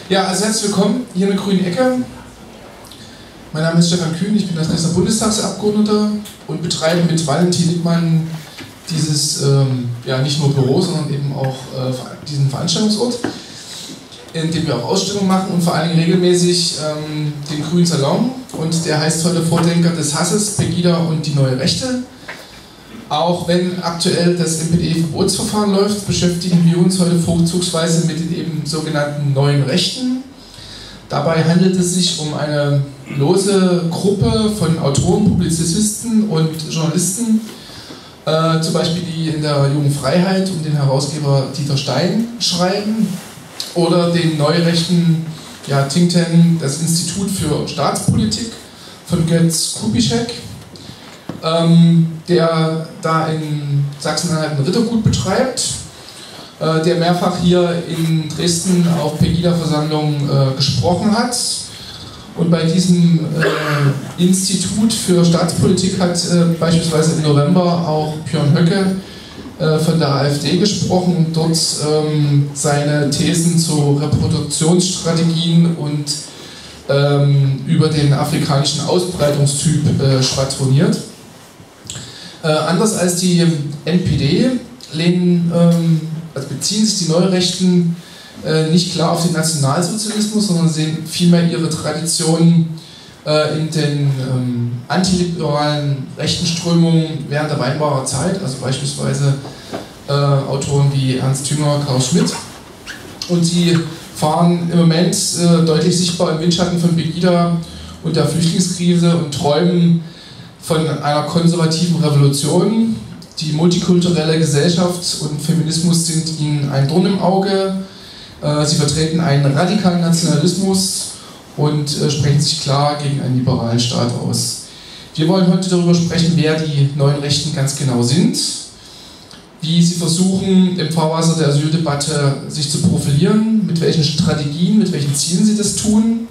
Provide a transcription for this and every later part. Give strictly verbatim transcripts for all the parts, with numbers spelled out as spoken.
Ja, also herzlich willkommen hier in der Grünen Ecke. Mein Name ist Stefan Kühn, ich bin als Dresdner Bundestagsabgeordneter und betreibe mit Valentin Littmann dieses, ähm, ja nicht nur Büro, sondern eben auch äh, diesen Veranstaltungsort, in dem wir auch Ausstellungen machen und vor allen Dingen regelmäßig ähm, den Grünen Salon. Und der heißt heute Vordenker des Hasses, Pegida und die neue Rechte. Auch wenn aktuell das M P D-Verbotsverfahren läuft, beschäftigen wir uns heute vorzugsweise mit den eben sogenannten neuen Rechten. Dabei handelt es sich um eine lose Gruppe von Autoren, Publizisten und Journalisten, äh, zum Beispiel die in der Jungen Freiheit um den Herausgeber Dieter Stein schreiben, oder den neurechten ja, Think Tank, das Institut für Staatspolitik von Götz Kubitschek, ähm, der da in Sachsen-Anhalt ein Rittergut betreibt, äh, der mehrfach hier in Dresden auf Pegida-Versammlungen äh, gesprochen hat. Und bei diesem äh, Institut für Staatspolitik hat äh, beispielsweise im November auch Björn Höcke äh, von der AfD gesprochen und dort ähm, seine Thesen zu Reproduktionsstrategien und ähm, über den afrikanischen Ausbreitungstyp äh, schwadroniert. Äh, anders als die N P D lehnen, ähm, also beziehen sich die Neurechten äh, nicht klar auf den Nationalsozialismus, sondern sehen vielmehr ihre Tradition äh, in den ähm, antiliberalen rechten Strömungen während der Weimarer Zeit, also beispielsweise äh, Autoren wie Ernst Jünger, Karl Schmidt. Und sie fahren im Moment äh, deutlich sichtbar im Windschatten von Pegida und der Flüchtlingskrise und träumen von einer konservativen Revolution. Die multikulturelle Gesellschaft und Feminismus sind ihnen ein Dorn im Auge. Sie vertreten einen radikalen Nationalismus und sprechen sich klar gegen einen liberalen Staat aus. Wir wollen heute darüber sprechen, wer die neuen Rechten ganz genau sind, wie sie versuchen, im Fahrwasser der Asyldebatte sich zu profilieren, mit welchen Strategien, mit welchen Zielen sie das tun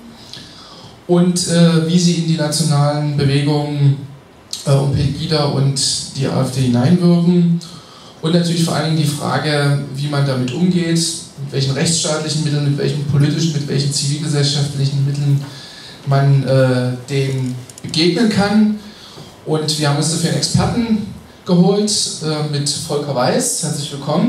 und äh, wie sie in die nationalen Bewegungen um Pegida und die AfD hineinwirken und natürlich vor allen Dingen die Frage, wie man damit umgeht, mit welchen rechtsstaatlichen Mitteln, mit welchen politischen, mit welchen zivilgesellschaftlichen Mitteln man äh, dem begegnen kann. Und wir haben uns dafür einen Experten geholt äh, mit Volker Weiß. Herzlich willkommen.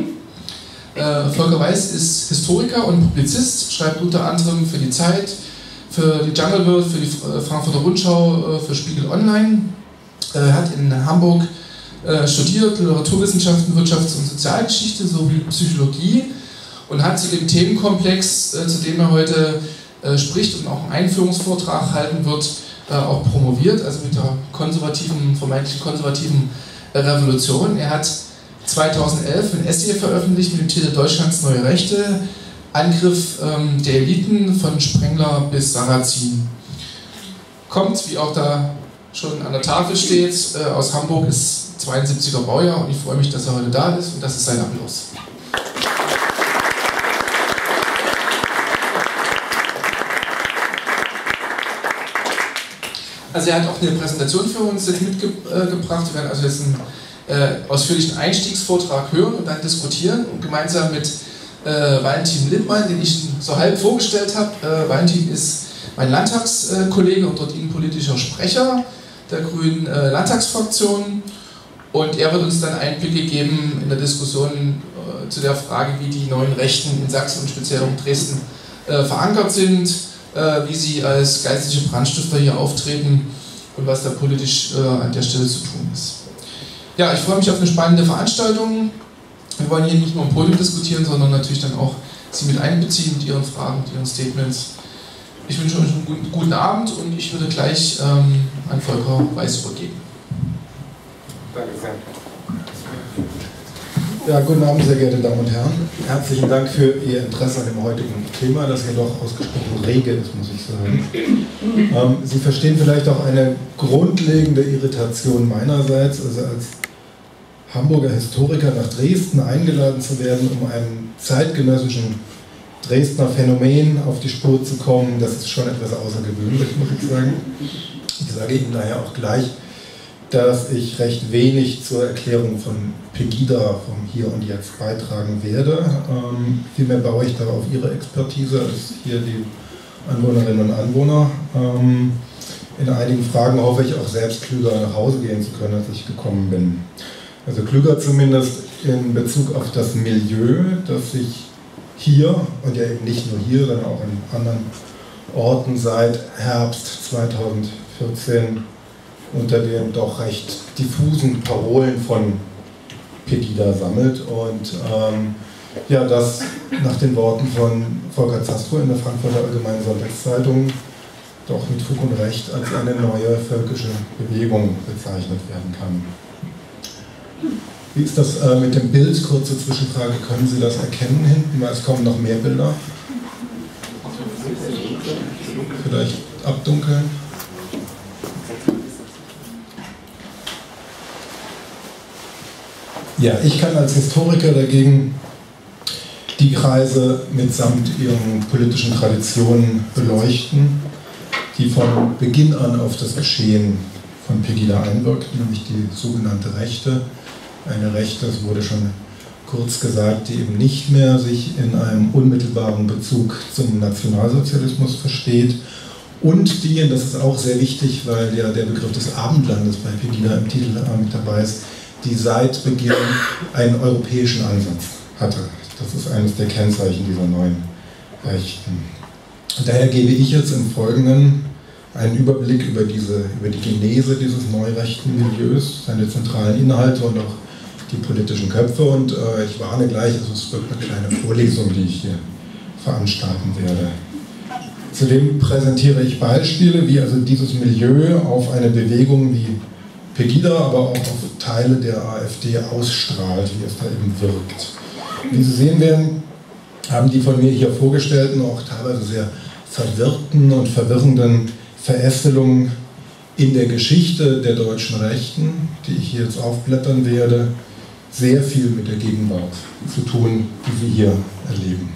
Äh, Volker Weiß ist Historiker und Publizist, schreibt unter anderem für die Zeit, für die Jungle World, für die Frankfurter Rundschau, äh, für Spiegel Online. Er hat in Hamburg äh, studiert, Literaturwissenschaften, Wirtschafts- und Sozialgeschichte sowie Psychologie und hat zu dem Themenkomplex, äh, zu dem er heute äh, spricht und auch einen Einführungsvortrag halten wird, äh, auch promoviert, also mit der konservativen, vermeintlich konservativen äh, Revolution. Er hat zweitausendelf ein Essay veröffentlicht mit dem Titel Deutschlands neue Rechte, Angriff ähm, der Eliten von Sprengler bis Sarrazin. Kommt, wie auch da schon an der Tafel steht, äh, aus Hamburg, ist zweiundsiebziger Baujahr und ich freue mich, dass er heute da ist und das ist sein Applaus. Also er hat auch eine Präsentation für uns jetzt mitgebracht. Wir werden also jetzt einen äh, ausführlichen Einstiegsvortrag hören und dann diskutieren und gemeinsam mit äh, Valentin Littmann, den ich so halb vorgestellt habe. Äh, Valentin ist mein Landtagskollege und dort innenpolitischer Sprecher der Grünen äh, Landtagsfraktion und er wird uns dann Einblicke geben in der Diskussion äh, zu der Frage, wie die neuen Rechten in Sachsen und speziell auch in Dresden äh, verankert sind, äh, wie sie als geistliche Brandstifter hier auftreten und was da politisch äh, an der Stelle zu tun ist. Ja, ich freue mich auf eine spannende Veranstaltung. Wir wollen hier nicht nur im Podium diskutieren, sondern natürlich dann auch Sie mit einbeziehen mit Ihren Fragen, mit Ihren Statements. Ich wünsche euch einen guten, guten Abend und ich würde gleich ähm, an Volker Weiß übergeben. Danke sehr. Ja, guten Abend, sehr geehrte Damen und Herren. Herzlichen Dank für Ihr Interesse an dem heutigen Thema, das hier doch ausgesprochen rege ist, muss ich sagen. Ähm, Sie verstehen vielleicht auch eine grundlegende Irritation meinerseits, also als Hamburger Historiker nach Dresden eingeladen zu werden, um einem zeitgenössischen Dresdner Phänomen auf die Spur zu kommen, das ist schon etwas außergewöhnlich, muss ich sagen. Ich sage Ihnen daher auch gleich, dass ich recht wenig zur Erklärung von Pegida vom Hier und Jetzt beitragen werde. Ähm, vielmehr baue ich da auf Ihre Expertise, als hier die Anwohnerinnen und Anwohner. Ähm, in einigen Fragen hoffe ich auch selbst klüger nach Hause gehen zu können, als ich gekommen bin. Also klüger zumindest in Bezug auf das Milieu, das sich hier und ja eben nicht nur hier, sondern auch in anderen Orten seit Herbst zweitausendvierzehn unter den doch recht diffusen Parolen von Pegida sammelt und ähm, ja, das nach den Worten von Volker Zastrow in der Frankfurter Allgemeinen Sonntagszeitung doch mit Fug und Recht als eine neue völkische Bewegung bezeichnet werden kann. Wie ist das äh, mit dem Bild? Kurze Zwischenfrage, können Sie das erkennen hinten? Weil es kommen noch mehr Bilder. Vielleicht abdunkeln. Ja, ich kann als Historiker dagegen die Kreise mitsamt ihren politischen Traditionen beleuchten, die von Beginn an auf das Geschehen von Pegida einwirkten, nämlich die sogenannte Rechte. Eine Rechte, das wurde schon kurz gesagt, die eben nicht mehr sich in einem unmittelbaren Bezug zum Nationalsozialismus versteht und die, und das ist auch sehr wichtig, weil ja der Begriff des Abendlandes bei Pegida im Titel mit dabei ist, die seit Beginn einen europäischen Ansatz hatte. Das ist eines der Kennzeichen dieser neuen Rechten. Und daher gebe ich jetzt im Folgenden einen Überblick über, diese, über die Genese dieses neurechten Milieus, seine zentralen Inhalte und auch die politischen Köpfe. Und äh, ich warne gleich, es wird eine kleine Vorlesung, die ich hier veranstalten werde. Zudem präsentiere ich Beispiele, wie also dieses Milieu auf eine Bewegung wie Pegida, aber auch auf Teile der AfD ausstrahlt, wie es da eben wirkt. Wie Sie sehen werden, haben die von mir hier vorgestellten, auch teilweise sehr verwirrten und verwirrenden Verästelungen in der Geschichte der deutschen Rechten, die ich hier jetzt aufblättern werde, sehr viel mit der Gegenwart zu tun, die Sie hier erleben.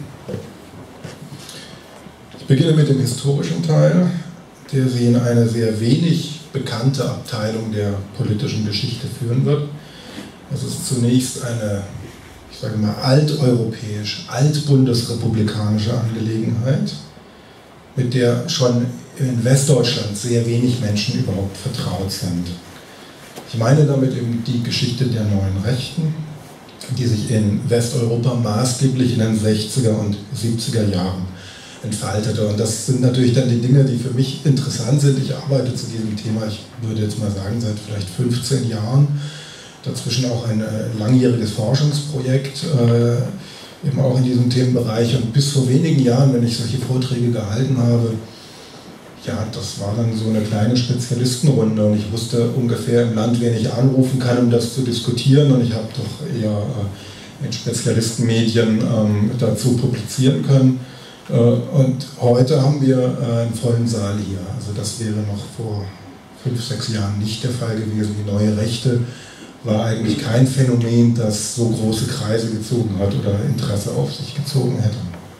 Ich beginne mit dem historischen Teil, der Sie in eine sehr wenig bekannte Abteilung der politischen Geschichte führen wird. Das ist zunächst eine, ich sage mal, alteuropäisch, altbundesrepublikanische Angelegenheit, mit der schon in Westdeutschland sehr wenig Menschen überhaupt vertraut sind. Ich meine damit eben die Geschichte der neuen Rechten, die sich in Westeuropa maßgeblich in den sechziger und siebziger Jahren entfaltete. Und das sind natürlich dann die Dinge, die für mich interessant sind. Ich arbeite zu diesem Thema, ich würde jetzt mal sagen, seit vielleicht fünfzehn Jahren. Dazwischen auch ein äh, langjähriges Forschungsprojekt, äh, eben auch in diesem Themenbereich. Und bis vor wenigen Jahren, wenn ich solche Vorträge gehalten habe, ja, das war dann so eine kleine Spezialistenrunde und ich wusste ungefähr im Land, wen ich anrufen kann, um das zu diskutieren. Und ich habe doch eher äh, in Spezialistenmedien ähm, dazu publizieren können. Und heute haben wir einen vollen Saal hier. Also das wäre noch vor fünf, sechs Jahren nicht der Fall gewesen. Die neue Rechte war eigentlich kein Phänomen, das so große Kreise gezogen hat oder Interesse auf sich gezogen hätte.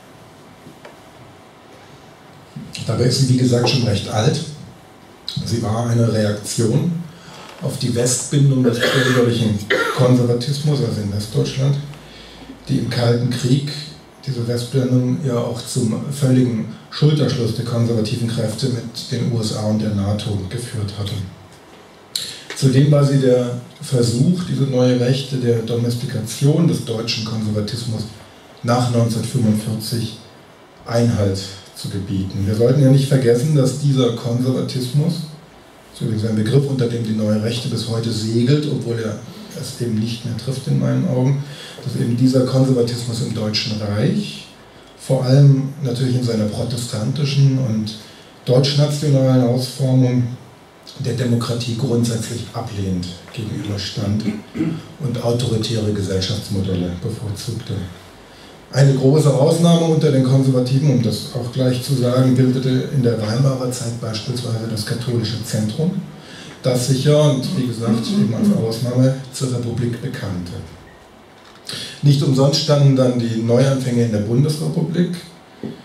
Dabei ist sie, wie gesagt, schon recht alt. Sie war eine Reaktion auf die Westbindung des bürgerlichen Konservatismus, also in Westdeutschland, die im Kalten Krieg diese Westbindung ja auch zum völligen Schulterschluss der konservativen Kräfte mit den U S A und der NATO geführt hatte. Zudem war sie der Versuch, diese neue Rechte der Domestikation des deutschen Konservatismus nach neunzehnhundertfünfundvierzig Einhalt zu gebieten. Wir sollten ja nicht vergessen, dass dieser Konservatismus, so übrigens ein Begriff, unter dem die neue Rechte bis heute segelt, obwohl er es eben nicht mehr trifft in meinen Augen, dass eben dieser Konservatismus im Deutschen Reich vor allem natürlich in seiner protestantischen und deutschnationalen Ausformung der Demokratie grundsätzlich ablehnend gegenüberstand und autoritäre Gesellschaftsmodelle bevorzugte. Eine große Ausnahme unter den Konservativen, um das auch gleich zu sagen, bildete in der Weimarer Zeit beispielsweise das katholische Zentrum, das sich ja, und wie gesagt, eben als Ausnahme zur Republik bekannte. Nicht umsonst standen dann die Neuanfänge in der Bundesrepublik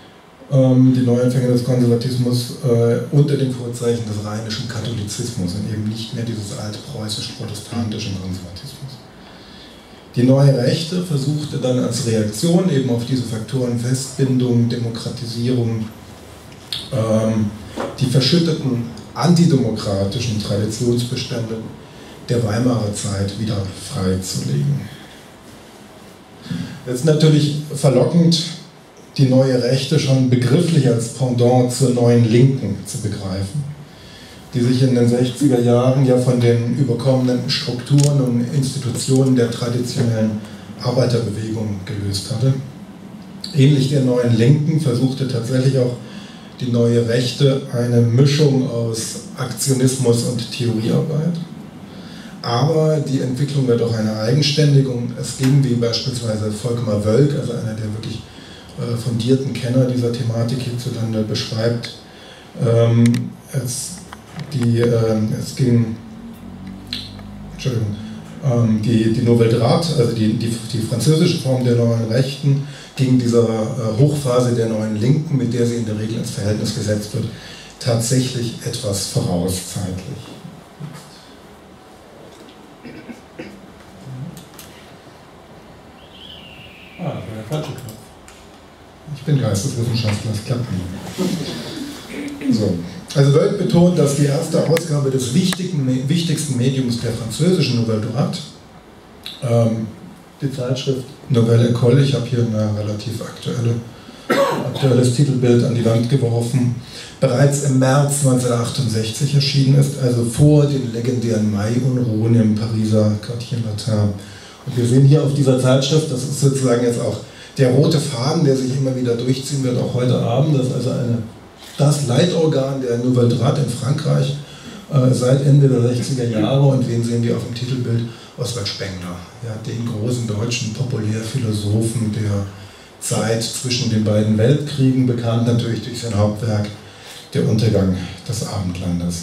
ähm, die Neuanfänge des Konservatismus äh, unter dem Vorzeichen des rheinischen Katholizismus und eben nicht mehr dieses altpreußisch-protestantischen Konservatismus. Die neue Rechte versuchte dann als Reaktion eben auf diese Faktoren Festbindung, Demokratisierung, ähm, die verschütteten antidemokratischen Traditionsbestände der Weimarer Zeit wieder freizulegen. Jetzt ist natürlich verlockend, die neue Rechte schon begrifflich als Pendant zur neuen Linken zu begreifen, die sich in den sechziger Jahren ja von den überkommenen Strukturen und Institutionen der traditionellen Arbeiterbewegung gelöst hatte. Ähnlich der neuen Linken versuchte tatsächlich auch die neue Rechte eine Mischung aus Aktionismus und Theoriearbeit. Aber die Entwicklung wird auch eine eigenständige und es ging, wie beispielsweise Volkmar Wölk, also einer der wirklich äh, fundierten Kenner dieser Thematik hierzulande beschreibt, ähm, es, die, äh, es ging, Entschuldigung, ähm, die, die Nouvelle Droite, also die, die, die französische Form der neuen Rechten, ging dieser äh, Hochphase der neuen Linken, mit der sie in der Regel ins Verhältnis gesetzt wird, tatsächlich etwas vorauszeitlich. Ah, der falsche Knopf. Ich bin Geisteswissenschaftler, das klappt nicht. So. Also Wölk betont, dass die erste Ausgabe des wichtigen, wichtigsten Mediums der französischen Nouvelle Droite, ähm, die Zeitschrift Nouvelle École, ich habe hier ein relativ aktuelle, aktuelles Titelbild an die Wand geworfen, bereits im März neunzehnhundertachtundsechzig erschienen ist, also vor den legendären Mai-Unruhen im Pariser Quartier Latin. Und wir sehen hier auf dieser Zeitschrift, das ist sozusagen jetzt auch der rote Faden, der sich immer wieder durchziehen wird, auch heute Abend. Das ist also eine, das Leitorgan der Nouvelle Droite in Frankreich äh, seit Ende der sechziger Jahre. Und wen sehen wir auf dem Titelbild? Oswald Spengler, ja, den großen deutschen Populärphilosophen der Zeit zwischen den beiden Weltkriegen, bekannt natürlich durch sein Hauptwerk Der Untergang des Abendlandes.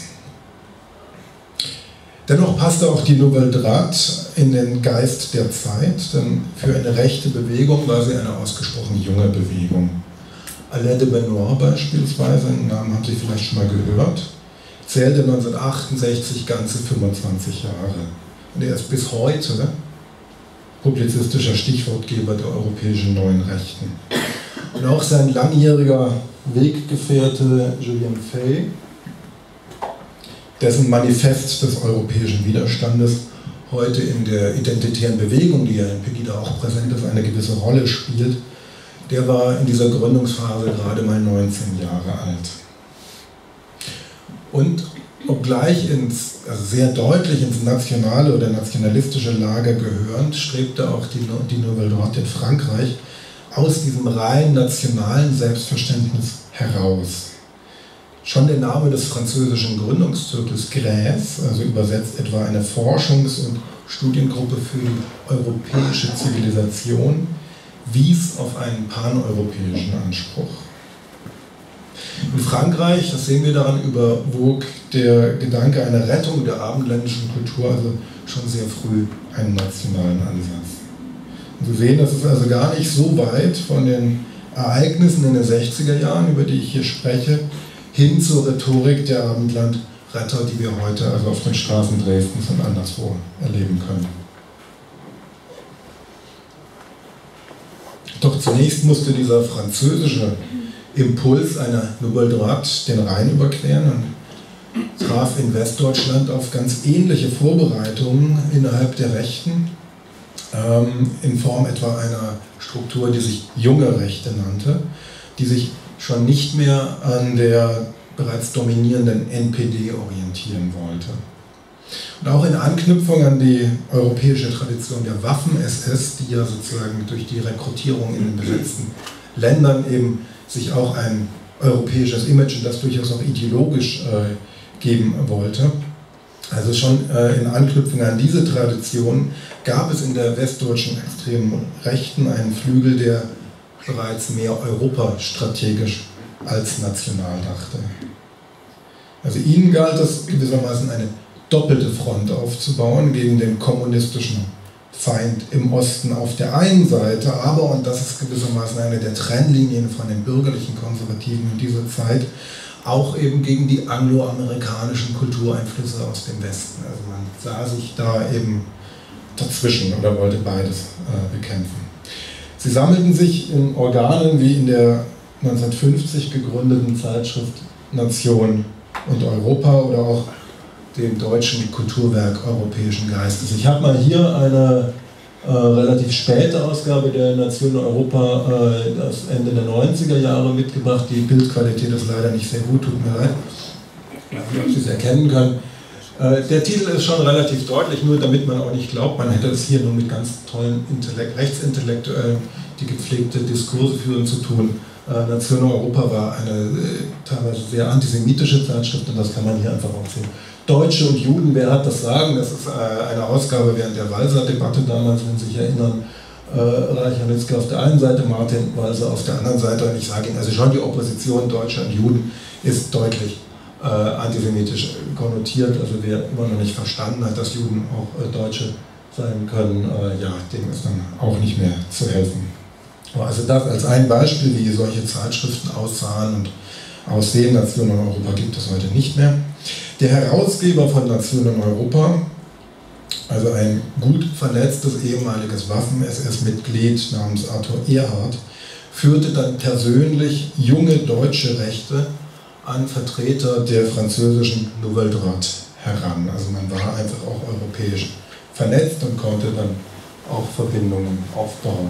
Dennoch passte auch die Nouvelle Droite in den Geist der Zeit, denn für eine rechte Bewegung war sie eine ausgesprochen junge Bewegung. Alain de Benoist beispielsweise, den Namen haben Sie vielleicht schon mal gehört, zählte neunzehnhundertachtundsechzig ganze fünfundzwanzig Jahre. Und er ist bis heute publizistischer Stichwortgeber der europäischen neuen Rechten. Und auch sein langjähriger Weggefährte Julien Fay, dessen Manifest des europäischen Widerstandes heute in der identitären Bewegung, die ja in Pegida auch präsent ist, eine gewisse Rolle spielt, der war in dieser Gründungsphase gerade mal neunzehn Jahre alt. Und obgleich ins, also sehr deutlich ins nationale oder nationalistische Lager gehörend, strebte auch die, die Nouvelle Droite in Frankreich aus diesem rein nationalen Selbstverständnis heraus. Schon der Name des französischen Gründungszirkels Grèce, also übersetzt etwa eine Forschungs- und Studiengruppe für die europäische Zivilisation, wies auf einen paneuropäischen Anspruch. In Frankreich, das sehen wir daran, überwog der Gedanke einer Rettung der abendländischen Kultur also schon sehr früh einen nationalen Ansatz. Und Sie sehen, das ist also gar nicht so weit von den Ereignissen in den sechziger Jahren, über die ich hier spreche, hin zur Rhetorik der Abendlandretter, die wir heute also auf den Straßen Dresdens und anderswo erleben können. Doch zunächst musste dieser französische Impuls einer Nouvelle Droite den Rhein überqueren und traf in Westdeutschland auf ganz ähnliche Vorbereitungen innerhalb der Rechten, ähm, in Form etwa einer Struktur, die sich junge Rechte nannte, die sich schon nicht mehr an der bereits dominierenden N P D orientieren wollte. Und auch in Anknüpfung an die europäische Tradition der Waffen-S S, die ja sozusagen durch die Rekrutierung in den besetzten Ländern eben sich auch ein europäisches Image und das durchaus auch ideologisch äh, geben wollte. Also schon äh, in Anknüpfung an diese Tradition gab es in der westdeutschen extremen Rechten einen Flügel, der bereits mehr europastrategisch als national dachte. Also ihnen galt es gewissermaßen eine doppelte Front aufzubauen gegen den kommunistischen Feind im Osten auf der einen Seite, aber, und das ist gewissermaßen eine der Trennlinien von den bürgerlichen Konservativen in dieser Zeit, auch eben gegen die angloamerikanischen Kultureinflüsse aus dem Westen. Also man sah sich da eben dazwischen oder wollte beides äh, bekämpfen. Sie sammelten sich in Organen wie in der neunzehnhundertfünfzig gegründeten Zeitschrift Nation und Europa oder auch dem deutschen Kulturwerk Europäischen Geistes. Ich habe mal hier eine äh, relativ späte Ausgabe der Nation Europa, äh, das Ende der neunziger Jahre mitgebracht. Die Bildqualität ist leider nicht sehr gut, tut mir leid. Ich weiß nicht, ob Sie es erkennen können. Äh, der Titel ist schon relativ deutlich, nur damit man auch nicht glaubt, man hätte es hier nur mit ganz tollen Intellekt Rechtsintellektuellen, die gepflegte Diskurse führen, zu tun. Äh, Nation Europa war eine äh, teilweise sehr antisemitische Zeitschrift und das kann man hier einfach auch sehen. Deutsche und Juden, wer hat das Sagen? Das ist äh, eine Ausgabe während der Walser-Debatte damals, wenn Sie sich erinnern. Äh, Reich-Ranitzky auf der einen Seite, Martin Walser auf der anderen Seite. Und ich sage Ihnen, also schon die Opposition Deutscher und Juden ist deutlich äh, antisemitisch konnotiert. Also wer immer noch nicht verstanden hat, dass Juden auch äh, Deutsche sein können, äh, ja, dem ist dann auch nicht mehr zu helfen. Also das als ein Beispiel, wie solche Zeitschriften aussahen und aussehen. Nation und Europa gibt es heute nicht mehr. Der Herausgeber von Nation und Europa, also ein gut vernetztes ehemaliges Waffen-S S-Mitglied namens Arthur Erhard, führte dann persönlich junge deutsche Rechte an Vertreter der französischen Nouvelle Droite heran. Also man war einfach auch europäisch vernetzt und konnte dann auch Verbindungen aufbauen.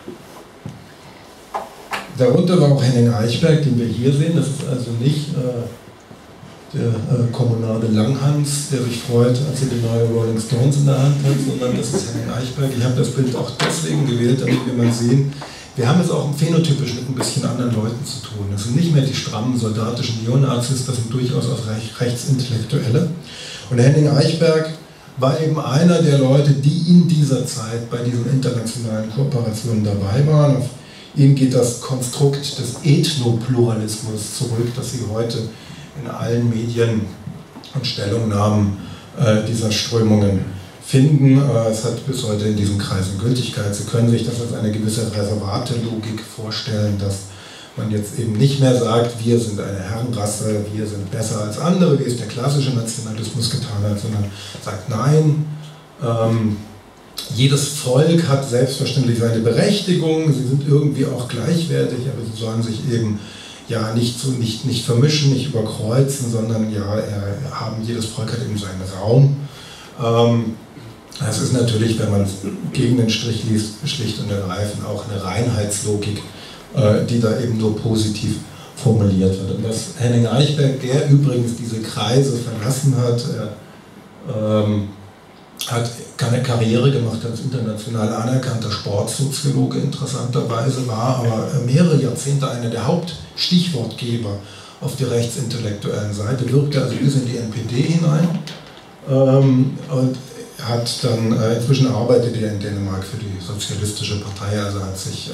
Darunter war auch Henning Eichberg, den wir hier sehen. Das ist also nicht äh, der äh, Kommunade Langhans, der sich freut, als er die neue Rolling Stones in der Hand hat, sondern das ist Henning Eichberg. Ich habe das Bild auch deswegen gewählt, damit wir mal sehen, wir haben es auch phänotypisch mit ein bisschen anderen Leuten zu tun. Das sind nicht mehr die strammen soldatischen Neonazis, das sind durchaus auch Rech Rechtsintellektuelle. Und Henning Eichberg war eben einer der Leute, die in dieser Zeit bei diesen internationalen Kooperationen dabei waren. Auf ihm geht das Konstrukt des Ethnopluralismus zurück, das Sie heute in allen Medien und Stellungnahmen äh, dieser Strömungen finden. Äh, es hat bis heute in diesen Kreisen Gültigkeit. Sie können sich das als eine gewisse Reservate-Logik vorstellen, dass man jetzt eben nicht mehr sagt, wir sind eine Herrenrasse, wir sind besser als andere, wie es der klassische Nationalismus getan hat, sondern sagt, nein, ähm, jedes Volk hat selbstverständlich seine Berechtigung, sie sind irgendwie auch gleichwertig, aber sie sollen sich eben ja nicht, so, nicht, nicht vermischen, nicht überkreuzen, sondern ja, er, haben, jedes Volk hat eben seinen Raum. Ähm, das ist natürlich, wenn man es gegen den Strich liest, schlicht und ergreifend auch eine Reinheitslogik, äh, die da eben nur positiv formuliert wird. Und dass Henning Eichberg, der übrigens diese Kreise verlassen hat, er, ähm, hat keine Karriere gemacht als international anerkannter Sportsoziologe interessanterweise, war aber mehrere Jahrzehnte einer der Hauptstichwortgeber auf der rechtsintellektuellen Seite, wirkte also bis in die N P D hinein ähm, und hat dann, äh, inzwischen arbeitet er in Dänemark für die Sozialistische Partei, also hat sich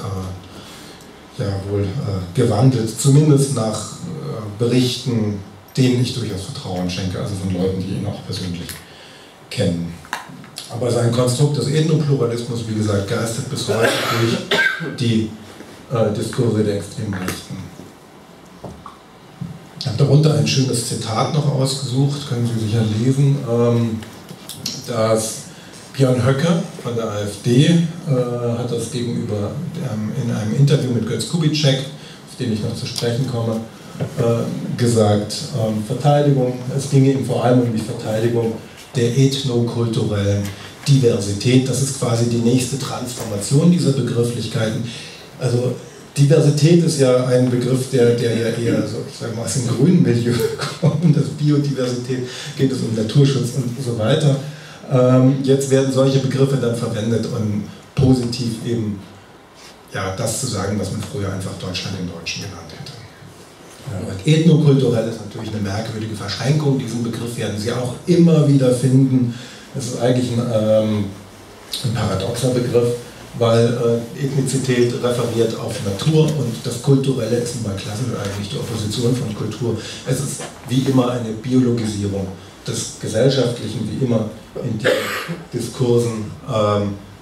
äh, ja wohl äh, gewandelt, zumindest nach äh, Berichten, denen ich durchaus Vertrauen schenke, also von Leuten, die ihn auch persönlich kennen. Aber sein Konstrukt des Ethnopluralismus, wie gesagt, geistert bis heute durch die äh, Diskurse der extremen Rechten. Ich habe darunter ein schönes Zitat noch ausgesucht, können Sie sicher lesen, ähm, dass Björn Höcke von der AfD äh, hat das gegenüber ähm, in einem Interview mit Götz Kubitschek, auf den ich noch zu sprechen komme, äh, gesagt, ähm, Verteidigung, es ginge ihm vor allem um die Verteidigung der ethnokulturellen Diversität. Das ist quasi die nächste Transformation dieser Begrifflichkeiten. Also Diversität ist ja ein Begriff, der, der ja eher so, ich sage mal, aus dem grünen Milieu kommt. Das Biodiversität, geht es um Naturschutz und so weiter. Ähm, jetzt werden solche Begriffe dann verwendet, um positiv eben ja, das zu sagen, was man früher einfach Deutschland im Deutschen genannt hätte. Und ethnokulturell ist natürlich eine merkwürdige Verschränkung. Diesen Begriff werden Sie auch immer wieder finden. Das ist eigentlich ein, ähm, ein paradoxer Begriff, weil äh, Ethnizität referiert auf Natur und das Kulturelle ist nun mal klassisch eigentlich die Opposition von Kultur. Es ist wie immer eine Biologisierung des Gesellschaftlichen, wie immer in den Diskursen ähm,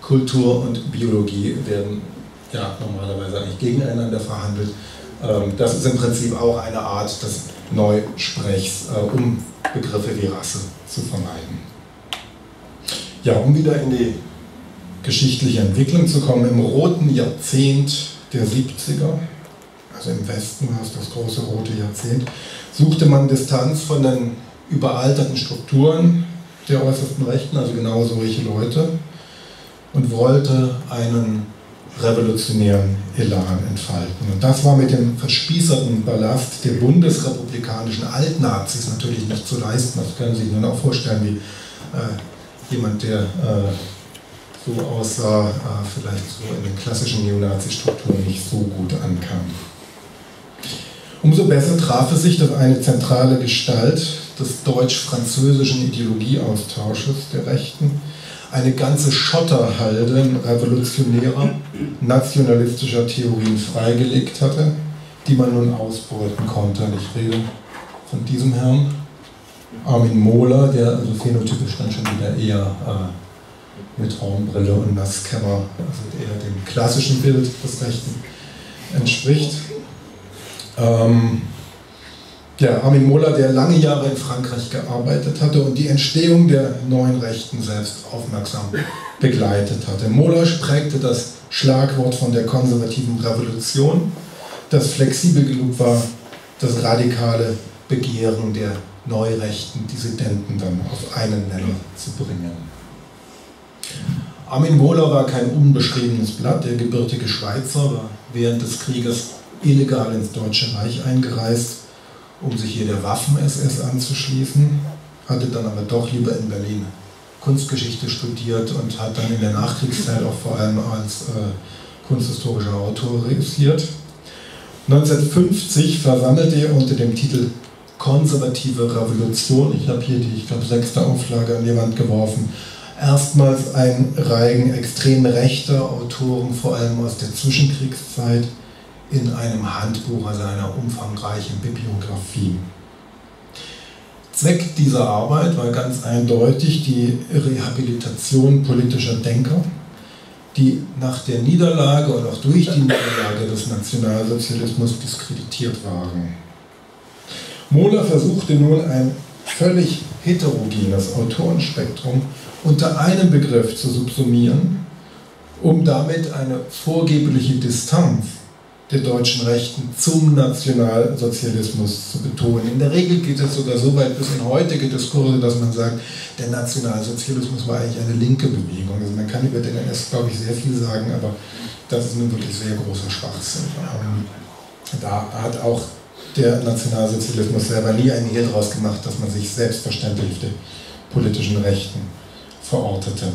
Kultur und Biologie werden ja normalerweise eigentlich gegeneinander verhandelt. Das ist im Prinzip auch eine Art des Neusprechs, um Begriffe wie Rasse zu vermeiden. Ja, um wieder in die geschichtliche Entwicklung zu kommen, im roten Jahrzehnt der siebziger, also im Westen war es das große rote Jahrzehnt, suchte man Distanz von den überalterten Strukturen der äußersten Rechten, also genau solche Leute, und wollte einen revolutionären Elan entfalten. Und das war mit dem verspießerten Ballast der bundesrepublikanischen Altnazis natürlich nicht zu leisten. Das können Sie sich dann auch vorstellen, wie äh, jemand, der äh, so aussah, äh, vielleicht so in den klassischen Neonazi-Strukturen nicht so gut ankam. Umso besser traf es sich, dass eine zentrale Gestalt des deutsch-französischen Ideologieaustausches der Rechten eine ganze Schotterhalde revolutionärer, nationalistischer Theorien freigelegt hatte, die man nun ausbeuten konnte. Ich rede von diesem Herrn, Armin Mohler, der also phänotypisch dann schon wieder eher äh, mit Hornbrille und Nasskämmer, also eher dem klassischen Bild des Rechten entspricht. Ähm, Ja, Armin Mohler, der lange Jahre in Frankreich gearbeitet hatte und die Entstehung der neuen Rechten selbst aufmerksam begleitet hatte. Mohler prägte das Schlagwort von der konservativen Revolution, das flexibel genug war, das radikale Begehren der neurechten Dissidenten dann auf einen Nenner zu bringen. Armin Mohler war kein unbeschriebenes Blatt. Der gebürtige Schweizer war während des Krieges illegal ins Deutsche Reich eingereist, um sich hier der Waffen-S S anzuschließen, hatte dann aber doch lieber in Berlin Kunstgeschichte studiert und hat dann in der Nachkriegszeit auch vor allem als äh, kunsthistorischer Autor reüssiert. neunzehnhundertfünfzig versammelte er unter dem Titel Konservative Revolution, ich habe hier die, ich glaube, sechste Auflage an die Wand geworfen, erstmals einen Reigen extrem rechter Autoren, vor allem aus der Zwischenkriegszeit, in einem Handbuch, also einer umfangreichen Bibliografie. Zweck dieser Arbeit war ganz eindeutig die Rehabilitation politischer Denker, die nach der Niederlage und auch durch die Niederlage des Nationalsozialismus diskreditiert waren. Mohler versuchte nun ein völlig heterogenes Autorenspektrum unter einem Begriff zu subsumieren, um damit eine vorgebliche Distanz der deutschen Rechten zum Nationalsozialismus zu betonen. In der Regel geht es sogar so weit bis in heutige Diskurse, dass man sagt, der Nationalsozialismus war eigentlich eine linke Bewegung. Also man kann über den N S, glaube ich, sehr viel sagen, aber das ist nun wirklich sehr großer Schwachsinn. Da hat auch der Nationalsozialismus selber nie einen Hehl draus gemacht, dass man sich selbstverständlich der politischen Rechten verortete.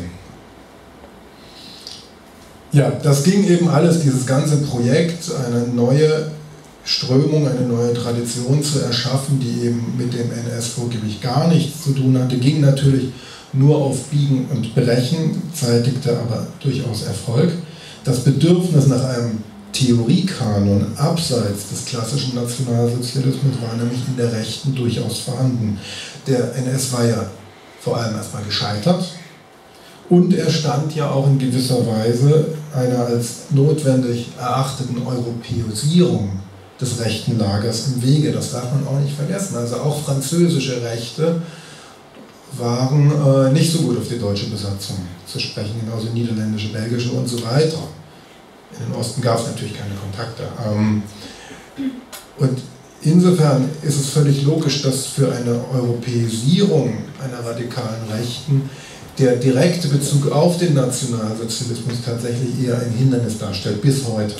Ja, das ging eben alles, dieses ganze Projekt, eine neue Strömung, eine neue Tradition zu erschaffen, die eben mit dem N S vorgeblich gar nichts zu tun hatte, ging natürlich nur auf Biegen und Brechen, zeitigte aber durchaus Erfolg. Das Bedürfnis nach einem Theoriekanon abseits des klassischen Nationalsozialismus war nämlich in der Rechten durchaus vorhanden. Der N S war ja vor allem erstmal gescheitert. Und er stand ja auch in gewisser Weise einer als notwendig erachteten Europäisierung des rechten Lagers im Wege. Das darf man auch nicht vergessen. Also auch französische Rechte waren äh, nicht so gut auf die deutsche Besatzung zu sprechen, genauso niederländische, belgische und so weiter. In den Osten gab es natürlich keine Kontakte. Ähm, und insofern ist es völlig logisch, dass für eine Europäisierung einer radikalen Rechten der direkte Bezug auf den Nationalsozialismus tatsächlich eher ein Hindernis darstellt, bis heute.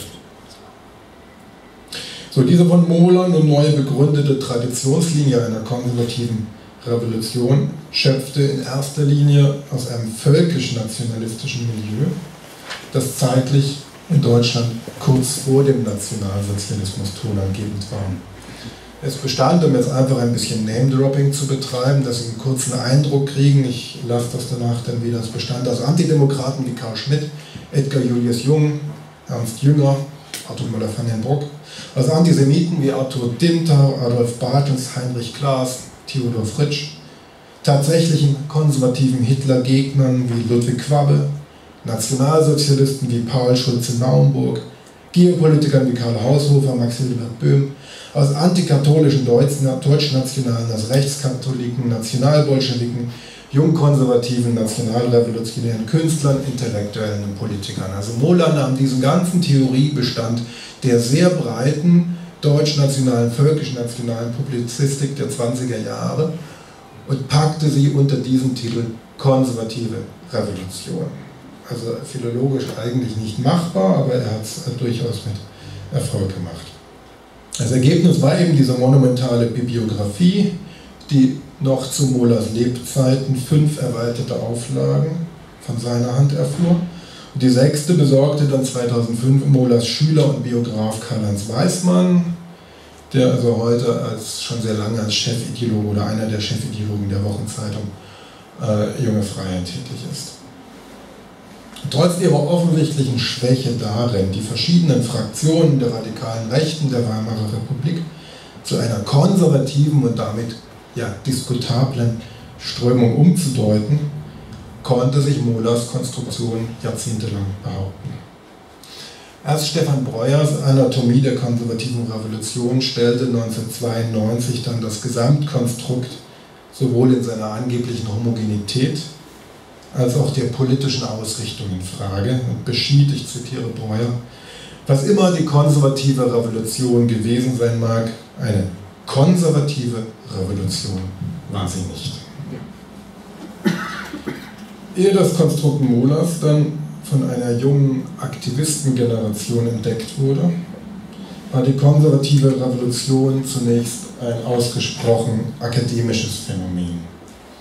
So, diese von Mohler nun neu begründete Traditionslinie einer konservativen Revolution schöpfte in erster Linie aus einem völkisch-nationalistischen Milieu, das zeitlich in Deutschland kurz vor dem Nationalsozialismus tonangebend war. Es bestand, um jetzt einfach ein bisschen Name-Dropping zu betreiben, dass Sie einen kurzen Eindruck kriegen, ich lasse das danach dann wieder, es bestand aus Antidemokraten wie Karl Schmidt, Edgar Julius Jung, Ernst Jünger, Arthur Müller-van den Broek, aus Antisemiten wie Arthur Dinter, Adolf Bartels, Heinrich Klaas, Theodor Fritsch, tatsächlichen konservativen Hitler-Gegnern wie Ludwig Quabbe, Nationalsozialisten wie Paul Schulze-Naumburg, Geopolitikern wie Karl Haushofer, Max Hilbert Böhm, aus antikatholischen Deutschnationalen, aus Rechtskatholiken, Nationalbolschewiken, jungkonservativen, nationalrevolutionären Künstlern, Intellektuellen und Politikern. Also Mohler nahm diesen ganzen Theoriebestand der sehr breiten deutsch-nationalen, völkisch-nationalen Publizistik der zwanziger Jahre und packte sie unter diesem Titel konservative Revolution. Also philologisch eigentlich nicht machbar, aber er hat es durchaus mit Erfolg gemacht. Das Ergebnis war eben diese monumentale Bibliographie, die noch zu Mohlers Lebzeiten fünf erweiterte Auflagen von seiner Hand erfuhr. Und die sechste besorgte dann zweitausendfünf Mohlers Schüler und Biograf Karl-Heinz Weismann, der also heute als, schon sehr lange als Chefideologe oder einer der Chefideologen der Wochenzeitung äh, Junge Freiheit tätig ist. Trotz ihrer offensichtlichen Schwäche darin, die verschiedenen Fraktionen der radikalen Rechten der Weimarer Republik zu einer konservativen und damit ja, diskutablen Strömung umzudeuten, konnte sich Mohlers Konstruktion jahrzehntelang behaupten. Erst Stefan Breuers Anatomie der konservativen Revolution stellte neunzehnhundertzweiundneunzig dann das Gesamtkonstrukt sowohl in seiner angeblichen Homogenität als auch der politischen Ausrichtung in Frage und beschied, ich zitiere Breuer, was immer die konservative Revolution gewesen sein mag, eine konservative Revolution war sie nicht. Ehe das Konstrukt Mohlers dann von einer jungen Aktivistengeneration entdeckt wurde, war die konservative Revolution zunächst ein ausgesprochen akademisches Phänomen.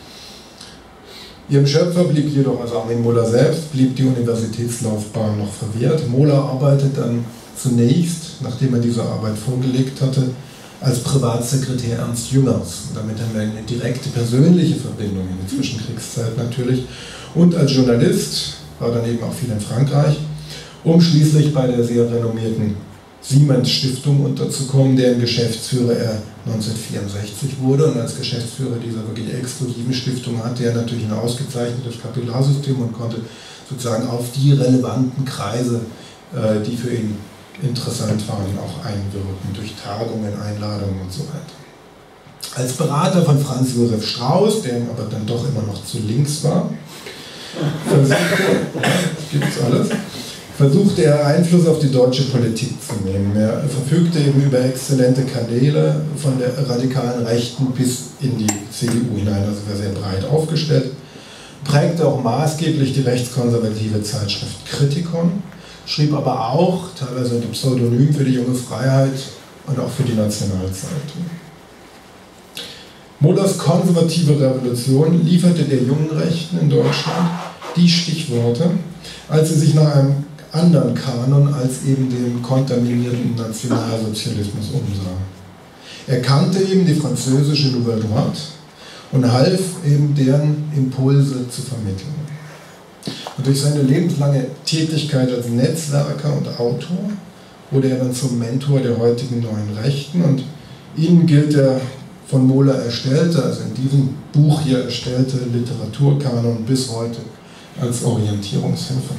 Ihrem Schöpfer blieb jedoch, also Armin Mohler selbst, blieb die Universitätslaufbahn noch verwehrt. Mohler arbeitet dann zunächst, nachdem er diese Arbeit vorgelegt hatte, als Privatsekretär Ernst Jüngers. Damit haben wir eine direkte persönliche Verbindung in der Zwischenkriegszeit natürlich. Und als Journalist, war dann eben auch viel in Frankreich, um schließlich bei der sehr renommierten Siemens-Stiftung unterzukommen, deren Geschäftsführer er neunzehnhundertvierundsechzig wurde. Und als Geschäftsführer dieser wirklich exklusiven Stiftung hatte er natürlich ein ausgezeichnetes Kapitarsystem und konnte sozusagen auf die relevanten Kreise, die für ihn interessant waren, auch einwirken, durch Tagungen, Einladungen und so weiter. Als Berater von Franz Josef Strauß, der aber dann doch immer noch zu links war, versuchte, gibt's alles, versuchte er Einfluss auf die deutsche Politik zu nehmen. Er verfügte eben über exzellente Kanäle von der radikalen Rechten bis in die C D U hinein, also war sehr breit aufgestellt, prägte auch maßgeblich die rechtskonservative Zeitschrift Kritikon, schrieb aber auch, teilweise unter Pseudonym, für die Junge Freiheit und auch für die Nationalzeitung. Mohlers konservative Revolution lieferte der jungen Rechten in Deutschland die Stichworte, als sie sich nach einem anderen Kanon als eben dem kontaminierten Nationalsozialismus umsah. Er kannte eben die französische Nouvelle Droite und half eben deren Impulse zu vermitteln. Und durch seine lebenslange Tätigkeit als Netzwerker und Autor wurde er dann zum Mentor der heutigen neuen Rechten und ihnen gilt der von Mohler erstellte, also in diesem Buch hier erstellte Literaturkanon bis heute als Orientierungshilfe.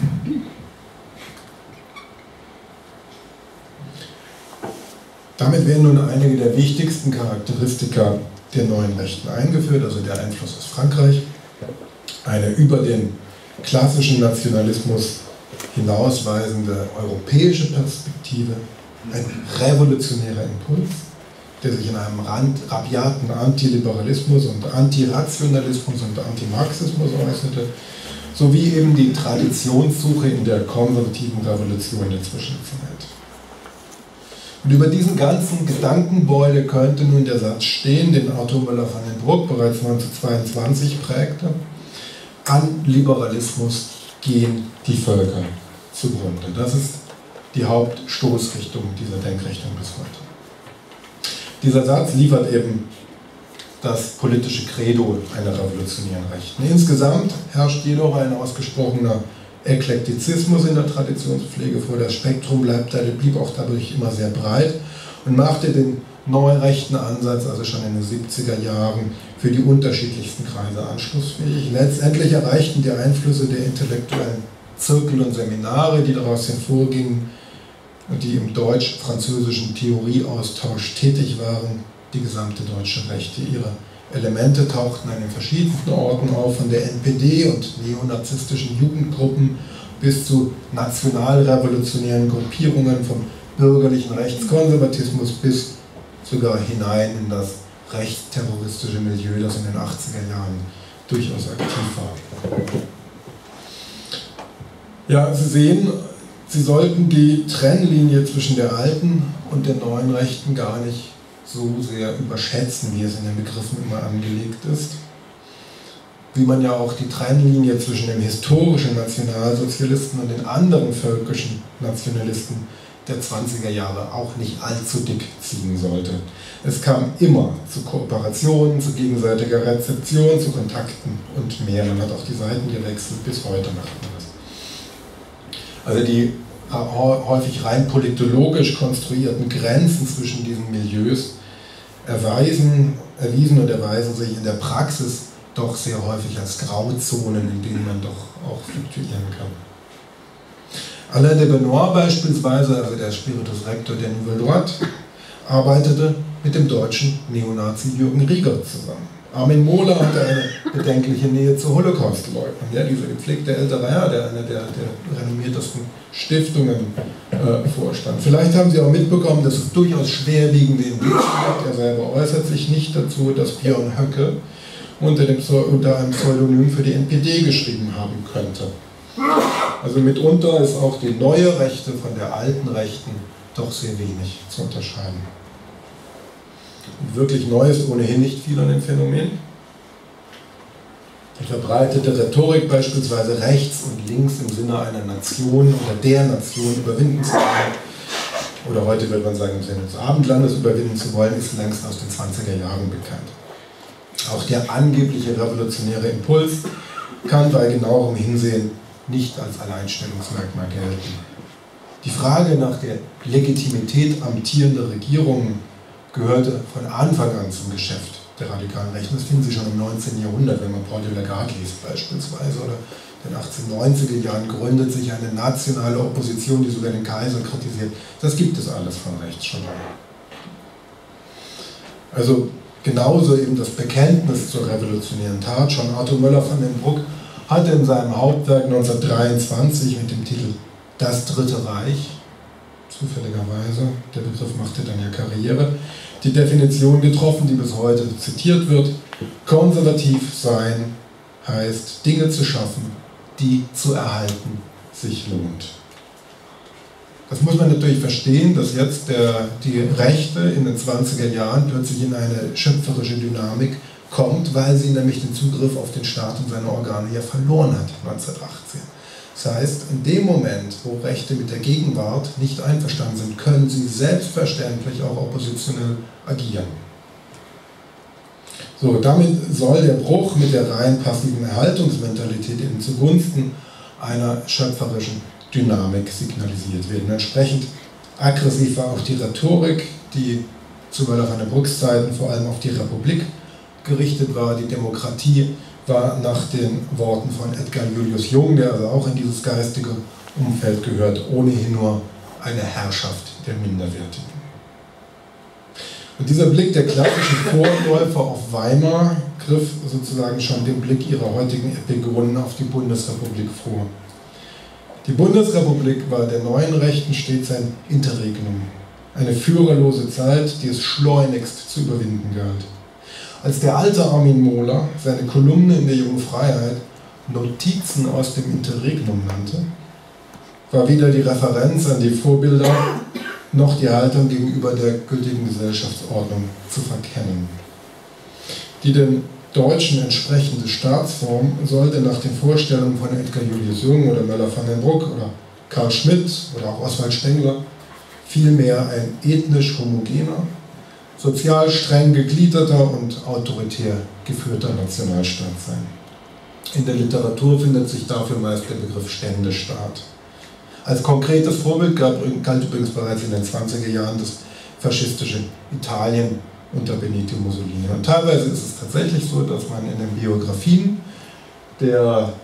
Damit werden nun einige der wichtigsten Charakteristika der neuen Rechten eingeführt, also der Einfluss aus Frankreich, eine über den klassischen Nationalismus hinausweisende europäische Perspektive, ein revolutionärer Impuls, der sich in einem Rand, rabiaten Antiliberalismus und Antirationalismus und Antimarxismus äußerte, sowie eben die Traditionssuche in der konservativen Revolution der Zwischenzeit. Und über diesen ganzen Gedankenbeule könnte nun der Satz stehen, den Arthur Müller van den Bruck bereits neunzehnhundertzweiundzwanzig prägte: An Liberalismus gehen die Völker zugrunde. Das ist die Hauptstoßrichtung dieser Denkrichtung bis heute. Dieser Satz liefert eben das politische Credo einer revolutionären Rechten. Insgesamt herrscht jedoch ein ausgesprochener Eklektizismus in der Traditionspflege vor. Das Spektrum bleibt, blieb auch dadurch immer sehr breit und machte den neurechten Ansatz, also schon in den siebziger Jahren, für die unterschiedlichsten Kreise anschlussfähig. Letztendlich erreichten die Einflüsse der intellektuellen Zirkel und Seminare, die daraus hervorgingen und die im deutsch-französischen Theorieaustausch tätig waren, die gesamte deutsche Rechte. Ihre Elemente tauchten an den verschiedensten Orten auf, von der N P D und neonazistischen Jugendgruppen bis zu nationalrevolutionären Gruppierungen, vom bürgerlichen Rechtskonservatismus bis sogar hinein in das rechtsterroristische Milieu, das in den achtziger Jahren durchaus aktiv war. Ja, Sie sehen, Sie sollten die Trennlinie zwischen der alten und der neuen Rechten gar nicht so sehr überschätzen, wie es in den Begriffen immer angelegt ist. Wie man ja auch die Trennlinie zwischen dem historischen Nationalsozialisten und den anderen völkischen Nationalisten der zwanziger Jahre auch nicht allzu dick ziehen sollte. Es kam immer zu Kooperationen, zu gegenseitiger Rezeption, zu Kontakten und mehr. Man hat auch die Seiten gewechselt, bis heute macht man das. Also die häufig rein politologisch konstruierten Grenzen zwischen diesen Milieus erweisen, erwiesen und erweisen sich in der Praxis doch sehr häufig als Grauzonen, in denen man doch auch fluktuieren kann. Alain de Benoit beispielsweise, also der Spiritus Rector der Nouvelle Droite, arbeitete mit dem deutschen Neonazi Jürgen Rieger zusammen. Armin Mohler hatte eine bedenkliche Nähe zu Holocaustleugnern. Ja, dieser gepflegte ältere Herr, der einer der, der renommiertesten Stiftungen äh, vorstand. Vielleicht haben Sie auch mitbekommen, dass es durchaus schwerwiegende Indizien gibt. Er selber äußert sich nicht dazu, dass Björn Höcke unter, dem, unter einem Pseudonym für die N P D geschrieben haben könnte. Also mitunter ist auch die neue Rechte von der alten Rechten doch sehr wenig zu unterscheiden. Und wirklich neu ist ohnehin nicht viel an dem Phänomen. Die verbreitete Rhetorik beispielsweise rechts und links im Sinne einer Nation oder der Nation überwinden zu wollen, oder heute würde man sagen im Sinne des Abendlandes überwinden zu wollen, ist längst aus den zwanziger Jahren bekannt. Auch der angebliche revolutionäre Impuls kann bei genauerem Hinsehen nicht als Alleinstellungsmerkmal gelten. Die Frage nach der Legitimität amtierender Regierungen gehörte von Anfang an zum Geschäft der radikalen Rechten. Das finden Sie schon im neunzehnten Jahrhundert, wenn man Paul de Lagarde liest beispielsweise, oder in den achtzehnhundertneunziger Jahren gründet sich eine nationale Opposition, die sogar den Kaiser kritisiert. Das gibt es alles von rechts schon lange. Also genauso eben das Bekenntnis zur revolutionären Tat. Schon Arthur Möller von den Bruck hatte in seinem Hauptwerk neunzehnhundertdreiundzwanzig mit dem Titel Das Dritte Reich, zufälligerweise, der Begriff machte dann ja Karriere, die Definition getroffen, die bis heute zitiert wird: Konservativ sein heißt, Dinge zu schaffen, die zu erhalten sich lohnt. Das muss man natürlich verstehen, dass jetzt der, die Rechte in den zwanziger Jahren plötzlich in eine schöpferische Dynamik kommt, weil sie nämlich den Zugriff auf den Staat und seine Organe ja verloren hat, neunzehnhundertachtzehn. Das heißt, in dem Moment, wo Rechte mit der Gegenwart nicht einverstanden sind, können sie selbstverständlich auch oppositionell agieren. So, damit soll der Bruch mit der rein passiven Erhaltungsmentalität eben zugunsten einer schöpferischen Dynamik signalisiert werden. Entsprechend aggressiv war auch die Rhetorik, die zu Möller von der Brucks Zeiten vor allem auf die Republik gerichtet war. Die Demokratie war nach den Worten von Edgar Julius Jung, der also auch in dieses geistige Umfeld gehört, ohnehin nur eine Herrschaft der Minderwertigen. Und dieser Blick der klassischen Vorläufer auf Weimar griff sozusagen schon den Blick ihrer heutigen Epigonen auf die Bundesrepublik vor. Die Bundesrepublik war der neuen Rechten stets ein Interregnum, eine führerlose Zeit, die es schleunigst zu überwinden galt. Als der alte Armin Mohler seine Kolumne in der Jungen Freiheit Notizen aus dem Interregnum nannte, war weder die Referenz an die Vorbilder noch die Haltung gegenüber der gültigen Gesellschaftsordnung zu verkennen. Die den Deutschen entsprechende Staatsform sollte nach den Vorstellungen von Edgar Julius Jung oder Möller von den Bruck oder Karl Schmidt oder auch Oswald Spengler vielmehr ein ethnisch homogener, sozial streng gegliederter und autoritär geführter Nationalstaat sein. In der Literatur findet sich dafür meist der Begriff Ständestaat. Als konkretes Vorbild gab, galt übrigens bereits in den zwanziger Jahren das faschistische Italien unter Benito Mussolini. Und teilweise ist es tatsächlich so, dass man in den Biografien der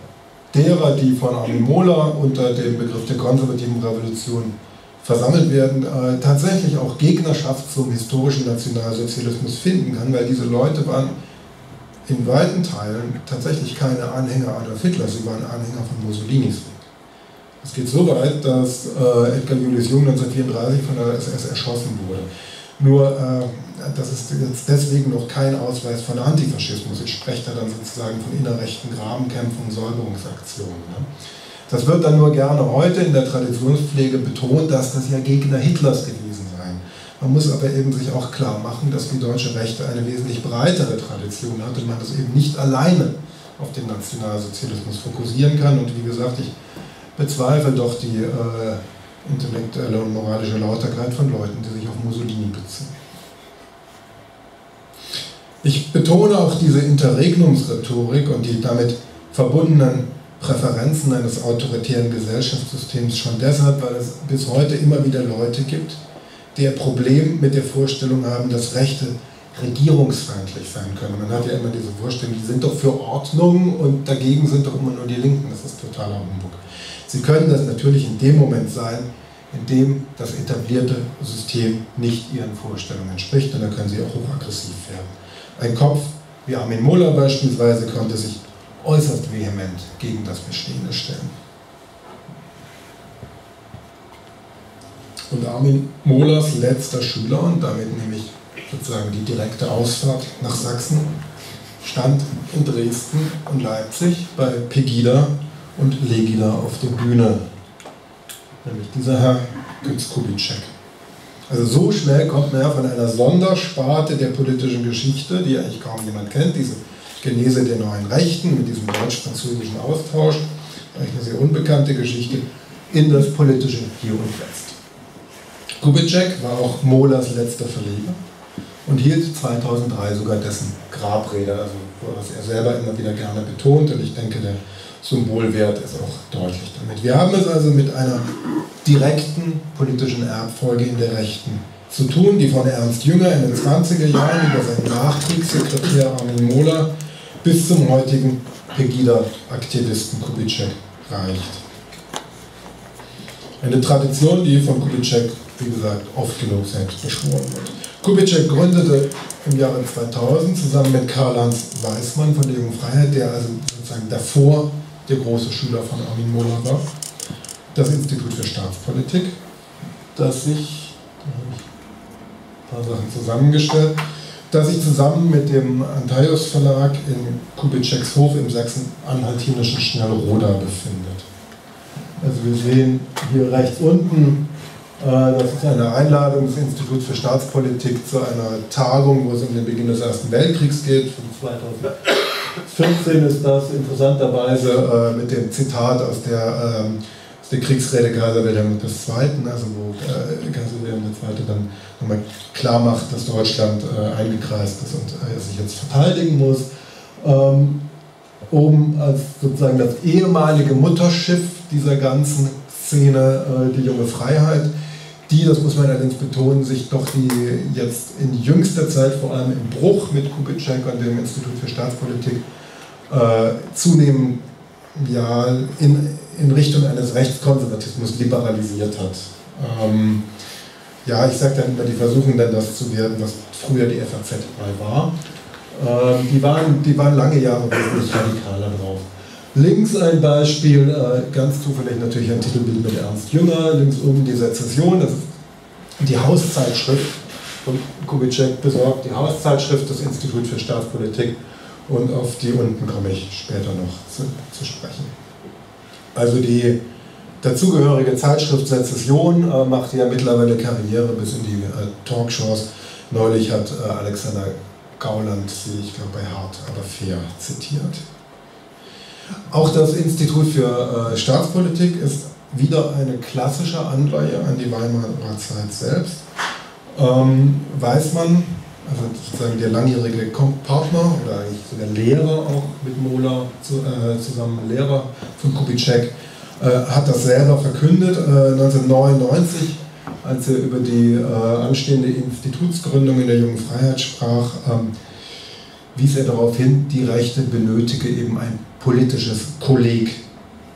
derer, die von Armin Mohler unter dem Begriff der konservativen Revolution versammelt werden, äh, tatsächlich auch Gegnerschaft zum historischen Nationalsozialismus finden kann, weil diese Leute waren in weiten Teilen tatsächlich keine Anhänger Adolf Hitlers, sie waren Anhänger von Mussolinis. Es geht so weit, dass äh, Edgar Julius Jung neunzehnhundertvierunddreißig von der S S erschossen wurde. Nur, äh, das ist jetzt deswegen noch kein Ausweis von Antifaschismus. Ich spreche da dann sozusagen von innerrechten Grabenkämpfen und Säuberungsaktionen. Ne? Das wird dann nur gerne heute in der Traditionspflege betont, dass das ja Gegner Hitlers gewesen seien. Man muss aber eben sich auch klar machen, dass die deutsche Rechte eine wesentlich breitere Tradition hat und man das eben nicht alleine auf den Nationalsozialismus fokussieren kann. Und wie gesagt, ich bezweifle doch die äh, intellektuelle und moralische Lauterkeit von Leuten, die sich auf Mussolini beziehen. Ich betone auch diese Interregnumsrhetorik und die damit verbundenen Präferenzen eines autoritären Gesellschaftssystems schon deshalb, weil es bis heute immer wieder Leute gibt, die ein Problem mit der Vorstellung haben, dass Rechte regierungsfeindlich sein können. Man hat ja immer diese Vorstellung, die sind doch für Ordnung und dagegen sind doch immer nur die Linken. Das ist totaler Humbug. Sie können das natürlich in dem Moment sein, in dem das etablierte System nicht ihren Vorstellungen entspricht, und dann können sie auch hochaggressiv werden. Ein Kopf wie Armin Mohler beispielsweise konnte sich äußerst vehement gegen das Bestehende stellen. Und Armin Mohlers letzter Schüler, und damit nehme ich sozusagen die direkte Ausfahrt nach Sachsen, stand in Dresden und Leipzig bei Pegida und Legida auf der Bühne, nämlich dieser Herr Götz Kubitschek. Also so schnell kommt man ja von einer Sondersparte der politischen Geschichte, die eigentlich kaum jemand kennt, diese Genese der neuen Rechten mit diesem deutsch-französischen Austausch, eigentlich eine sehr unbekannte Geschichte, in das politische Hier und Jetzt. Kubitschek war auch Mohlers letzter Verleger und hielt zweitausenddrei sogar dessen Grabrede, also was er selber immer wieder gerne betont, und ich denke, der Symbolwert ist auch deutlich damit. Wir haben es also mit einer direkten politischen Erbfolge in der Rechten zu tun, die von Ernst Jünger in den zwanziger Jahren über seinen Nachkriegssekretär Armin Mohler bis zum heutigen Pegida-Aktivisten Kubitschek reicht. Eine Tradition, die von Kubitschek, wie gesagt, oft genug selbst beschworen wird. Kubitschek gründete im Jahre zweitausend zusammen mit Karl-Heinz Weismann von der Jungen Freiheit, der also sozusagen davor der große Schüler von Armin Mohler war, das Institut für Staatspolitik, das sich, da habe ich ein paar Sachen zusammengestellt, das sich zusammen mit dem Antaios Verlag in Kubitscheks Hof im sachsen-anhaltinischen Schnellroda befindet. Also wir sehen hier rechts unten, das ist eine Einladung des Instituts für Staatspolitik zu einer Tagung, wo es um den Beginn des Ersten Weltkriegs geht. Von zweitausendvierzehn ist das interessanterweise mit dem Zitat aus der, aus der Kriegsrede Kaiser Wilhelm der Zweite., also wo Kaiser Wilhelm der Zweite. dann nochmal klar macht, dass Deutschland eingekreist ist und sich jetzt verteidigen muss, um als sozusagen das ehemalige Mutterschiff dieser ganzen Szene, die Junge Freiheit, die, das muss man allerdings betonen, sich doch die jetzt in jüngster Zeit vor allem im Bruch mit Kubitschek und dem Institut für Staatspolitik äh, zunehmend ja, in, in Richtung eines Rechtskonservatismus liberalisiert hat. Ähm, ja, ich sage dann immer, die versuchen dann das zu werden, was früher die F A Z mal war. Ähm, die, waren, die waren lange Jahre wesentlich radikaler drauf. Links ein Beispiel, äh, ganz zufällig natürlich ein Titelbild mit Ernst Jünger, links oben die Sezession, das ist die Hauszeitschrift von Kubitschek besorgt, die Hauszeitschrift des Instituts für Staatspolitik, und auf die unten komme ich später noch zu, zu sprechen. Also die dazugehörige Zeitschrift Sezession äh, macht ja mittlerweile Karriere bis in die äh, Talkshows. Neulich hat äh, Alexander Gauland sie, ich glaube, bei Hart aber fair zitiert. Auch das Institut für äh, Staatspolitik ist wieder eine klassische Anleihe an die Weimarer Zeit selbst. Ähm, Weismann, also sozusagen der langjährige Partner oder eigentlich sogar Lehrer auch mit Mohler zu, äh, zusammen, Lehrer von Kubitschek, äh, hat das selber verkündet äh, neunzehnhundertneunundneunzig, als er über die äh, anstehende Institutsgründung in der Jungen Freiheit sprach, ähm, wies er darauf hin, die Rechte benötige eben ein politisches Kolleg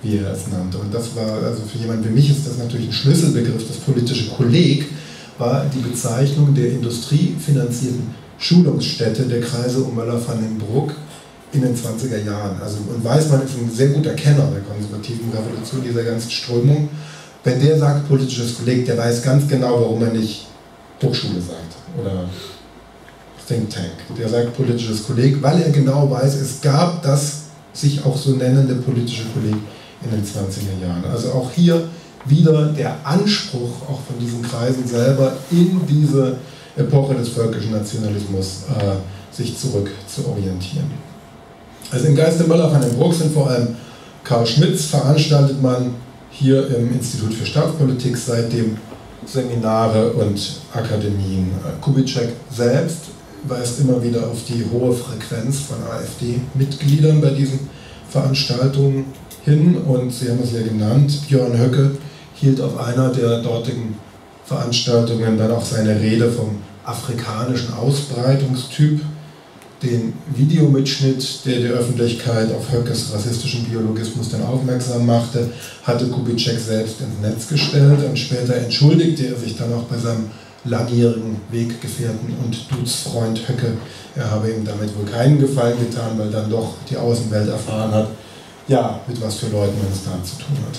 wie er es nannte. Und das war, also für jemanden wie mich ist das natürlich ein Schlüsselbegriff. Das politische Kolleg war die Bezeichnung der industriefinanzierten Schulungsstätte der Kreise um Möller-van den Bruck in den zwanziger Jahren. Also, und Weismann ist ein sehr guter Kenner der konservativen Revolution, dieser ganzen Strömung. Wenn der sagt politisches Kolleg, der weiß ganz genau, warum er nicht Hochschule sagt oder Think Tank. Der sagt politisches Kolleg, weil er genau weiß, es gab das sich auch so nennende politische Kolleg in den zwanziger Jahren. Also auch hier wieder der Anspruch auch von diesen Kreisen selber in diese Epoche des völkischen Nationalismus äh, sich zurück zu orientieren. Also im Geiste Möller-van den Bruck sind vor allem Karl Schmitz, veranstaltet man hier im Institut für Staatspolitik seitdem Seminare und Akademien. Kubitschek selbst weist immer wieder auf die hohe Frequenz von AfD-Mitgliedern bei diesen Veranstaltungen hin und Sie haben es ja genannt, Björn Höcke hielt auf einer der dortigen Veranstaltungen dann auch seine Rede vom afrikanischen Ausbreitungstyp. Den Videomitschnitt, der die Öffentlichkeit auf Höckes rassistischen Biologismus dann aufmerksam machte, hatte Kubitschek selbst ins Netz gestellt und später entschuldigte er sich dann auch bei seinem langjährigen Weggefährten und Dudesfreund Höcke. Er habe ihm damit wohl keinen Gefallen getan, weil dann doch die Außenwelt erfahren hat, ja, mit was für Leuten man es da zu tun hat.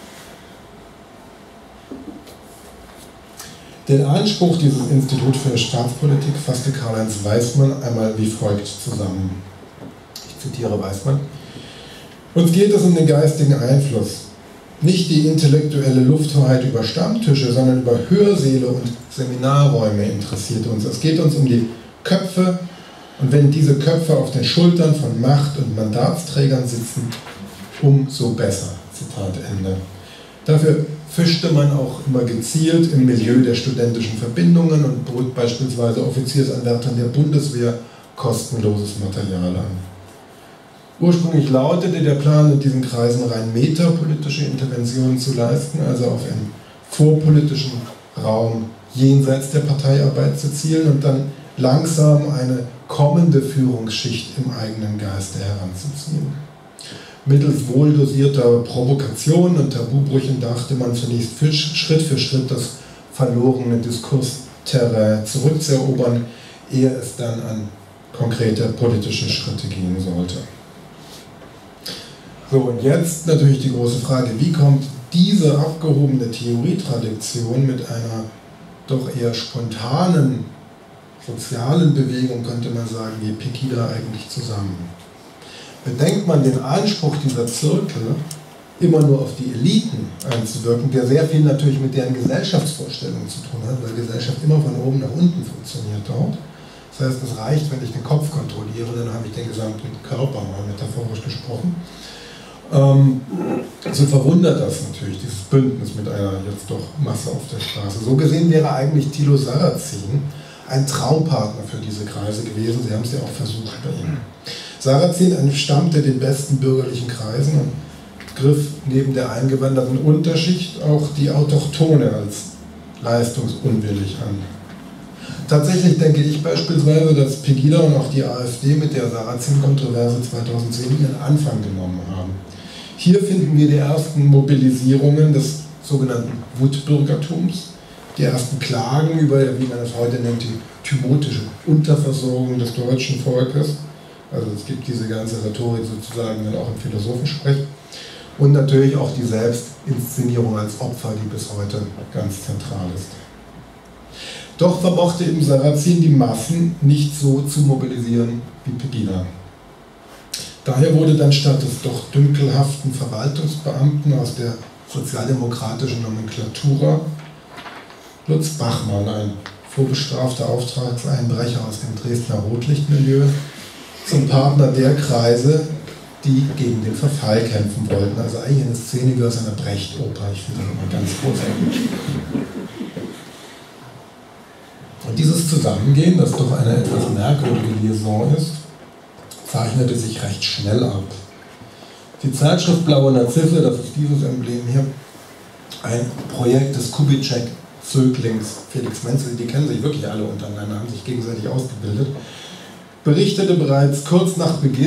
Den Anspruch dieses Institut für Staatspolitik fasste Karl-Heinz Weismann einmal wie folgt zusammen. Ich zitiere Weismann. Uns geht es um den geistigen Einfluss. Nicht die intellektuelle Lufthoheit über Stammtische, sondern über Hörsäle und Seminarräume interessiert uns. Es geht uns um die Köpfe und wenn diese Köpfe auf den Schultern von Macht- und Mandatsträgern sitzen, umso besser. Zitat Ende. Dafür fischte man auch immer gezielt im Milieu der studentischen Verbindungen und bot beispielsweise Offiziersanwärtern der Bundeswehr kostenloses Material an. Ursprünglich lautete der Plan, in diesen Kreisen rein metapolitische Interventionen zu leisten, also auf einen vorpolitischen Raum jenseits der Parteiarbeit zu zielen und dann langsam eine kommende Führungsschicht im eigenen Geiste heranzuziehen. Mittels wohldosierter Provokationen und Tabubrüchen dachte man zunächst für Schritt für Schritt das verlorene Diskursterrain zurückzuerobern, ehe es dann an konkrete politische Schritte gehen sollte. So, und jetzt natürlich die große Frage, wie kommt diese abgehobene Theorietradition mit einer doch eher spontanen sozialen Bewegung, könnte man sagen, wie Pegida eigentlich zusammen? Bedenkt man den Anspruch dieser Zirkel, immer nur auf die Eliten einzuwirken, der sehr viel natürlich mit deren Gesellschaftsvorstellungen zu tun hat, weil Gesellschaft immer von oben nach unten funktioniert dort. Das heißt, es reicht, wenn ich den Kopf kontrolliere, dann habe ich den gesamten Körper, mal metaphorisch gesprochen. Ähm, so verwundert das natürlich, dieses Bündnis mit einer jetzt doch Masse auf der Straße. So gesehen wäre eigentlich Thilo Sarrazin ein Traumpartner für diese Kreise gewesen. Sie haben es ja auch versucht bei ihm. Sarrazin entstammte den besten bürgerlichen Kreisen und griff neben der eingewanderten Unterschicht auch die Autochtone als leistungsunwillig an. Tatsächlich denke ich beispielsweise, dass Pegida und auch die AfD mit der Sarrazin-Kontroverse zweitausendzehn ihren Anfang genommen haben. Hier finden wir die ersten Mobilisierungen des sogenannten Wutbürgertums, die ersten Klagen über, wie man es heute nennt, die thymotische Unterversorgung des deutschen Volkes. Also es gibt diese ganze Rhetorik sozusagen dann auch im Philosophensprech. Und natürlich auch die Selbstinszenierung als Opfer, die bis heute ganz zentral ist. Doch vermochte eben Sarrazin die Massen nicht so zu mobilisieren wie Pegida. Daher wurde dann statt des doch dünkelhaften Verwaltungsbeamten aus der sozialdemokratischen Nomenklatura Lutz Bachmann, ein vorbestrafter Auftragseinbrecher aus dem Dresdner Rotlichtmilieu, zum Partner der Kreise, die gegen den Verfall kämpfen wollten. Also eigentlich eine Szene wie aus einer Brecht-Oper. Ich finde das immer ganz großartig. Und dieses Zusammengehen, das doch eine etwas merkwürdige Liaison ist, zeichnete sich recht schnell ab. Die Zeitschrift Blaue Narzisse, das ist dieses Emblem hier, ein Projekt des Kubitschek-Zöglings Felix Menzel, die kennen sich wirklich alle untereinander, haben sich gegenseitig ausgebildet, berichtete bereits kurz nach Beginn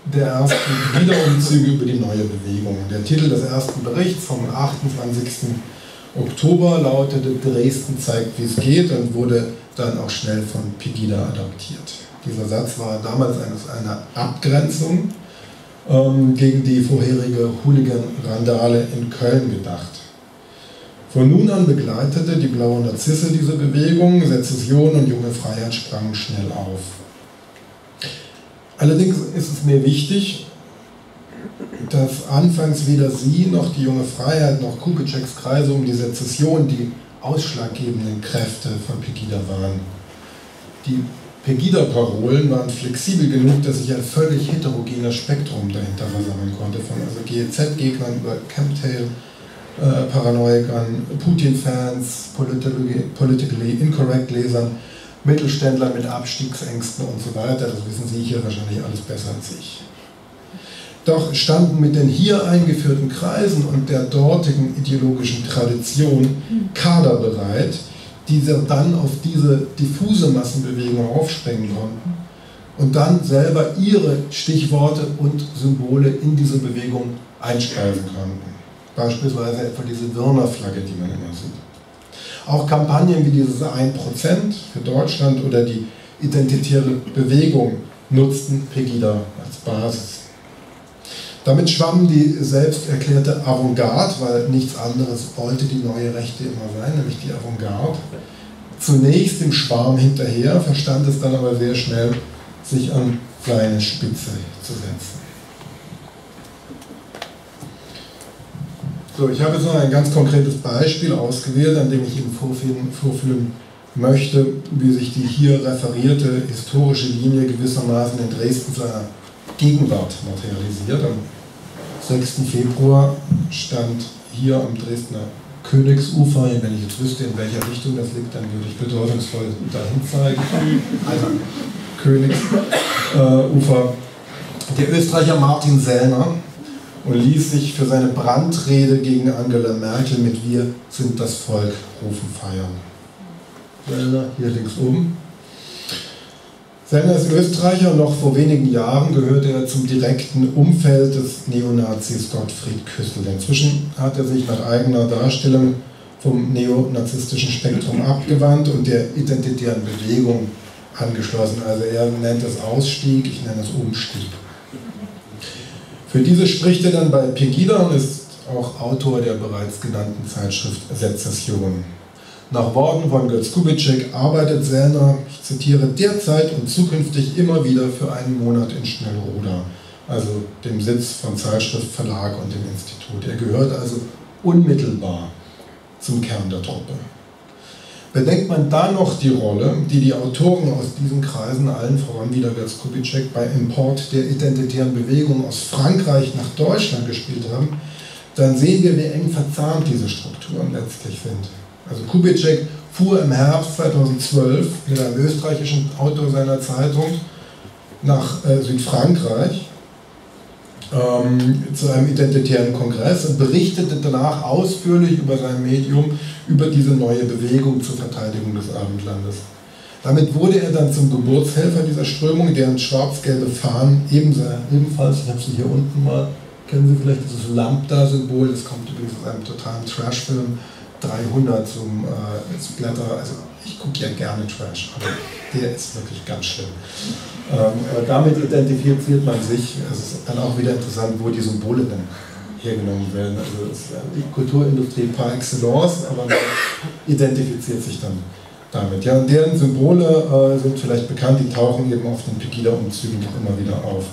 der ersten Wiederumzüge über die neue Bewegung. Der Titel des ersten Berichts vom achtundzwanzigsten Oktober lautete "Dresden zeigt, wie es geht" und wurde dann auch schnell von Pegida adaptiert. Dieser Satz war damals eine Abgrenzung ähm, gegen die vorherige Hooligan-Randale in Köln gedacht. Von nun an begleitete die Blaue Narzisse diese Bewegung, Sezession und Junge Freiheit sprangen schnell auf. Allerdings ist es mir wichtig, dass anfangs weder sie noch die Junge Freiheit noch Kubitscheks Kreise um die Sezession die ausschlaggebenden Kräfte von Pegida waren. Die Pegida-Parolen waren flexibel genug, dass sich ein völlig heterogenes Spektrum dahinter versammeln konnte, von also G E Z-Gegnern über Camptail-Paranoikern, Putin-Fans, politically, politically incorrect Lesern, Mittelständler mit Abstiegsängsten und so weiter. Das wissen Sie hier wahrscheinlich alles besser als ich. Doch standen mit den hier eingeführten Kreisen und der dortigen ideologischen Tradition Kader bereit, die dann auf diese diffuse Massenbewegung aufspringen konnten und dann selber ihre Stichworte und Symbole in diese Bewegung einspeisen konnten. Beispielsweise etwa diese Wirner-Flagge, die man immer sieht. Auch Kampagnen wie dieses ein Prozent für Deutschland oder die identitäre Bewegung nutzten Pegida als Basis. Damit schwamm die selbst erklärte Avantgarde, weil nichts anderes wollte die neue Rechte immer sein, nämlich die Avantgarde, zunächst im Schwarm hinterher, verstand es dann aber sehr schnell, sich an seine Spitze zu setzen. So, ich habe jetzt noch ein ganz konkretes Beispiel ausgewählt, an dem ich Ihnen vorführen, vorführen möchte, wie sich die hier referierte historische Linie gewissermaßen in Dresden zu einer Gegenwart materialisiert. Am sechsten Februar stand hier am Dresdner Königsufer, wenn ich jetzt wüsste, in welcher Richtung das liegt, dann würde ich bedeutungsvoll dahin zeigen. Also Königsufer, der Österreicher Martin Sellner, und ließ sich für seine Brandrede gegen Angela Merkel mit "Wir sind das Volk" rufen feiern. Sellner hier links oben. Sellner ist Österreicher und noch vor wenigen Jahren gehörte er zum direkten Umfeld des Neonazis Gottfried Küssel. Inzwischen hat er sich nach eigener Darstellung vom neonazistischen Spektrum abgewandt und der identitären Bewegung angeschlossen. Also er nennt es Ausstieg, ich nenne es Umstieg. Für diese spricht er dann bei Pegida und ist auch Autor der bereits genannten Zeitschrift Sezession. Nach Worten von Götz Kubitschek arbeitet Sellner, ich zitiere, derzeit und zukünftig immer wieder für einen Monat in Schnellroda, also dem Sitz von Zeitschrift, Verlag und dem Institut. Er gehört also unmittelbar zum Kern der Truppe. Bedenkt man dann noch die Rolle, die die Autoren aus diesen Kreisen, allen voran wieder Götz Kubitschek, bei Import der identitären Bewegung aus Frankreich nach Deutschland gespielt haben, dann sehen wir, wie eng verzahnt diese Strukturen letztlich sind. Also Kubitschek fuhr im Herbst zweitausendzwölf mit einem österreichischen Autor seiner Zeitung nach äh, Südfrankreich ähm, zu einem identitären Kongress und berichtete danach ausführlich über sein Medium, über diese neue Bewegung zur Verteidigung des Abendlandes. Damit wurde er dann zum Geburtshelfer dieser Strömung, deren schwarz-gelbe Fahnen ebenso, ebenfalls, ich habe sie hier unten mal, kennen Sie vielleicht dieses Lambda-Symbol, das kommt übrigens aus einem totalen Trash-Film, dreihundert zum äh, Splatter, also ich gucke ja gerne Trash, aber der ist wirklich ganz schlimm. Ähm, aber damit identifiziert man sich, es ist dann auch wieder interessant, wo die Symbole dann hergenommen werden. Also es ist die Kulturindustrie par excellence, aber man identifiziert sich dann damit. Ja, und deren Symbole äh, sind vielleicht bekannt, die tauchen eben auf den Pegida-Umzügen doch immer wieder auf.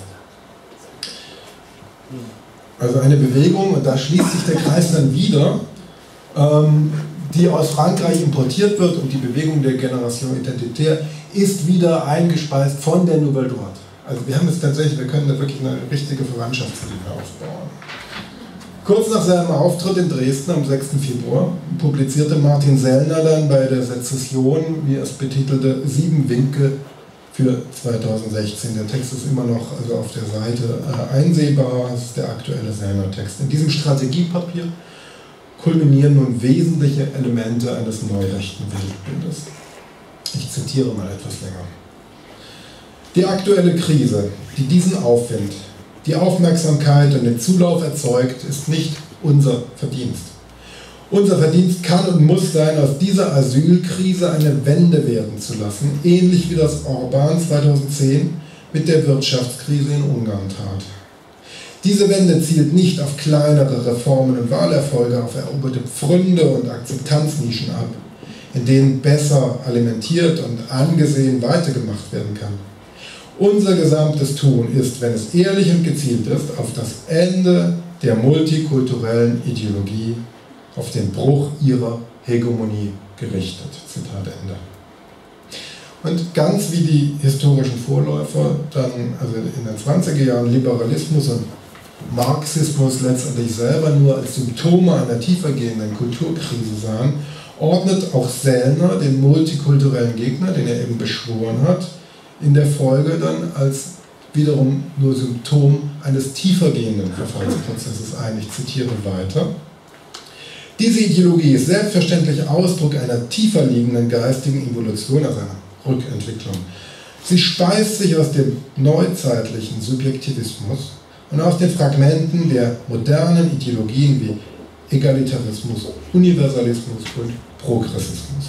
Also eine Bewegung, und da schließt sich der Kreis dann wieder, ähm, die aus Frankreich importiert wird, und die Bewegung der Generation Identitaire ist wieder eingespeist von der Nouvelle Droite. Also wir haben es tatsächlich, wir können da wirklich eine richtige Verwandtschaftslinie aufbauen. Kurz nach seinem Auftritt in Dresden am sechsten Februar publizierte Martin Sellner dann bei der Sezession, wie er es betitelte, sieben Winke für zweitausendsechzehn. Der Text ist immer noch also auf der Seite äh, einsehbar, das ist der aktuelle Sellner-Text. In diesem Strategiepapier kulminieren nun wesentliche Elemente eines neurechten Weltbildes. Ich zitiere mal etwas länger. Die aktuelle Krise, die diesen Aufwind die Aufmerksamkeit und den Zulauf erzeugt, ist nicht unser Verdienst. Unser Verdienst kann und muss sein, aus dieser Asylkrise eine Wende werden zu lassen, ähnlich wie das Orban zweitausendzehn mit der Wirtschaftskrise in Ungarn tat. Diese Wende zielt nicht auf kleinere Reformen und Wahlerfolge, auf eroberte Pfründe und Akzeptanznischen ab, in denen besser alimentiert und angesehen weitergemacht werden kann. Unser gesamtes Tun ist, wenn es ehrlich und gezielt ist, auf das Ende der multikulturellen Ideologie, auf den Bruch ihrer Hegemonie gerichtet. Zitat Ende. Und ganz wie die historischen Vorläufer dann, also in den zwanziger Jahren, Liberalismus und Marxismus letztendlich selber nur als Symptome einer tiefergehenden Kulturkrise sahen, ordnet auch Sellner den multikulturellen Gegner, den er eben beschworen hat, in der Folge dann als wiederum nur Symptom eines tiefergehenden Verfallsprozesses ein. Ich zitiere weiter. Diese Ideologie ist selbstverständlich Ausdruck einer tiefer liegenden geistigen Evolution, also einer Rückentwicklung. Sie speist sich aus dem neuzeitlichen Subjektivismus und aus den Fragmenten der modernen Ideologien wie Egalitarismus, Universalismus und Progressismus.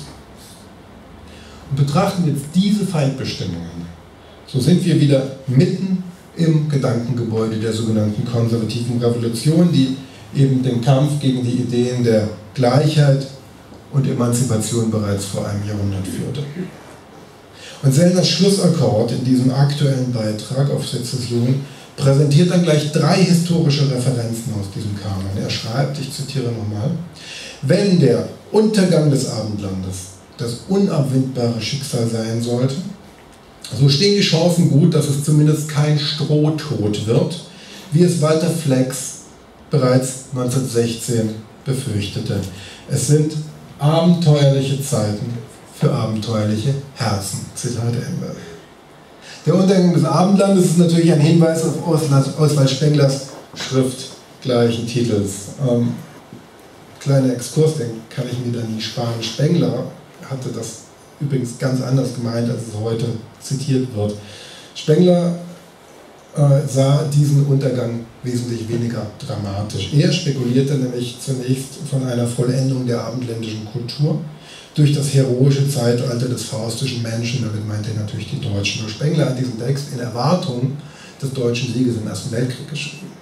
Und betrachten wir jetzt diese Feindbestimmungen, so sind wir wieder mitten im Gedankengebäude der sogenannten konservativen Revolution, die eben den Kampf gegen die Ideen der Gleichheit und Emanzipation bereits vor einem Jahrhundert führte. Und Sellners Schlussakkord in diesem aktuellen Beitrag auf Sezession präsentiert dann gleich drei historische Referenzen aus diesem Kanon. Er schreibt, ich zitiere nochmal, wenn der Untergang des Abendlandes das unabwendbare Schicksal sein sollte, so stehen die Chancen gut, dass es zumindest kein Strohtod wird, wie es Walter Flex bereits neunzehnhundertsechzehn befürchtete. Es sind abenteuerliche Zeiten für abenteuerliche Herzen. Zitat Ende. Der Untergang des Abendlandes ist natürlich ein Hinweis auf Oswald Spenglers Schrift gleichen Titels. Ähm, kleiner Exkurs, den kann ich mir da nie sparen. Spengler hatte das übrigens ganz anders gemeint, als es heute zitiert wird. Spengler äh, sah diesen Untergang wesentlich weniger dramatisch. Er spekulierte nämlich zunächst von einer Vollendung der abendländischen Kultur durch das heroische Zeitalter des faustischen Menschen, damit meinte er natürlich die Deutschen. Nur Spengler hat diesen Text in Erwartung des deutschen Sieges im Ersten Weltkrieg geschrieben.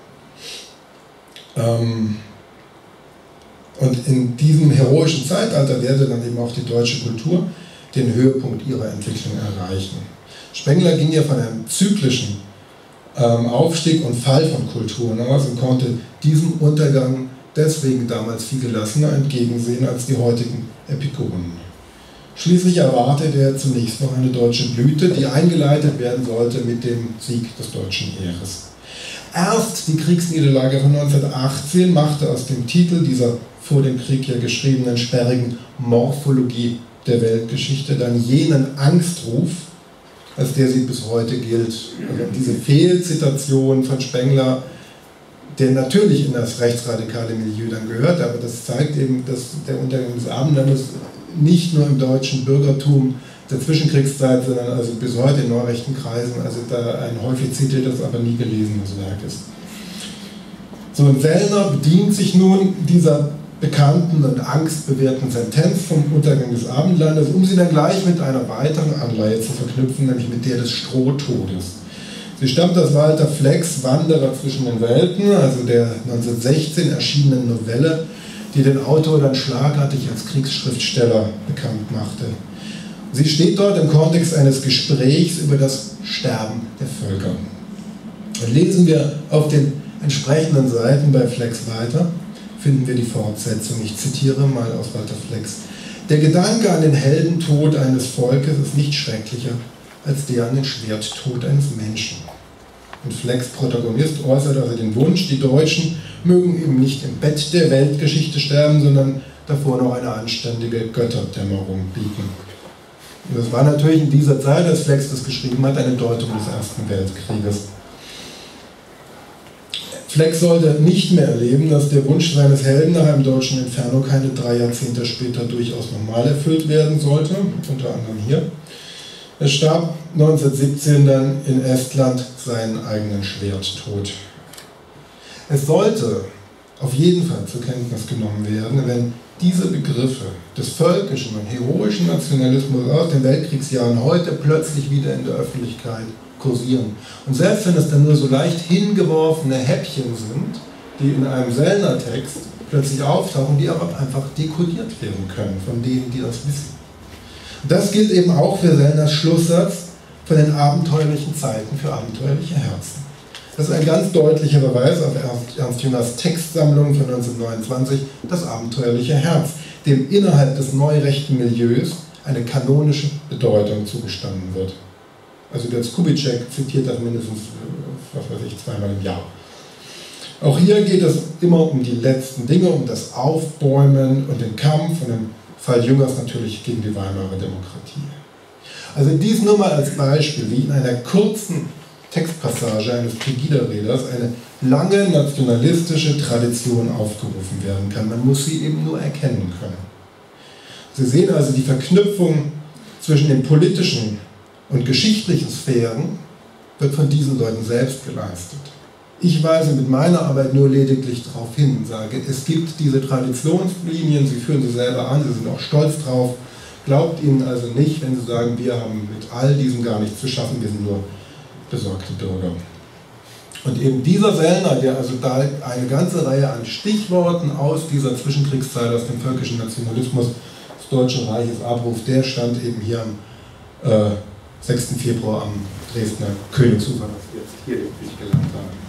Ähm, und in diesem heroischen Zeitalter werde dann eben auch die deutsche Kultur den Höhepunkt ihrer Entwicklung erreichen. Spengler ging ja von einem zyklischen ähm, Aufstieg und Fall von Kulturen aus und konnte diesem Untergang deswegen damals viel gelassener entgegensehen als die heutigen Epikuren. Schließlich erwartet er zunächst noch eine deutsche Blüte, die eingeleitet werden sollte mit dem Sieg des deutschen Heeres. Erst die Kriegsniederlage von neunzehnhundertachtzehn machte aus dem Titel dieser vor dem Krieg ja geschriebenen sperrigen Morphologie der Weltgeschichte dann jenen Angstruf, als der sie bis heute gilt. Also diese Fehlzitation von Spengler, der natürlich in das rechtsradikale Milieu dann gehört, aber das zeigt eben, dass der Untergang des Abendlandes nicht nur im deutschen Bürgertum der Zwischenkriegszeit, sondern also bis heute in neurechten Kreisen, also da ein häufig zitiertes, aber nie gelesenes Werk ist. So, und Sellner bedient sich nun dieser bekannten und angstbewehrten Sentenz vom Untergang des Abendlandes, um sie dann gleich mit einer weiteren Anleihe zu verknüpfen, nämlich mit der des Strohtodes. Sie stammt aus Walter Flecks Wanderer zwischen den Welten, also der neunzehnhundertsechzehn erschienenen Novelle, die den Autor dann schlagartig als Kriegsschriftsteller bekannt machte. Sie steht dort im Kontext eines Gesprächs über das Sterben der Völker. Und lesen wir auf den entsprechenden Seiten bei Flecks weiter, finden wir die Fortsetzung. Ich zitiere mal aus Walter Flecks. Der Gedanke an den Heldentod eines Volkes ist nicht schrecklicher als der an den Schwerttod eines Menschen. Und Flecks Protagonist äußert also den Wunsch, die Deutschen mögen eben nicht im Bett der Weltgeschichte sterben, sondern davor noch eine anständige Götterdämmerung bieten. Und das war natürlich in dieser Zeit, als Flecks das geschrieben hat, eine Deutung des Ersten Weltkrieges. Flecks sollte nicht mehr erleben, dass der Wunsch seines Helden nach einem deutschen Inferno keine drei Jahrzehnte später durchaus normal erfüllt werden sollte, unter anderem hier. Er starb neunzehnhundertsiebzehn dann in Estland seinen eigenen Schwerttod. Es sollte auf jeden Fall zur Kenntnis genommen werden, wenn diese Begriffe des völkischen und heroischen Nationalismus aus den Weltkriegsjahren heute plötzlich wieder in der Öffentlichkeit kursieren. Und selbst wenn es dann nur so leicht hingeworfene Häppchen sind, die in einem Sellner-Text plötzlich auftauchen, die aber einfach dekodiert werden können von denen, die das wissen. Und das gilt eben auch für Sellners Schlusssatz von den abenteuerlichen Zeiten für abenteuerliche Herzen. Das ist ein ganz deutlicher Beweis auf Ernst Jüngers Textsammlung von neunzehnhundertneunundzwanzig, das abenteuerliche Herz, dem innerhalb des neurechten Milieus eine kanonische Bedeutung zugestanden wird. Also der Kubitschek zitiert das mindestens, was weiß ich, zweimal im Jahr. Auch hier geht es immer um die letzten Dinge, um das Aufbäumen und den Kampf und im Fall Jüngers natürlich gegen die Weimarer Demokratie. Also dies nur mal als Beispiel, wie in einer kurzen Textpassage eines Pegida-Reders eine lange nationalistische Tradition aufgerufen werden kann. Man muss sie eben nur erkennen können. Sie sehen also die Verknüpfung zwischen den politischen und geschichtlichen Sphären wird von diesen Leuten selbst geleistet. Ich weise mit meiner Arbeit nur lediglich darauf hin, sage, es gibt diese Traditionslinien, Sie führen sie selber an, Sie sind auch stolz drauf. Glaubt ihnen also nicht, wenn Sie sagen, wir haben mit all diesem gar nichts zu schaffen, wir sind nur besorgte Bürger. Und eben dieser Sellner, der also da eine ganze Reihe an Stichworten aus dieser Zwischenkriegszeit, aus dem völkischen Nationalismus des Deutschen Reiches abruft, der stand eben hier am äh, sechsten Februar am Dresdner Königsufer, das wir jetzt hier wirklich gelernt haben.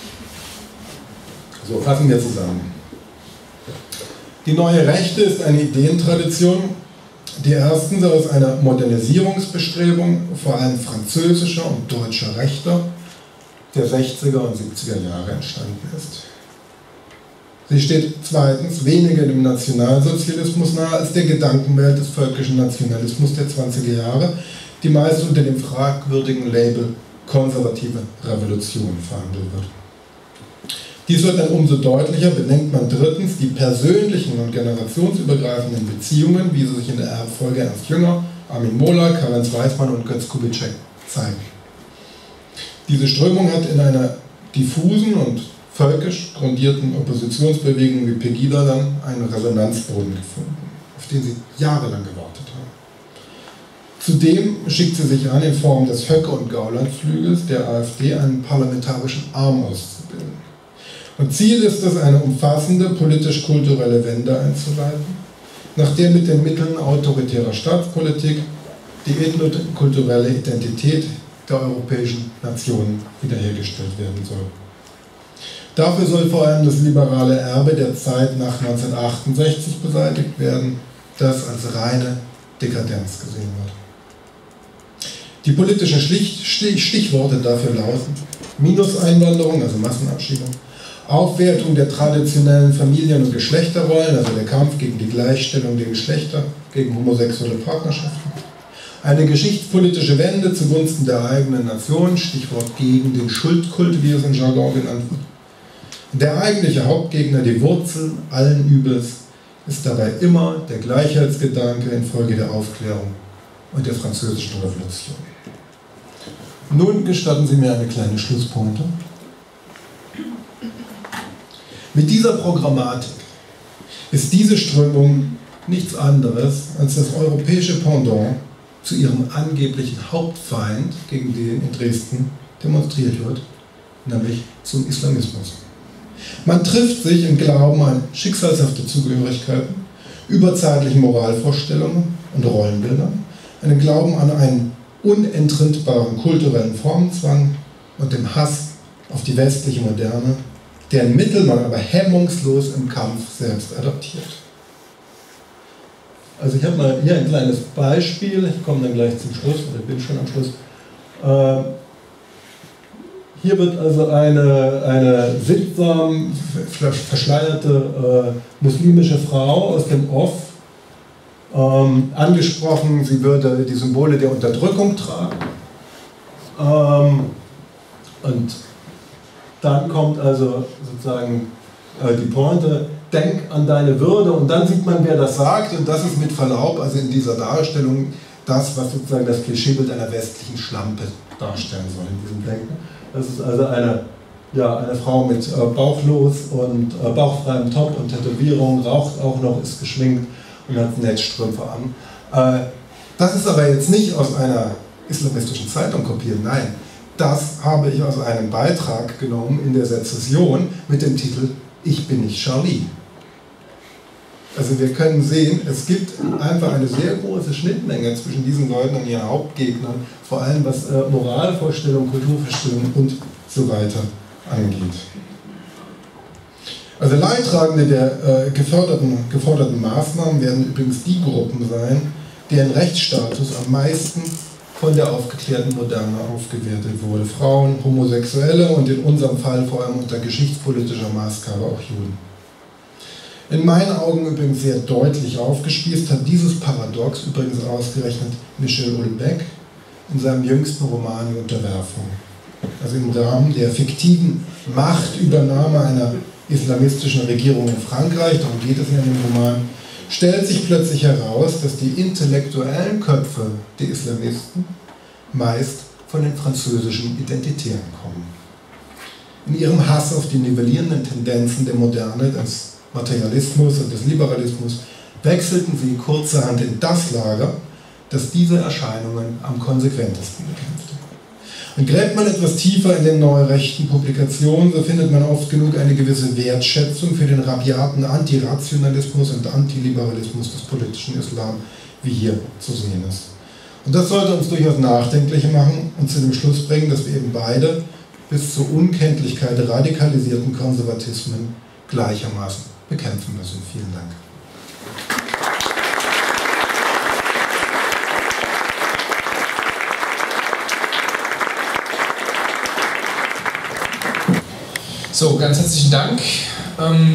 So, fassen wir zusammen. Die neue Rechte ist eine Ideentradition, die erstens aus einer Modernisierungsbestrebung, vor allem französischer und deutscher Rechter, der sechziger und siebziger Jahre entstanden ist. Sie steht zweitens weniger dem Nationalsozialismus nahe als der Gedankenwelt des völkischen Nationalismus der zwanziger Jahre, die meist unter dem fragwürdigen Label konservative Revolution verhandelt wird. Dies wird dann umso deutlicher, bedenkt man drittens die persönlichen und generationsübergreifenden Beziehungen, wie sie sich in der Erbfolge Ernst Jünger, Armin Mohler, Karl-Heinz Weismann und Götz Kubitschek zeigen. Diese Strömung hat in einer diffusen und völkisch grundierten Oppositionsbewegung wie Pegida dann einen Resonanzboden gefunden, auf den sie jahrelang gewartet haben. Zudem schickt sie sich an, in Form des Höcke- und Gaulandflügels der AfD einen parlamentarischen Arm auszubilden. Und Ziel ist es, eine umfassende politisch-kulturelle Wende einzuleiten, nach der mit den Mitteln autoritärer Staatspolitik die ethnokulturelle Identität der europäischen Nationen wiederhergestellt werden soll. Dafür soll vor allem das liberale Erbe der Zeit nach neunzehnhundertachtundsechzig beseitigt werden, das als reine Dekadenz gesehen wird. Die politischen Stichworte dafür lauten Minuseinwanderung, also Massenabschiebung, Aufwertung der traditionellen Familien- und Geschlechterrollen, also der Kampf gegen die Gleichstellung der Geschlechter, gegen homosexuelle Partnerschaften, eine geschichtspolitische Wende zugunsten der eigenen Nation, Stichwort gegen den Schuldkult, wie es im Jargon genannt wird. Der eigentliche Hauptgegner, die Wurzel allen Übels, ist dabei immer der Gleichheitsgedanke infolge der Aufklärung und der Französischen Revolution. Nun gestatten Sie mir eine kleine Schlusspointe. Mit dieser Programmatik ist diese Strömung nichts anderes als das europäische Pendant zu ihrem angeblichen Hauptfeind, gegen den in Dresden demonstriert wird, nämlich zum Islamismus. Man trifft sich im Glauben an schicksalshafte Zugehörigkeiten, überzeitlichen Moralvorstellungen und Rollenbildern, einen Glauben an einen unentrinnbaren kulturellen Formenzwang und dem Hass auf die westliche Moderne, deren Mittel man aber hemmungslos im Kampf selbst adaptiert. Also ich habe mal hier ein kleines Beispiel, ich komme dann gleich zum Schluss, oder bin schon am Schluss. Äh, hier wird also eine, eine sittsam verschleierte äh, muslimische Frau aus dem Off ähm, angesprochen, sie würde die Symbole der Unterdrückung tragen. Ähm, und dann kommt also sozusagen äh, die Pointe, denk an deine Würde, und dann sieht man, wer das sagt, und das ist mit Verlaub, also in dieser Darstellung das, was sozusagen das Klischeebild einer westlichen Schlampe darstellen soll in diesem Denken. Das ist also eine, ja, eine Frau mit äh, bauchlos und äh, bauchfreiem Top und Tätowierung, raucht auch noch, ist geschminkt und hat Netzstrümpfe an. Äh, das ist aber jetzt nicht aus einer islamistischen Zeitung kopiert, nein. Das habe ich aus einem Beitrag genommen in der Sezession mit dem Titel Ich bin nicht Charlie. Also wir können sehen, es gibt einfach eine sehr große Schnittmenge zwischen diesen Leuten und ihren Hauptgegnern, vor allem was äh, Moralvorstellungen, Kulturvorstellungen und so weiter angeht. Also Leidtragende der äh, geförderten, geforderten Maßnahmen werden übrigens die Gruppen sein, deren Rechtsstatus am meisten von der aufgeklärten Moderne aufgewertet wurde. Frauen, Homosexuelle und in unserem Fall vor allem unter geschichtspolitischer Maßgabe auch Juden. In meinen Augen übrigens sehr deutlich aufgespießt hat dieses Paradox übrigens ausgerechnet Michel Houellebecq in seinem jüngsten Roman Die Unterwerfung. Also im Rahmen der fiktiven Machtübernahme einer islamistischen Regierung in Frankreich, darum geht es ja in dem Roman, stellt sich plötzlich heraus, dass die intellektuellen Köpfe der Islamisten meist von den französischen Identitären kommen. In ihrem Hass auf die nivellierenden Tendenzen der Moderne, des Materialismus und des Liberalismus, wechselten sie kurzerhand in das Lager, das diese Erscheinungen am konsequentesten bekämpfte. Und gräbt man etwas tiefer in den neurechten Publikationen, so findet man oft genug eine gewisse Wertschätzung für den rabiaten Antirationalismus und Antiliberalismus des politischen Islam, wie hier zu sehen ist. Und das sollte uns durchaus nachdenklich machen und zu dem Schluss bringen, dass wir eben beide bis zur Unkenntlichkeit radikalisierten Konservatismen gleichermaßen bekämpfen müssen. Vielen Dank. So, ganz herzlichen Dank ähm,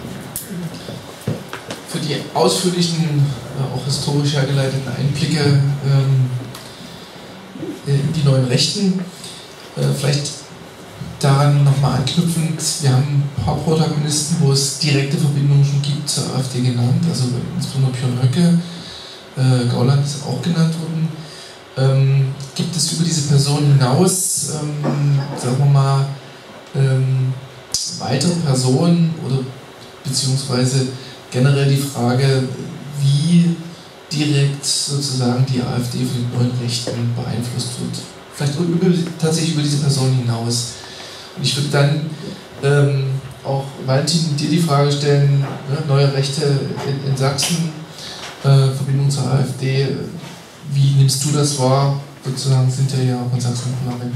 für die ausführlichen, äh, auch historisch hergeleiteten Einblicke ähm, in die neuen Rechten. Äh, vielleicht daran nochmal anknüpfend, wir haben ein paar Protagonisten, wo es direkte Verbindungen schon gibt zur AfD genannt, also insbesondere Björn Höcke, äh, Gauland ist auch genannt worden. Ähm, gibt es über diese Person hinaus, ähm, sagen wir mal, ähm, weitere Personen oder beziehungsweise generell die Frage, wie direkt sozusagen die AfD von den neuen Rechten beeinflusst wird. Vielleicht über, tatsächlich über diese Person hinaus. Und ich würde dann ähm, auch Valentin dir die Frage stellen, ne, neue Rechte in, in Sachsen, äh, Verbindung zur AfD, wie nimmst du das wahr? Sozusagen sind ja ja auch in Sachsen im Parlament.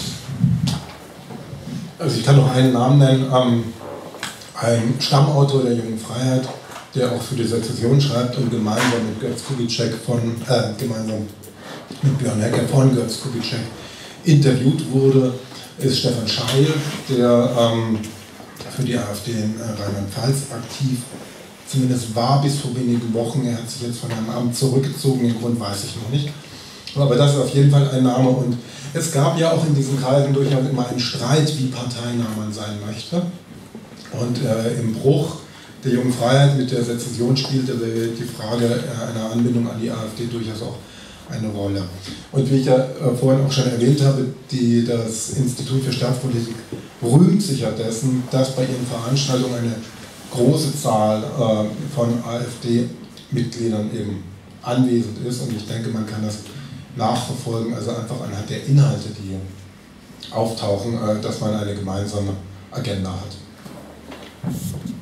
Also ich kann noch einen Namen nennen, ähm, ein Stammautor der Jungen Freiheit, der auch für die Sezession schreibt und gemeinsam mit Götz Kubitschek von, äh, gemeinsam mit Björn Höcke von Götz Kubitschek interviewt wurde, ist Stefan Scheil, der ähm, für die AfD in äh, Rheinland-Pfalz aktiv zumindest war bis vor wenigen Wochen. Er hat sich jetzt von einem Amt zurückgezogen, den Grund weiß ich noch nicht. Aber das ist auf jeden Fall ein Name und es gab ja auch in diesen Kreisen durchaus immer einen Streit, wie parteinah man sein möchte. Und äh, im Bruch der Jungen Freiheit mit der Sezession spielte die Frage äh, einer Anbindung an die AfD durchaus auch eine Rolle. Und wie ich ja äh, vorhin auch schon erwähnt habe, die, das Institut für Staatspolitik rühmt sich ja dessen, dass bei ihren Veranstaltungen eine große Zahl äh, von AfD-Mitgliedern eben anwesend ist. Und ich denke, man kann das nachverfolgen, also einfach anhand der Inhalte, die auftauchen, dass man eine gemeinsame Agenda hat.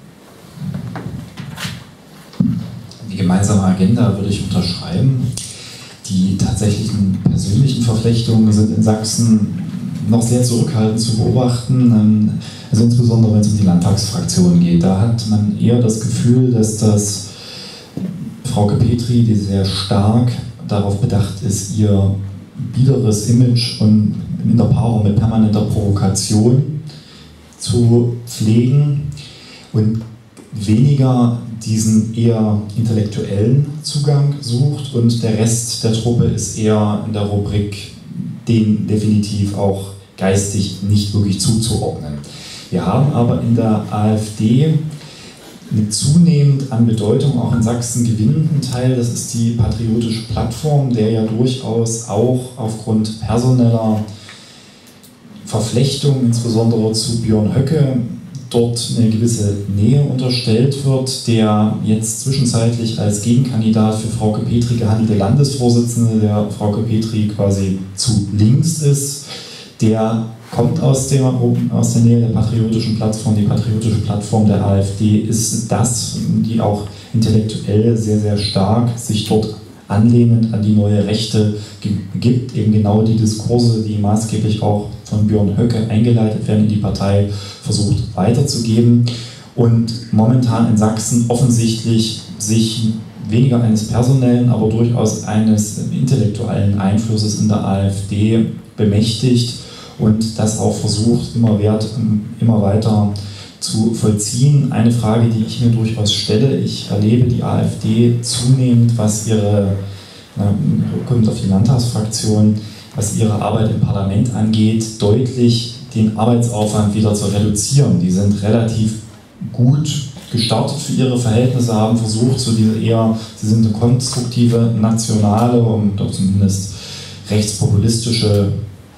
Die gemeinsame Agenda würde ich unterschreiben. Die tatsächlichen persönlichen Verflechtungen sind in Sachsen noch sehr zurückhaltend zu beobachten, also insbesondere wenn es um die Landtagsfraktion geht. Da hat man eher das Gefühl, dass das Frauke Petry, die sehr stark darauf bedacht ist, ihr biederes Image und in der Paarung mit permanenter Provokation zu pflegen und weniger diesen eher intellektuellen Zugang sucht und der Rest der Truppe ist eher in der Rubrik, den definitiv auch geistig nicht wirklich zuzuordnen. Wir haben aber in der AfD einen zunehmend an Bedeutung auch in Sachsen gewinnenden Teil. Das ist die Patriotische Plattform, der ja durchaus auch aufgrund personeller Verflechtung, insbesondere zu Björn Höcke, dort eine gewisse Nähe unterstellt wird, der jetzt zwischenzeitlich als Gegenkandidat für Frauke Petry gehandelte Landesvorsitzende, der Frauke Petry quasi zu links ist, der kommt aus der, aus der Nähe der Patriotischen Plattform. Die Patriotische Plattform der AfD ist das, die auch intellektuell sehr, sehr stark sich dort anlehnend an die neue Rechte gibt, eben genau die Diskurse, die maßgeblich auch von Björn Höcke eingeleitet werden, in die Partei versucht weiterzugeben und momentan in Sachsen offensichtlich sich weniger eines personellen, aber durchaus eines intellektuellen Einflusses in der AfD bemächtigt und das auch versucht, immer, wert, immer weiter zu vollziehen. Eine Frage, die ich mir durchaus stelle: Ich erlebe die AfD zunehmend, was ihre, na, kommt auf die Landtagsfraktion, was ihre Arbeit im Parlament angeht, deutlich den Arbeitsaufwand wieder zu reduzieren. Die sind relativ gut gestartet für ihre Verhältnisse, haben versucht, so diese eher, sie sind eine konstruktive, nationale und doch zumindest rechtspopulistische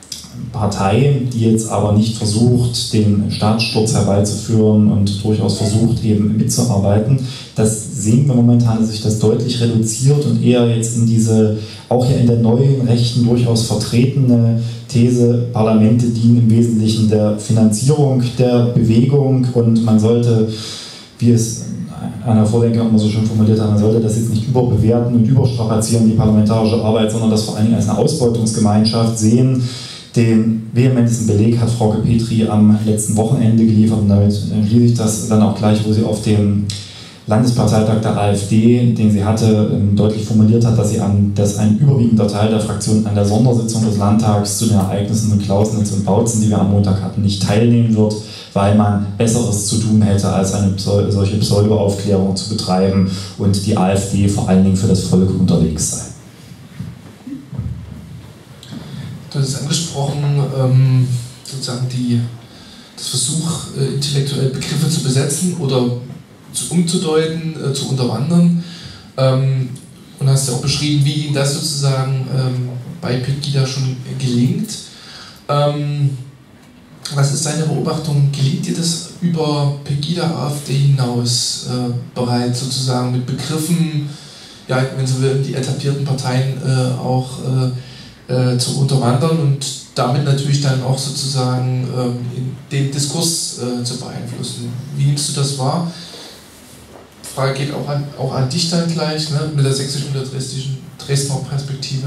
Partei, die jetzt aber nicht versucht, den Staatssturz herbeizuführen und durchaus versucht, eben mitzuarbeiten. Das sehen wir momentan, dass sich das deutlich reduziert und eher jetzt in diese, auch ja in der neuen Rechten durchaus vertretene These, Parlamente dienen im Wesentlichen der Finanzierung der Bewegung und man sollte, wie es einer Vordenker immer so schön formuliert hat, man sollte das jetzt nicht überbewerten und überstrapazieren, die parlamentarische Arbeit, sondern das vor allen Dingen als eine Ausbeutungsgemeinschaft sehen. Den vehementesten Beleg hat Frauke Petry am letzten Wochenende geliefert und damit schließe ich das dann auch gleich, wo sie auf dem Landesparteitag der AfD, den sie hatte, deutlich formuliert hat, dass, sie an, dass ein überwiegender Teil der Fraktion an der Sondersitzung des Landtags zu den Ereignissen in Klausnitz und Bautzen, die wir am Montag hatten, nicht teilnehmen wird, weil man Besseres zu tun hätte, als eine solche Pseudo-Aufklärung zu betreiben und die AfD vor allen Dingen für das Volk unterwegs sei. Du hast es angesprochen, ähm, sozusagen die, das Versuch, äh, intellektuell Begriffe zu besetzen oder zu, umzudeuten, äh, zu unterwandern. Ähm, und hast ja auch beschrieben, wie Ihnen das sozusagen ähm, bei Pegida schon gelingt. Ähm, was ist deine Beobachtung? Gelingt dir das über Pegida AfD hinaus äh, bereits sozusagen mit Begriffen, ja, wenn Sie will, die etablierten Parteien äh, auch äh, Äh, zu unterwandern und damit natürlich dann auch sozusagen ähm, in den Diskurs äh, zu beeinflussen. Wie nimmst du das wahr? Die Frage geht auch an, auch an dich dann gleich, ne, mit der sächsischen und der Dresdner Perspektive.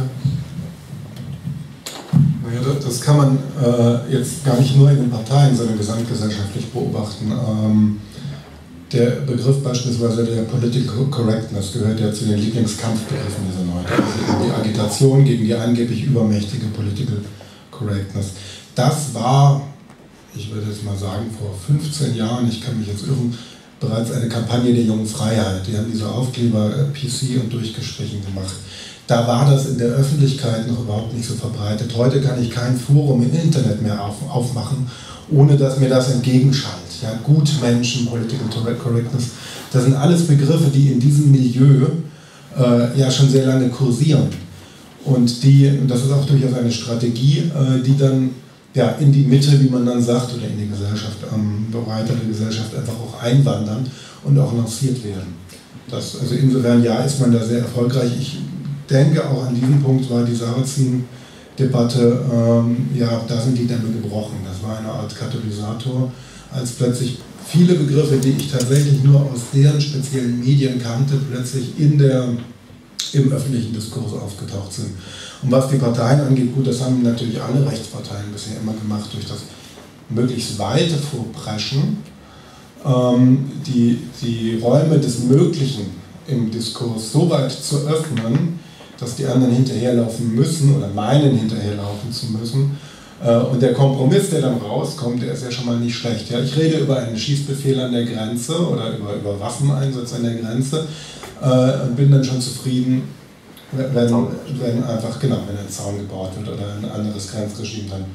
Naja, das kann man äh, jetzt gar nicht nur in den Parteien, sondern gesamtgesellschaftlich beobachten. Ähm, Der Begriff beispielsweise der Political Correctness gehört ja zu den Lieblingskampfbegriffen dieser Leute. Also die Agitation gegen die angeblich übermächtige Political Correctness. Das war, ich würde jetzt mal sagen, vor fünfzehn Jahren, ich kann mich jetzt irren, bereits eine Kampagne der jungen Freiheit. Die haben diese Aufkleber P C und durchgestrichen gemacht. Da war das in der Öffentlichkeit noch überhaupt nicht so verbreitet. Heute kann ich kein Forum im Internet mehr auf, aufmachen, ohne dass mir das entgegenschallt. Ja, Gutmenschen, Political Correctness, das sind alles Begriffe, die in diesem Milieu äh, ja schon sehr lange kursieren. Und die, und das ist auch durchaus eine Strategie, äh, die dann ja, in die Mitte, wie man dann sagt, oder in die Gesellschaft, ähm, breite Gesellschaft einfach auch einwandern und auch lanciert werden. Das, also insofern, ja, ist man da sehr erfolgreich. Ich denke, auch an diesem Punkt war die Sarrazin-Debatte, ähm, ja, da sind die Dämme gebrochen. Das war eine Art Katalysator, als plötzlich viele Begriffe, die ich tatsächlich nur aus deren speziellen Medien kannte, plötzlich in der, im öffentlichen Diskurs aufgetaucht sind. Und was die Parteien angeht, gut, das haben natürlich alle Rechtsparteien bisher immer gemacht, durch das möglichst weite Vorpreschen, ähm, die, die Räume des Möglichen im Diskurs so weit zu öffnen, dass die anderen hinterherlaufen müssen oder meinen, hinterherlaufen zu müssen. Und der Kompromiss, der dann rauskommt, der ist ja schon mal nicht schlecht. Ja, ich rede über einen Schießbefehl an der Grenze oder über, über Waffeneinsatz an der Grenze äh, und bin dann schon zufrieden, wenn, wenn einfach, genau, wenn ein Zaun gebaut wird oder ein anderes Grenzregime dann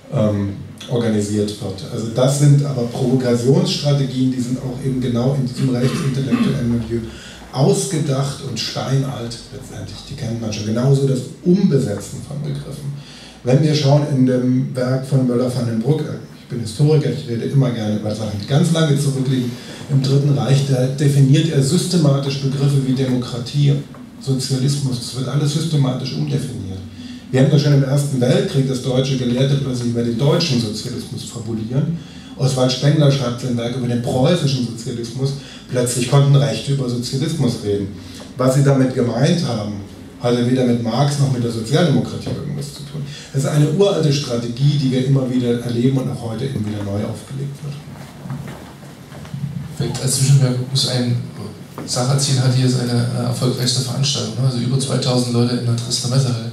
ähm, organisiert wird. Also das sind aber Provokationsstrategien, die sind auch eben genau in diesem rechtsintellektuellen Milieu ausgedacht und steinalt letztendlich. Die kennt man schon. Genauso das Umbesetzen von Begriffen. Wenn wir schauen in dem Werk von Möller van den Bruck, ich bin Historiker, ich rede immer gerne über Sachen, die ganz lange zurückliegen, im Dritten Reich, da definiert er systematisch Begriffe wie Demokratie, Sozialismus, das wird alles systematisch umdefiniert. Wir haben doch schon im Ersten Weltkrieg, dass deutsche Gelehrte plötzlich über den deutschen Sozialismus fabulieren. Oswald Spengler schreibt sein Werk über den preußischen Sozialismus. Plötzlich konnten Rechte über Sozialismus reden. Was sie damit gemeint haben, hatte weder mit Marx noch mit der Sozialdemokratie irgendwas zu tun. Das ist eine uralte Strategie, die wir immer wieder erleben und auch heute eben wieder neu aufgelegt wird. Vielleicht als Zwischenmerkung muss ein Sacherziel hat hier seine äh, erfolgreichste Veranstaltung, ne? Also über zweitausend Leute in der Dresdner Messehalle.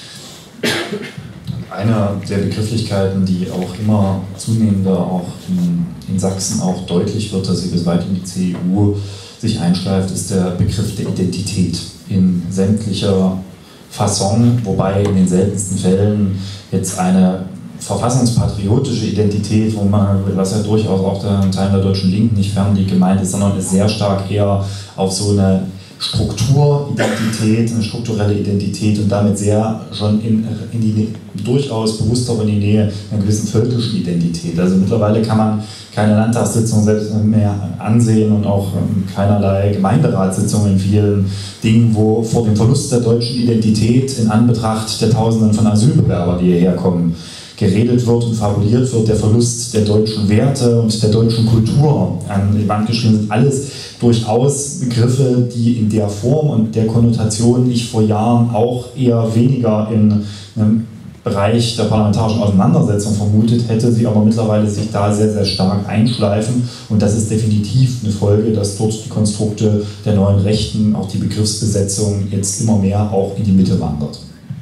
Eine der Begrifflichkeiten, die auch immer zunehmender auch in, in Sachsen auch deutlich wird, dass sie bis weit in die C D U sich einschleift, ist der Begriff der Identität in sämtlicher Fasson, wobei in den seltensten Fällen jetzt eine verfassungspatriotische Identität, wo man, was ja durchaus auch der Teil der deutschen Linken nicht fernliegt gemeint ist, sondern ist sehr stark eher auf so eine Strukturidentität, eine strukturelle Identität und damit sehr schon in, in die, durchaus bewusst auch in die Nähe einer gewissen völkischen Identität. Also mittlerweile kann man keine Landtagssitzung selbst mehr ansehen und auch keinerlei Gemeinderatssitzungen in vielen Dingen, wo vor dem Verlust der deutschen Identität in Anbetracht der Tausenden von Asylbewerbern, die hierher kommen, geredet wird und fabuliert wird, der Verlust der deutschen Werte und der deutschen Kultur an die Wand geschrieben sind, alles durchaus Begriffe, die in der Form und der Konnotation ich vor Jahren auch eher weniger in einem Bereich der parlamentarischen Auseinandersetzung vermutet hätte, sie aber mittlerweile sich da sehr, sehr stark einschleifen und das ist definitiv eine Folge, dass dort die Konstrukte der neuen Rechten, auch die Begriffsbesetzung jetzt immer mehr auch in die Mitte wandert.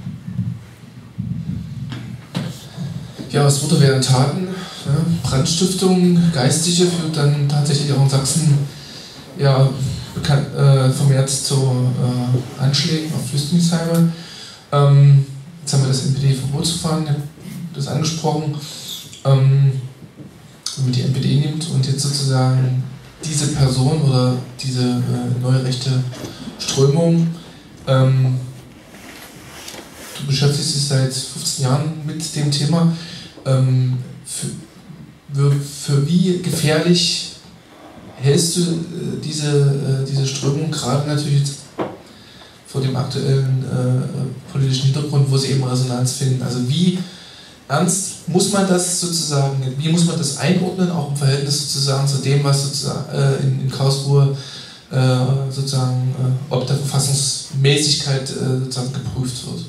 Ja, was Worte werden Taten. Ja, Brandstiftung, Geistliche führt dann tatsächlich auch in Sachsen ja, bekannt, äh, vermehrt zu äh, Anschlägen auf Flüchtlingsheime. Ähm, jetzt haben wir das N P D-Verbotsverfahren, das angesprochen. Ähm, wenn man die N P D nimmt und jetzt sozusagen diese Person oder diese äh, neue rechte Strömung, ähm, du beschäftigst dich seit fünfzehn Jahren mit dem Thema. Ähm, für, für wie gefährlich hältst du äh, diese, äh, diese Strömung, gerade natürlich jetzt vor dem aktuellen äh, politischen Hintergrund, wo sie eben Resonanz finden? Also wie ernst muss man das sozusagen, wie muss man das einordnen, auch im Verhältnis sozusagen zu dem, was sozusagen äh, in, in Karlsruhe äh, sozusagen, äh, ob der Verfassungsmäßigkeit äh, sozusagen geprüft wird?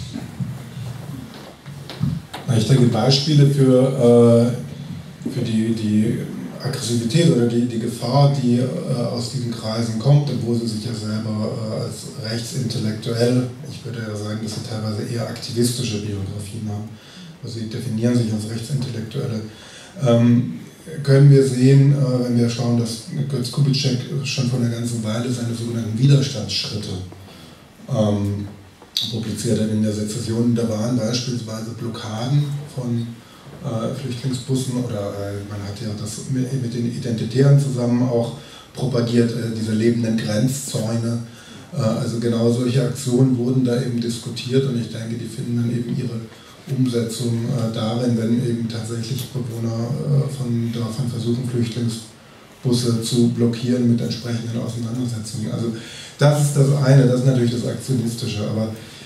Ich denke, Beispiele für, äh, für die, die Aggressivität oder die, die Gefahr, die äh, aus diesen Kreisen kommt, obwohl sie sich ja selber äh, als rechtsintellektuell, ich würde ja sagen, dass sie teilweise eher aktivistische Biografien haben, also sie definieren sich als Rechtsintellektuelle, ähm, können wir sehen, äh, wenn wir schauen, dass Götz Kubitschek schon vor einer ganzen Weile seine sogenannten Widerstandsschritte ähm, publiziert hat in der Sezession. Da waren beispielsweise Blockaden von äh, Flüchtlingsbussen oder äh, man hat ja das mit, mit den Identitären zusammen auch propagiert, äh, diese lebenden Grenzzäune. Äh, also genau solche Aktionen wurden da eben diskutiert und ich denke, die finden dann eben ihre Umsetzung äh, darin, wenn eben tatsächlich Bewohner äh, von Dörfern versuchen, Flüchtlingsbusse zu blockieren mit entsprechenden Auseinandersetzungen. Also das ist das eine, das ist natürlich das Aktionistische, aber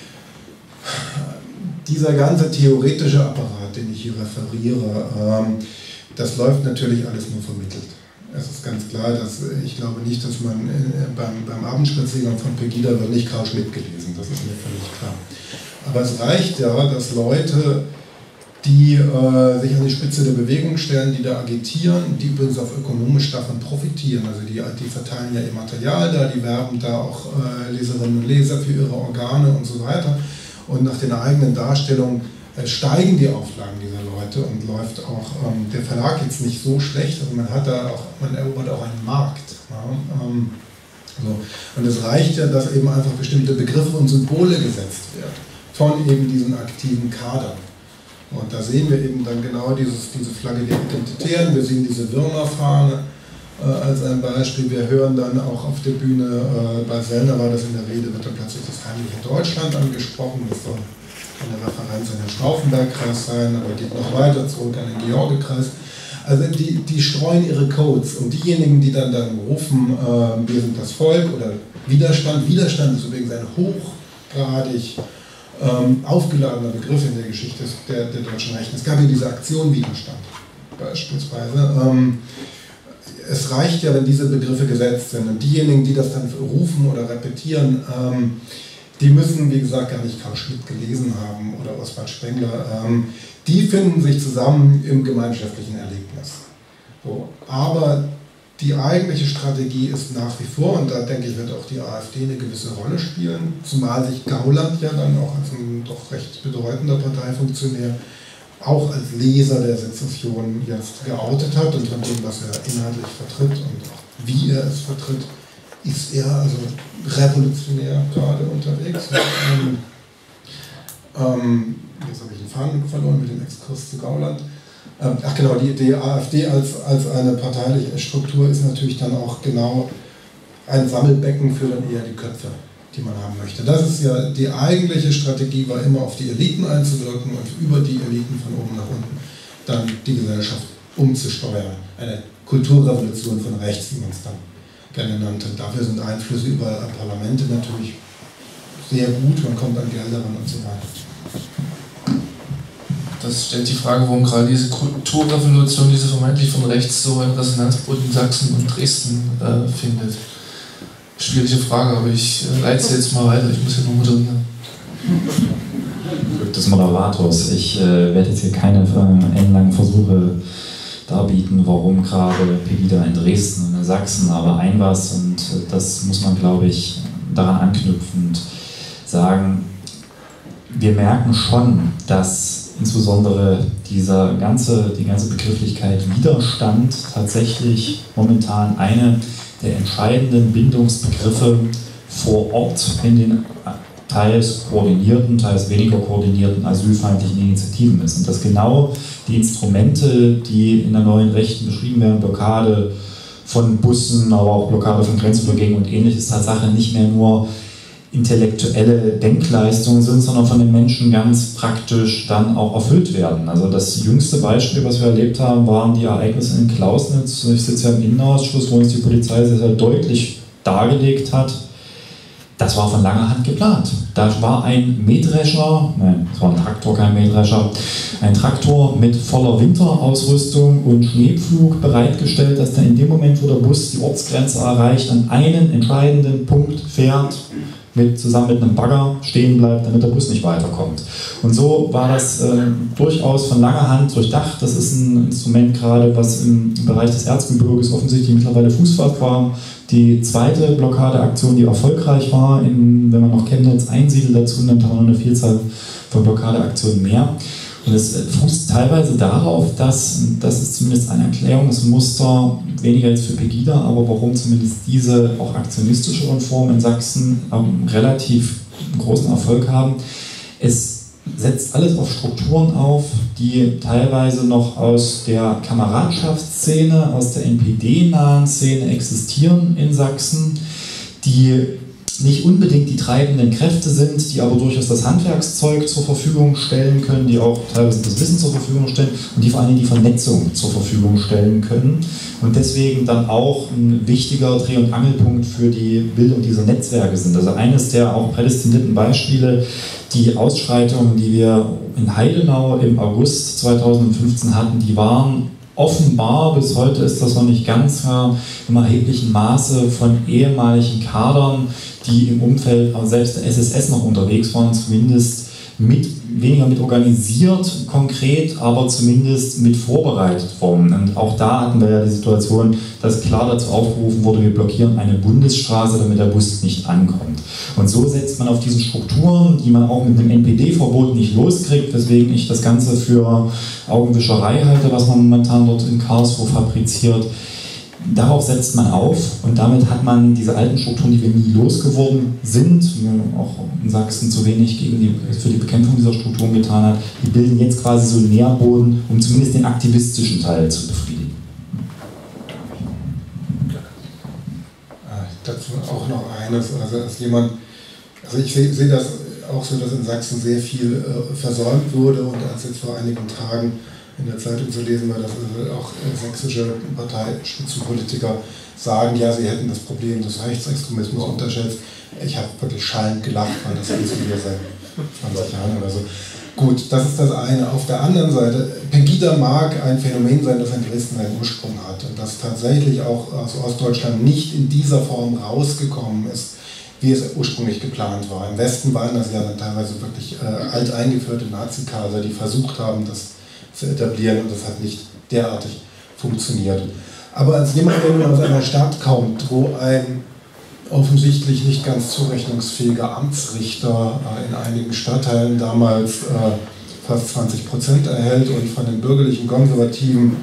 dieser ganze theoretische Apparat, den ich hier referiere, ähm, das läuft natürlich alles nur vermittelt. Es ist ganz klar, dass ich glaube nicht, dass man äh, beim, beim Abendspaziergang von Pegida wird nicht Karl Schmidt gelesen, das ist mir völlig klar. Aber es reicht ja, dass Leute, die äh, sich an die Spitze der Bewegung stellen, die da agitieren, die übrigens auch ökonomisch davon profitieren, also die, die verteilen ja ihr Material da, die werben da auch äh, Leserinnen und Leser für ihre Organe und so weiter. Und nach den eigenen Darstellungen äh, steigen die Auflagen dieser Leute und läuft auch ähm, der Verlag jetzt nicht so schlecht, also man hat da auch, man erobert auch einen Markt. Ja, ähm, so. Und es reicht ja, dass eben einfach bestimmte Begriffe und Symbole gesetzt werden von eben diesen aktiven Kadern. Und da sehen wir eben dann genau dieses, diese Flagge der Identitären, wir sehen diese Würmerfahne äh, als ein Beispiel, wir hören dann auch auf der Bühne, äh, bei Sellner war das in der Rede, wird dann plötzlich das heimliche Deutschland angesprochen, das soll eine Referenz an den Stauffenberg-Kreis sein, aber geht noch weiter zurück an den George-Kreis. Also die, die streuen ihre Codes und diejenigen, die dann, dann rufen, äh, wir sind das Volk oder Widerstand, Widerstand ist übrigens ein hochgradig ähm, aufgeladener Begriff in der Geschichte der, der deutschen Rechten. Es gab ja diese Aktion Widerstand beispielsweise. Ähm, es reicht ja, wenn diese Begriffe gesetzt sind und diejenigen, die das dann rufen oder repetieren, ähm, die müssen, wie gesagt, gar nicht Karl Schmitt gelesen haben oder Oswald Spengler. Ähm, die finden sich zusammen im gemeinschaftlichen Erlebnis. So. Aber die eigentliche Strategie ist nach wie vor, und da denke ich, wird auch die AfD eine gewisse Rolle spielen, zumal sich Gauland ja dann auch als ein doch recht bedeutender Parteifunktionär auch als Leser der Sezession jetzt geoutet hat und von dem, was er inhaltlich vertritt und auch wie er es vertritt, ist er also revolutionär gerade unterwegs. Ähm, ähm, jetzt habe ich den Faden verloren mit dem Exkurs zu Gauland. Ähm, ach genau, die, die AfD als, als eine parteiliche Struktur ist natürlich dann auch genau ein Sammelbecken für dann eher die Köpfe, die man haben möchte. Das ist ja die eigentliche Strategie, war immer auf die Eliten einzuwirken und über die Eliten von oben nach unten dann die Gesellschaft umzusteuern. Eine Kulturrevolution von rechts, wie man es dann gerne nannte. Dafür sind Einflüsse über Parlamente natürlich sehr gut, man kommt an Gelder ran und so weiter. Das stellt die Frage, warum gerade diese Kulturrevolution, diese vermeintlich von rechts so einen Resonanzboden in Sachsen und Dresden äh, findet. Schwierige Frage, aber ich äh, leite sie jetzt mal weiter, ich muss ja nur moderieren. Glück des Moderators. Ich äh, werde jetzt hier keine äh, ellenlangen Versuche darbieten, warum gerade Pegida in Dresden und in Sachsen, aber ein was, und äh, das muss man, glaube ich, daran anknüpfend sagen, wir merken schon, dass insbesondere dieser ganze, die ganze Begrifflichkeit Widerstand tatsächlich momentan eine der entscheidenden Bindungsbegriffe vor Ort in den teils koordinierten, teils weniger koordinierten asylfeindlichen Initiativen ist. Und dass genau die Instrumente, die in der neuen Rechten beschrieben werden, Blockade von Bussen, aber auch Blockade von Grenzübergängen und ähnliches, Tatsache nicht mehr nur intellektuelle Denkleistungen sind, sondern von den Menschen ganz praktisch dann auch erfüllt werden. Also das jüngste Beispiel, was wir erlebt haben, waren die Ereignisse in Klausnitz. Ich sitze ja im Innenausschuss, wo uns die Polizei sehr, sehr deutlich dargelegt hat, das war von langer Hand geplant. Da war ein Mähdrescher, nein, es war ein Traktor, kein Mähdrescher, ein Traktor mit voller Winterausrüstung und Schneepflug bereitgestellt, dass dann in dem Moment, wo der Bus die Ortsgrenze erreicht, an einen entscheidenden Punkt fährt, mit, zusammen mit einem Bagger stehen bleibt, damit der Bus nicht weiterkommt. Und so war das äh, durchaus von langer Hand durchdacht. Das ist ein Instrument gerade, was im Bereich des Erzgebirges offensichtlich mittlerweile Fuß fasst war. Die zweite Blockadeaktion, die erfolgreich war, in, wenn man noch Chemnitz einsiedelt dazu, dann haben wir noch eine Vielzahl von Blockadeaktionen mehr. Und es fußt teilweise darauf, dass, das ist zumindest ein Erklärungsmuster, weniger jetzt für Pegida, aber warum zumindest diese auch aktionistischeren Formen in Sachsen ähm, relativ großen Erfolg haben. Es setzt alles auf Strukturen auf, die teilweise noch aus der Kameradschaftsszene, aus der N P D-nahen Szene existieren in Sachsen, die nicht unbedingt die treibenden Kräfte sind, die aber durchaus das Handwerkszeug zur Verfügung stellen können, die auch teilweise das Wissen zur Verfügung stellen und die vor allem die Vernetzung zur Verfügung stellen können und deswegen dann auch ein wichtiger Dreh- und Angelpunkt für die Bildung dieser Netzwerke sind. Also eines der auch prädestinierten Beispiele, die Ausschreitungen, die wir in Heidenau im August zweitausendfünfzehn hatten, die waren offenbar, bis heute ist das noch nicht ganz klar, im erheblichen Maße von ehemaligen Kadern, die im Umfeld selbst der S S S noch unterwegs waren, zumindest mit, weniger mit organisiert konkret, aber zumindest mit vorbereitet worden. Und auch da hatten wir ja die Situation, dass klar dazu aufgerufen wurde, wir blockieren eine Bundesstraße, damit der Bus nicht ankommt. Und so setzt man auf diesen Strukturen, die man auch mit einem N P D-Verbot nicht loskriegt, weswegen ich das Ganze für Augenwischerei halte, was man momentan dort in Karlsruhe fabriziert. darauf setzt man auf und damit hat man diese alten Strukturen, die wir nie losgeworden sind, wir auch in Sachsen zu wenig gegen die, für die Bekämpfung dieser Strukturen getan hat, die bilden jetzt quasi so einen Nährboden, um zumindest den aktivistischen Teil zu befriedigen. Dazu auch noch eines, also als jemand, also ich sehe seh das auch so, dass in Sachsen sehr viel äh, versäumt wurde und als jetzt vor einigen Tagen in der Zeitung zu lesen war, dass äh, auch äh, sächsische Parteispitzenpolitiker sagen, ja, sie hätten das Problem des Rechtsextremismus unterschätzt. Ich habe wirklich schallend gelacht, weil das ist wieder seit zwanzig Jahren oder so. Gut, das ist das eine. Auf der anderen Seite, Pegida mag ein Phänomen sein, das in Dresden seinen Ursprung hat und das tatsächlich auch aus Ostdeutschland nicht in dieser Form rausgekommen ist, wie es ursprünglich geplant war. Im Westen waren das ja dann teilweise wirklich äh, alteingeführte Nazi-Kader, die versucht haben, das zu etablieren und das hat nicht derartig funktioniert. Aber als jemand, der nun aus einer Stadt kommt, wo ein offensichtlich nicht ganz zurechnungsfähiger Amtsrichter äh, in einigen Stadtteilen damals äh, fast zwanzig Prozent erhält und von den bürgerlichen Konservativen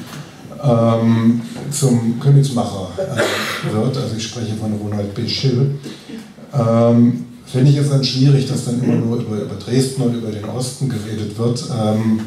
ähm, zum Königsmacher äh, wird, also ich spreche von Ronald B. Schill, ähm, finde ich es dann schwierig, dass dann immer nur über, über Dresden und über den Osten geredet wird. Ähm,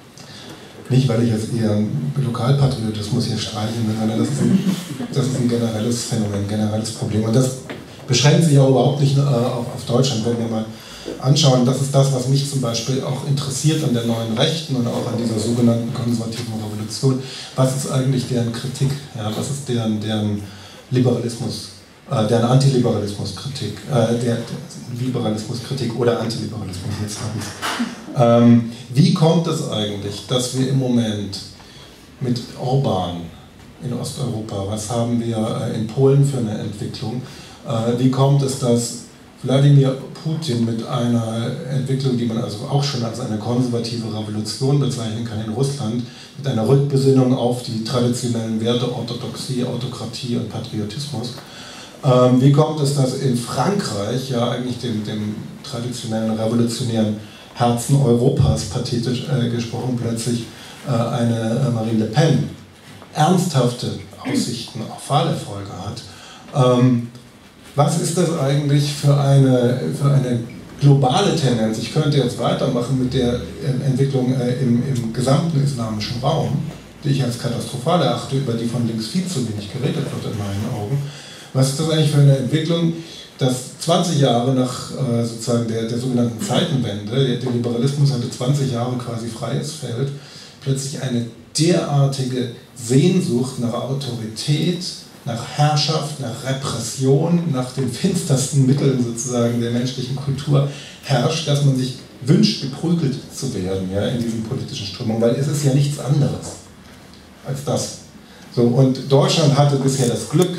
nicht, weil ich jetzt eher einen Lokalpatriotismus hier streichen will, sondern das ist, ein, das ist ein generelles Phänomen, ein generelles Problem. Und das beschränkt sich auch überhaupt nicht äh, auf, auf Deutschland. Wenn wir mal anschauen, das ist das, was mich zum Beispiel auch interessiert an der neuen Rechten und auch an dieser sogenannten konservativen Revolution. Was ist eigentlich deren Kritik? Ja, was ist deren, deren Liberalismus? Deren Antiliberalismuskritik, äh, der, der Liberalismuskritik oder Antiliberalismus, jetzt habe ich es. Ähm, wie kommt es eigentlich, dass wir im Moment mit Orban in Osteuropa, was haben wir äh, in Polen für eine Entwicklung, äh, wie kommt es, dass Wladimir Putin mit einer Entwicklung, die man also auch schon als eine konservative Revolution bezeichnen kann in Russland, mit einer Rückbesinnung auf die traditionellen Werte Orthodoxie, Autokratie und Patriotismus, Ähm, wie kommt es, dass in Frankreich, ja eigentlich dem, dem traditionellen revolutionären Herzen Europas, pathetisch äh, gesprochen, plötzlich äh, eine äh, Marine Le Pen ernsthafte Aussichten auf Wahlerfolge hat? Ähm, was ist das eigentlich für eine, für eine globale Tendenz? Ich könnte jetzt weitermachen mit der äh, Entwicklung äh, im, im gesamten islamischen Raum, die ich als katastrophal erachte, über die von links viel zu wenig geredet wird in meinen Augen. Was ist das eigentlich für eine Entwicklung, dass zwanzig Jahre nach äh, sozusagen der, der sogenannten Zeitenwende, der, der Liberalismus hatte zwanzig Jahre quasi freies Feld, plötzlich eine derartige Sehnsucht nach Autorität, nach Herrschaft, nach Repression, nach den finstersten Mitteln sozusagen der menschlichen Kultur herrscht, dass man sich wünscht, geprügelt zu werden, ja, in diesen politischen Strömungen, weil es ist ja nichts anderes als das. So, und Deutschland hatte bisher das Glück,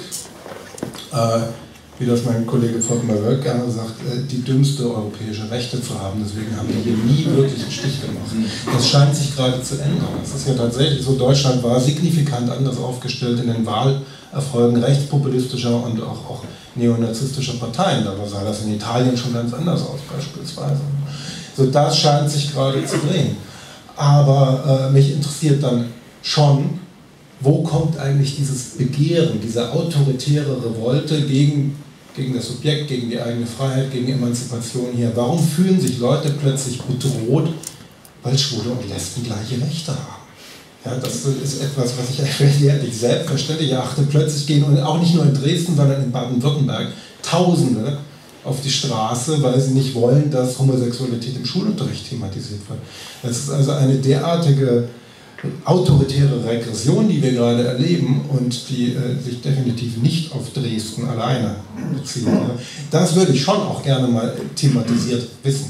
Äh, wie das mein Kollege Volkmar Wölk gerne sagt, äh, die dümmste europäische Rechte zu haben. Deswegen haben wir hier nie wirklich einen Stich gemacht. Das scheint sich gerade zu ändern. Es ist ja tatsächlich so, Deutschland war signifikant anders aufgestellt in den Wahlerfolgen rechtspopulistischer und auch, auch neonazistischer Parteien. Da sah das in Italien schon ganz anders aus beispielsweise. So, das scheint sich gerade zu drehen. Aber äh, mich interessiert dann schon, wo kommt eigentlich dieses Begehren, diese autoritäre Revolte gegen, gegen das Subjekt, gegen die eigene Freiheit, gegen Emanzipation hier? Warum fühlen sich Leute plötzlich bedroht, weil Schwule und Lesben gleiche Rechte haben? Ja, das ist etwas, was ich eigentlich selbstverständlich erachte. Plötzlich gehen, und auch nicht nur in Dresden, sondern in Baden-Württemberg, Tausende auf die Straße, weil sie nicht wollen, dass Homosexualität im Schulunterricht thematisiert wird. Das ist also eine derartige autoritäre Regression, die wir gerade erleben und die äh, sich definitiv nicht auf Dresden alleine bezieht. Ja. Das würde ich schon auch gerne mal thematisiert wissen.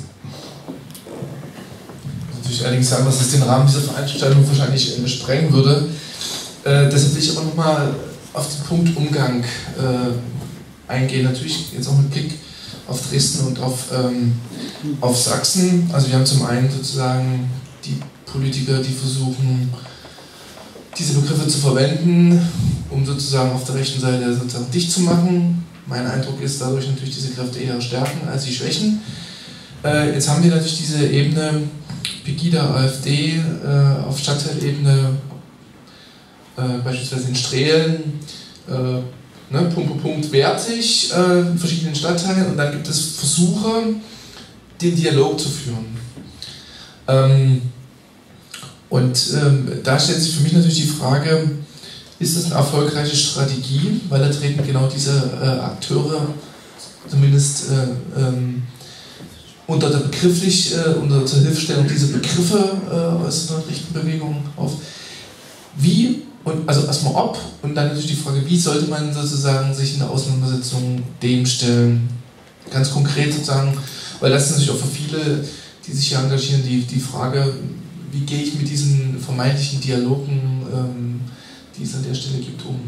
Ich würde allerdings sagen, dass es den Rahmen dieser Veranstaltung wahrscheinlich äh, sprengen würde. Äh, deshalb will ich aber nochmal auf den Punkt Umgang äh, eingehen. Natürlich jetzt auch mit Blick auf Dresden und auf, ähm, auf Sachsen. Also wir haben zum einen sozusagen die Politiker, die versuchen, diese Begriffe zu verwenden, um sozusagen auf der rechten Seite sozusagen dicht zu machen. Mein Eindruck ist dadurch natürlich diese Kräfte eher stärken als sie schwächen. Äh, jetzt haben wir natürlich diese Ebene Pegida, AfD, äh, auf Stadtteilebene, äh, beispielsweise in Strehlen, äh, ne, Punkt, Punkt, Punkt, wertig äh, in verschiedenen Stadtteilen und dann gibt es Versuche, den Dialog zu führen. Ähm, und ähm, da stellt sich für mich natürlich die Frage, ist das eine erfolgreiche Strategie, weil da treten genau diese äh, Akteure zumindest äh, ähm, unter der begrifflich, äh, unter der Hilfestellung dieser Begriffe äh, aus der rechten Bewegung auf. Wie, und also erstmal ob, und dann natürlich die Frage, wie sollte man sozusagen sich in der Auseinandersetzung dem stellen? Ganz konkret sozusagen, weil das ist natürlich auch für viele, die sich hier engagieren, die, die Frage, wie gehe ich mit diesen vermeintlichen Dialogen, ähm, die es an der Stelle gibt, um?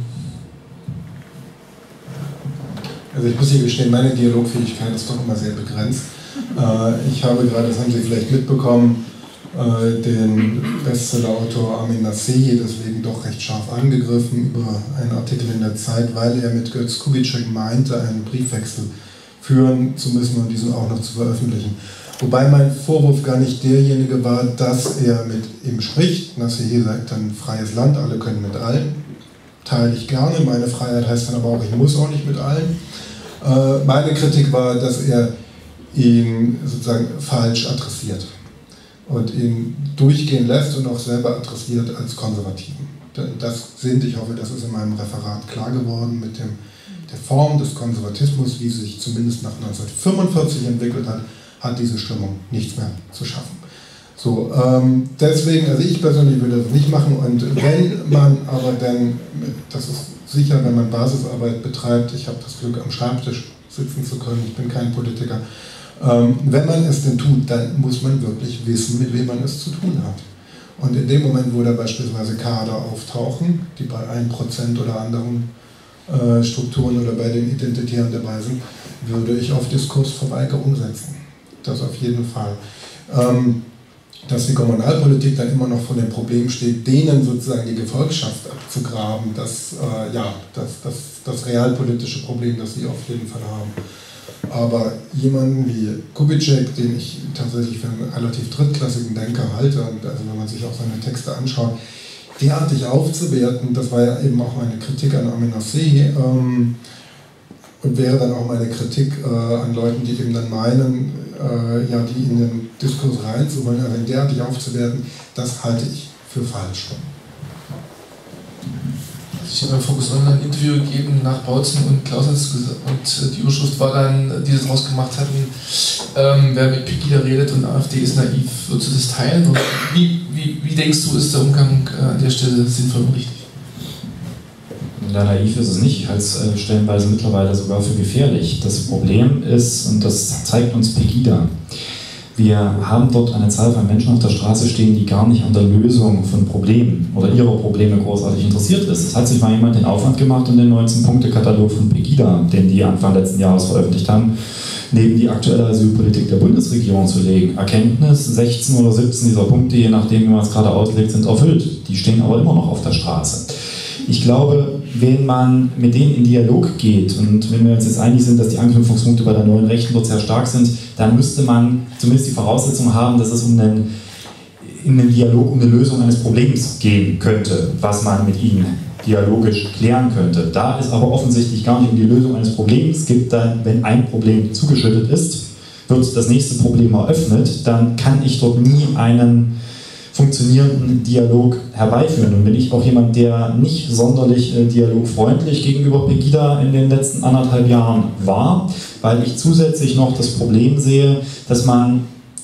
Also ich muss hier gestehen, meine Dialogfähigkeit ist doch immer sehr begrenzt. Äh, ich habe gerade, das haben Sie vielleicht mitbekommen, äh, den Bestsellerautor Amin Nasseh deswegen doch recht scharf angegriffen über einen Artikel in der Zeit, weil er mit Götz Kubitschek meinte, einen Briefwechsel führen zu müssen und diesen auch noch zu veröffentlichen. Wobei mein Vorwurf gar nicht derjenige war, dass er mit ihm spricht. Nasseh sagt dann freies Land, alle können mit allen. Teile ich gerne. Meine Freiheit heißt dann aber auch, ich muss auch nicht mit allen. Äh, meine Kritik war, dass er ihn sozusagen falsch adressiert und ihn durchgehen lässt und auch selber adressiert als Konservativen. Das sind, ich hoffe, das ist in meinem Referat klar geworden, mit dem, der Form des Konservatismus, wie sie sich zumindest nach neunzehnhundertfünfundvierzig entwickelt hat, hat diese Stimmung nichts mehr zu schaffen. So, ähm, deswegen, also ich persönlich würde das nicht machen, und wenn man aber dann, das ist sicher, wenn man Basisarbeit betreibt, ich habe das Glück am Schreibtisch sitzen zu können, ich bin kein Politiker, ähm, wenn man es denn tut, dann muss man wirklich wissen, mit wem man es zu tun hat. Und in dem Moment, wo da beispielsweise Kader auftauchen, die bei ein Prozent oder anderen äh, Strukturen oder bei den Identitären dabei sind, würde ich auf Diskursverweigerung setzen. Das auf jeden Fall. Ähm, dass die Kommunalpolitik dann immer noch vor dem Problem steht, denen sozusagen die Gefolgschaft abzugraben, das, äh, ja, das, das, das realpolitische Problem, das sie auf jeden Fall haben. Aber jemanden wie Kubitschek, den ich tatsächlich für einen relativ drittklassigen Denker halte, und also wenn man sich auch seine Texte anschaut, derartig aufzuwerten, das war ja eben auch meine Kritik an Amin Nasseh, ähm, und wäre dann auch meine Kritik äh, an Leuten, die eben dann meinen, äh, ja, die in den Diskurs reinzuholen, also derartig aufzuwerten, das halte ich für falsch. Ich habe beim Focus Online ein Interview gegeben nach Bautzen und Clausewitz, und die Überschrift war dann, die das rausgemacht hatten, ähm, wer mit Pegida redet und AfD ist naiv, würdest du das teilen? Oder wie, wie, wie denkst du, ist der Umgang äh, an der Stelle sinnvoll und richtig? Ja, naiv ist es nicht, ich halte es äh, stellenweise mittlerweile sogar für gefährlich. Das Problem ist, und das zeigt uns Pegida, wir haben dort eine Zahl von Menschen auf der Straße stehen, die gar nicht an der Lösung von Problemen oder ihrer Probleme großartig interessiert ist. Es hat sich mal jemand den Aufwand gemacht und den neunzehn-Punkte-Katalog von Pegida, den die Anfang letzten Jahres veröffentlicht haben, neben die aktuelle Asylpolitik der Bundesregierung zu legen. Erkenntnis, sechzehn oder siebzehn dieser Punkte, je nachdem wie man es gerade auslegt, sind erfüllt. Die stehen aber immer noch auf der Straße. Ich glaube, wenn man mit denen in Dialog geht und wenn wir uns jetzt einig sind, dass die Anknüpfungspunkte bei der neuen Rechten dort sehr stark sind, dann müsste man zumindest die Voraussetzung haben, dass es um einen, in einem Dialog um eine Lösung eines Problems gehen könnte, was man mit ihnen dialogisch klären könnte. Da es aber offensichtlich gar nicht um die Lösung eines Problems geht, dann, wenn ein Problem zugeschüttet ist, wird das nächste Problem eröffnet, dann kann ich dort nie einen funktionierenden Dialog herbeiführen. Und bin ich auch jemand, der nicht sonderlich äh, dialogfreundlich gegenüber Pegida in den letzten anderthalb Jahren war, weil ich zusätzlich noch das Problem sehe, dass man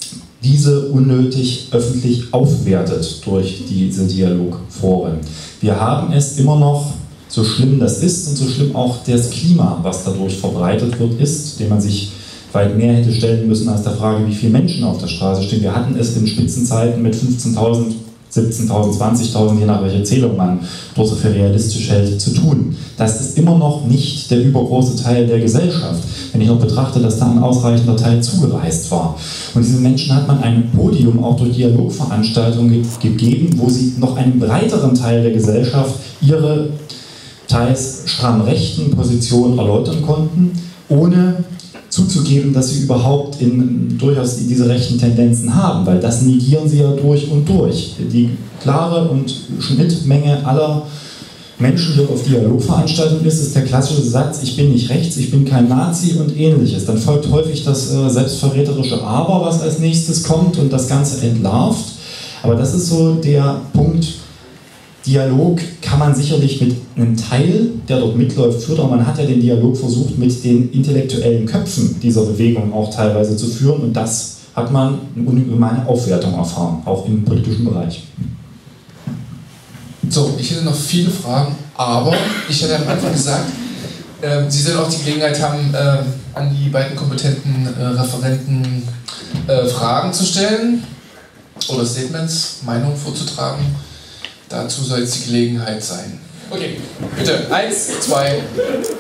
diese unnötig öffentlich aufwertet durch diese Dialogforen. Wir haben es immer noch, so schlimm das ist und so schlimm auch das Klima, was dadurch verbreitet wird, ist, dem man sich weit mehr hätte stellen müssen als der Frage, wie viele Menschen auf der Straße stehen. Wir hatten es in Spitzenzeiten mit fünfzehntausend, siebzehntausend, zwanzigtausend, je nach welcher Zählung man dort so für realistisch hält, zu tun. Das ist immer noch nicht der übergroße Teil der Gesellschaft, wenn ich noch betrachte, dass da ein ausreichender Teil zugereist war. Und diesen Menschen hat man ein Podium auch durch Dialogveranstaltungen ge- gegeben, wo sie noch einem breiteren Teil der Gesellschaft ihre teils stramm rechten Positionen erläutern konnten, ohne zuzugeben, dass sie überhaupt in, durchaus diese rechten Tendenzen haben, weil das negieren sie ja durch und durch. Die klare und Schnittmenge aller Menschen hier auf Dialogveranstaltungen ist, ist der klassische Satz, ich bin nicht rechts, ich bin kein Nazi und ähnliches. Dann folgt häufig das äh, selbstverräterische Aber, was als nächstes kommt und das Ganze entlarvt. Aber das ist so der Punkt, Dialog kann man sicherlich mit einem Teil, der dort mitläuft, führen, aber man hat ja den Dialog versucht, mit den intellektuellen Köpfen dieser Bewegung auch teilweise zu führen und das hat man eine ungemeine Aufwertung erfahren, auch im politischen Bereich. So, ich hätte noch viele Fragen, aber ich hatte am Anfang gesagt, äh, Sie sollen auch die Gelegenheit haben, äh, an die beiden kompetenten äh, Referenten äh, Fragen zu stellen oder Statements, Meinungen vorzutragen. Dazu soll jetzt die Gelegenheit sein. Okay, bitte, eins, zwei. Ähm,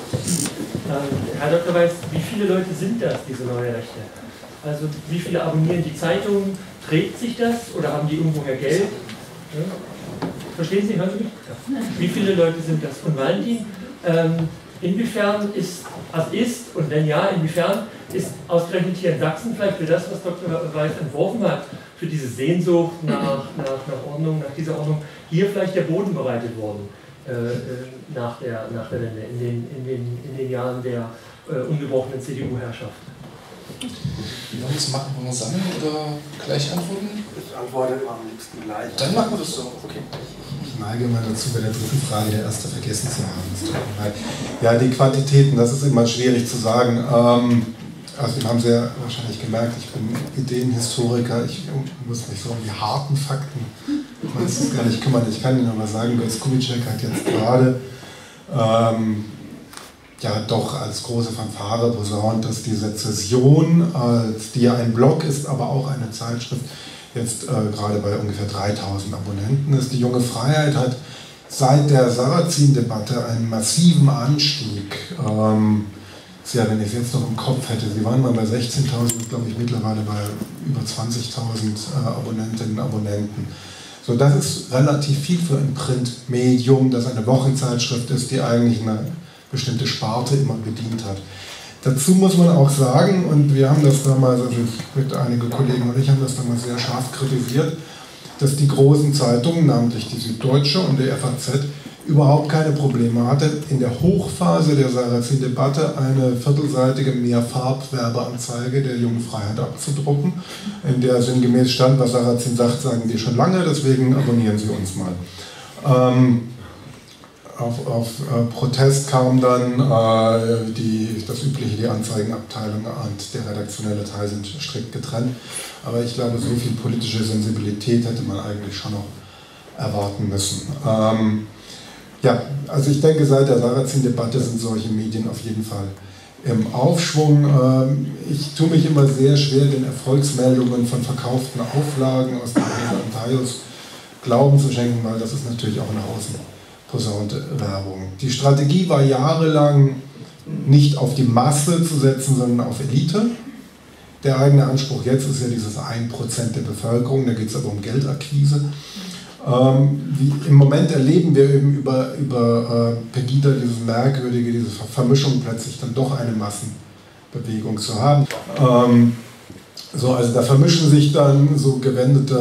Herr Doktor Weiß, wie viele Leute sind das, diese neue Rechte? Also wie viele abonnieren die Zeitung? Trägt sich das oder haben die irgendwoher Geld? Ja? Verstehen Sie, hören Sie mich? Ja. Wie viele Leute sind das? Und Valentin, ähm, inwiefern ist, also ist, und wenn ja, inwiefern ist ausgerechnet hier in Sachsen vielleicht für das, was Doktor Weiß entworfen hat, für diese Sehnsucht nach, nach, nach Ordnung, nach dieser Ordnung, hier vielleicht der Boden bereitet worden äh, nach, der, nach der Wende, in den, in den, in den Jahren der äh, ungebrochenen C D U-Herrschaft? Wie wollen wir es machen? Wollen wir sammeln oder gleich antworten? Ich antworte am liebsten gleich. Dann machen wir das so. Okay. Ich neige mal dazu, bei der dritten Frage der erste vergessen zu haben. Ja, die Quantitäten, das ist immer schwierig zu sagen. Ähm, also wir haben sehr wahrscheinlich gemerkt, ich bin Ideenhistoriker, ich muss mich so um die harten Fakten meistens gar nicht kümmern. Ich kann Ihnen aber sagen, Götz Kubitschek hat jetzt gerade ähm, ja doch als große Fanfare posaunt, dass die Sezession, als die ja ein Blog ist, aber auch eine Zeitschrift, jetzt äh, gerade bei ungefähr dreitausend Abonnenten ist. Die Junge Freiheit hat seit der Sarrazin-Debatte einen massiven Anstieg. Ähm, ja, wenn ich es jetzt noch im Kopf hätte, sie waren mal bei sechzehntausend, glaube ich, mittlerweile bei über zwanzigtausend äh, Abonnentinnen und Abonnenten. So, das ist relativ viel für ein Printmedium, das eine Wochenzeitschrift ist, die eigentlich eine bestimmte Sparte immer bedient hat. Dazu muss man auch sagen, und wir haben das damals, also ich mit einigen Kollegen und ich haben das damals sehr scharf kritisiert, dass die großen Zeitungen, namentlich die Süddeutsche und die F A Z, überhaupt keine Probleme hatte, in der Hochphase der Sarrazin-Debatte eine viertelseitige Mehrfarbwerbeanzeige der Jungen Freiheit abzudrucken, in der sinngemäß stand, was Sarrazin sagt, sagen wir schon lange, deswegen abonnieren Sie uns mal. Ähm, Auf, auf äh, Protest kam dann äh, die, das übliche, die Anzeigenabteilung und der redaktionelle Teil sind strikt getrennt. Aber ich glaube, so viel politische Sensibilität hätte man eigentlich schon noch erwarten müssen. Ähm, ja, also ich denke, seit der Sarrazin-Debatte sind solche Medien auf jeden Fall im Aufschwung. Ähm, ich tue mich immer sehr schwer, den Erfolgsmeldungen von verkauften Auflagen aus den Teils Glauben zu schenken, weil das ist natürlich auch nach außen posaunte Werbung. Die Strategie war jahrelang nicht auf die Masse zu setzen, sondern auf Elite. Der eigene Anspruch jetzt ist ja dieses ein Prozent der Bevölkerung, da geht es aber um Geldakquise. Ähm, wie, im Moment erleben wir eben über, über äh, Pegida dieses merkwürdige, diese Vermischung plötzlich dann doch eine Massenbewegung zu haben. Ähm, so, also da vermischen sich dann so gewendete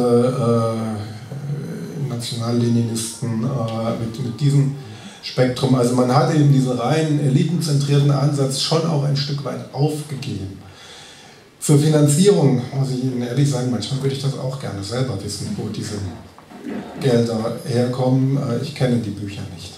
äh, Nationalleninisten äh, mit, mit diesem Spektrum. Also man hat eben diesen rein elitenzentrierten Ansatz schon auch ein Stück weit aufgegeben. Zur Finanzierung muss ich Ihnen ehrlich sagen, manchmal würde ich das auch gerne selber wissen, wo diese Gelder herkommen. Ich kenne die Bücher nicht.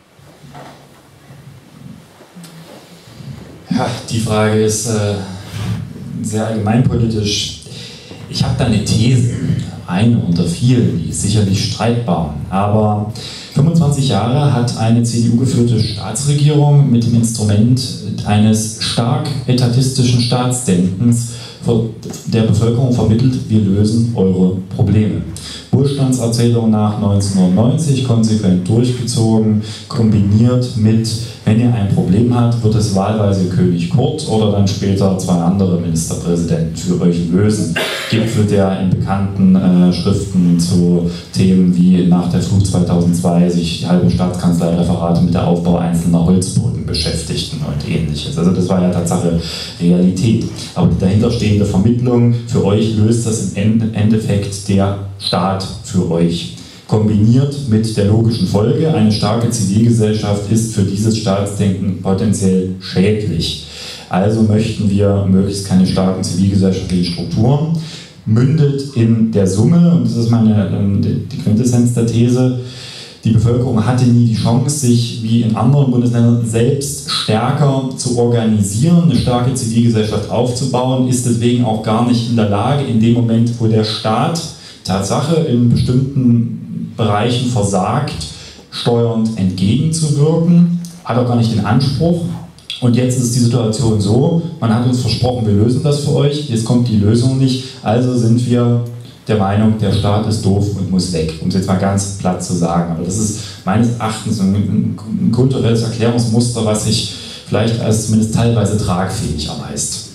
Ja, die Frage ist äh, sehr allgemeinpolitisch. Ich habe da eine These, eine unter vielen, die ist sicherlich streitbar, aber fünfundzwanzig Jahre hat eine C D U-geführte Staatsregierung mit dem Instrument eines stark etatistischen Staatsdenkens der Bevölkerung vermittelt, wir lösen eure Probleme. Wohlstandserzählung nach neunzehnhundertneunzig, konsequent durchgezogen, kombiniert mit, wenn ihr ein Problem habt, wird es wahlweise König Kurt oder dann später zwei andere Ministerpräsidenten für euch lösen. Gipfel der in bekannten äh, Schriften zu Themen wie nach der Flut zweitausendzwei sich die halbe Staatskanzlei-Referate mit der Aufbau einzelner Holzbrücken beschäftigten und ähnliches. Also das war ja Tatsache Realität. Aber die dahinterstehende Vermittlung, für euch löst das im Endeffekt der Staat für euch. kombiniert mit der logischen Folge, eine starke Zivilgesellschaft ist für dieses Staatsdenken potenziell schädlich. Also möchten wir möglichst keine starken zivilgesellschaftlichen Strukturen, mündet in der Summe, und das ist meine, die Quintessenz der These, die Bevölkerung hatte nie die Chance, sich wie in anderen Bundesländern selbst stärker zu organisieren, eine starke Zivilgesellschaft aufzubauen, ist deswegen auch gar nicht in der Lage, in dem Moment, wo der Staat Tatsache in bestimmten Bereichen versagt, steuernd entgegenzuwirken, hat auch gar nicht den Anspruch. Und jetzt ist die Situation so, man hat uns versprochen, wir lösen das für euch, jetzt kommt die Lösung nicht, also sind wir der Meinung, der Staat ist doof und muss weg, um es jetzt mal ganz platt zu sagen. Aber das ist meines Erachtens ein, ein kulturelles Erklärungsmuster, was sich vielleicht als zumindest teilweise tragfähig erweist.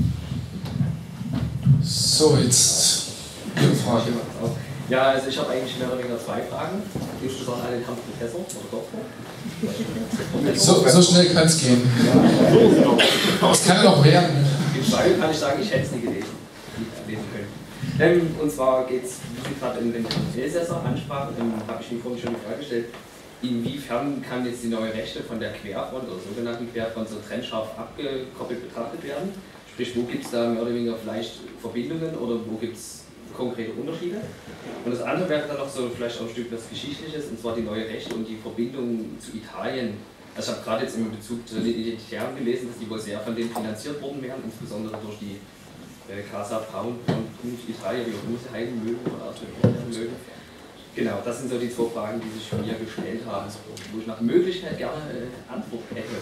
So, jetzt Ihre Frage. Ja, also ich habe eigentlich mehr oder weniger zwei Fragen. Insbesondere an den Herrn Professor oder Doktor. So, so schnell kann es gehen. Aber es kann ja noch werden. Im Zweifel kann ich sagen, ich hätte es nie gelesen, nicht lesen können. Ähm, und zwar geht es, wie Sie gerade in den Elsässer ansprachen, ähm, habe ich mir vorhin schon die Frage gestellt, inwiefern kann jetzt die neue Rechte von der Querfront oder sogenannten Querfront so trennscharf abgekoppelt betrachtet werden? Sprich, wo gibt es da mehr oder weniger vielleicht Verbindungen oder wo gibt es konkrete Unterschiede? Und das andere wäre dann noch so vielleicht auch ein Stück was Geschichtliches, und zwar die neue Rechte und die Verbindung zu Italien. Also ich habe gerade jetzt im Bezug zu den Identitären gelesen, dass die wohl sehr von denen finanziert worden wären, insbesondere durch die äh, Casa Pound und Italien, wie auch immer sie heißen mögen oder mögen. Genau, das sind so die zwei Fragen, die sich mir gestellt haben, wo ich nach Möglichkeit gerne äh, Antwort hätte.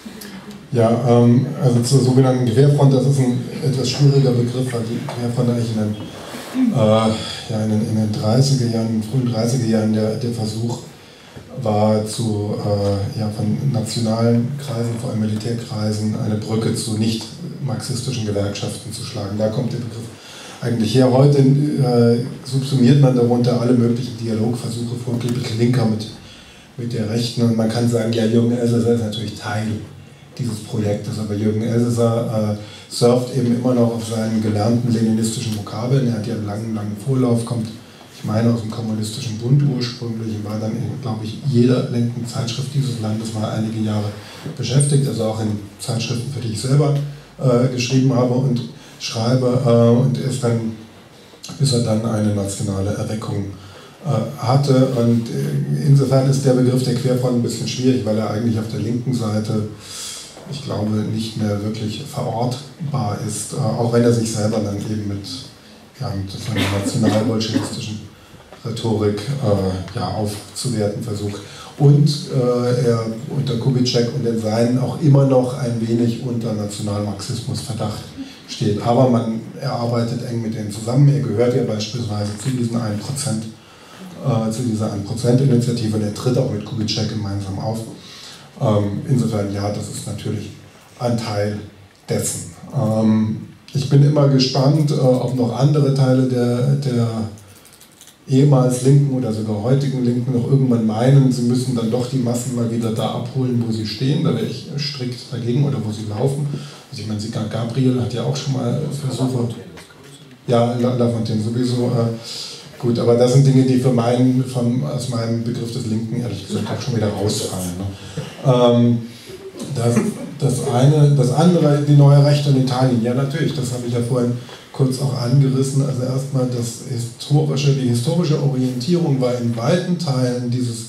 Ja, ähm, also zur sogenannten Querfront, das ist ein etwas schwieriger Begriff, weil die Querfront eigentlich in den, äh, ja, in den, in den dreißiger Jahren, in den frühen dreißiger Jahren der, der Versuch war, zu, äh, ja, von nationalen Kreisen, vor allem Militärkreisen, eine Brücke zu nicht marxistischen Gewerkschaften zu schlagen. Da kommt der Begriff eigentlich her. Heute äh, subsumiert man darunter alle möglichen Dialogversuche, vorgeblich Linker mit, mit der Rechten. Und man kann sagen, ja, Jürgen Elsässer ist natürlich Teil dieses Projektes, aber Jürgen Elsässer äh, surft eben immer noch auf seinen gelernten leninistischen Vokabeln. Er hat ja einen langen, langen Vorlauf, kommt, ich meine, aus dem Kommunistischen Bund ursprünglich und war dann in, glaube ich, jeder linken Zeitschrift dieses Landes mal einige Jahre beschäftigt, also auch in Zeitschriften, für die ich selber äh, geschrieben habe und schreibe, äh, und ist dann, bis er dann eine nationale Erweckung äh, hatte. Und äh, insofern ist der Begriff der Querfront ein bisschen schwierig, weil er eigentlich auf der linken Seite, ich glaube, nicht mehr wirklich verortbar ist, äh, auch wenn er sich selber dann eben mit, ja, mit seiner nationalbolschewistischen Rhetorik äh, ja, aufzuwerten versucht. Und äh, er unter Kubitschek und den Seinen auch immer noch ein wenig unter Nationalmarxismus-Verdacht steht. Aber man, er arbeitet eng mit denen zusammen. Er gehört ja beispielsweise zu diesen ein Prozent, äh, zu dieser ein Prozent Initiative, und er tritt auch mit Kubitschek gemeinsam auf. Ähm, insofern, ja, das ist natürlich ein Teil dessen. Ähm, ich bin immer gespannt, äh, ob noch andere Teile der, der ehemals Linken oder sogar heutigen Linken noch irgendwann meinen, sie müssen dann doch die Massen mal wieder da abholen, wo sie stehen. Da wäre ich strikt dagegen, oder wo sie laufen. Also ich meine, Sigmar Gabriel hat ja auch schon mal Versuche. Ja, Lafontaine sowieso. Äh, gut, aber das sind Dinge, die für meinen, von, aus meinem Begriff des Linken ehrlich gesagt auch schon wieder rausfallen. Ne? Ähm, das, das eine, das andere, die neue Rechte in Italien. Ja, natürlich, das habe ich ja vorhin kurz auch angerissen. Also erstmal das historische, die historische Orientierung war in weiten Teilen dieses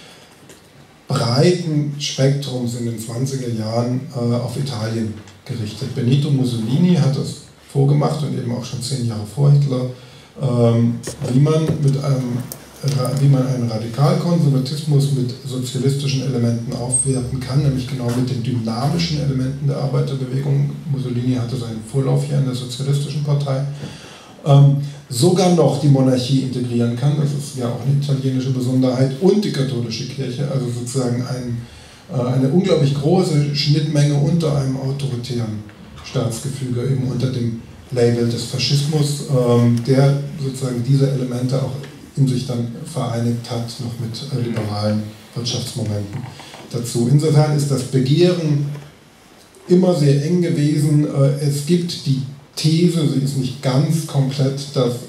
breiten Spektrums in den zwanziger Jahren äh, auf Italien gerichtet. Benito Mussolini hat das vorgemacht und eben auch schon zehn Jahre vor Hitler, ähm, wie man mit einem wie man einen Radikalkonservatismus mit sozialistischen Elementen aufwerten kann, nämlich genau mit den dynamischen Elementen der Arbeiterbewegung. Mussolini hatte seinen Vorlauf hier in der Sozialistischen Partei. Ähm, sogar noch die Monarchie integrieren kann, das ist ja auch eine italienische Besonderheit, und die katholische Kirche, also sozusagen ein, äh, eine unglaublich große Schnittmenge unter einem autoritären Staatsgefüge, eben unter dem Label des Faschismus, ähm, der sozusagen diese Elemente auch in sich dann vereinigt hat, noch mit äh, liberalen Wirtschaftsmomenten dazu. Insofern ist das Begehren immer sehr eng gewesen. Äh, es gibt die These, sie ist nicht ganz komplett, dass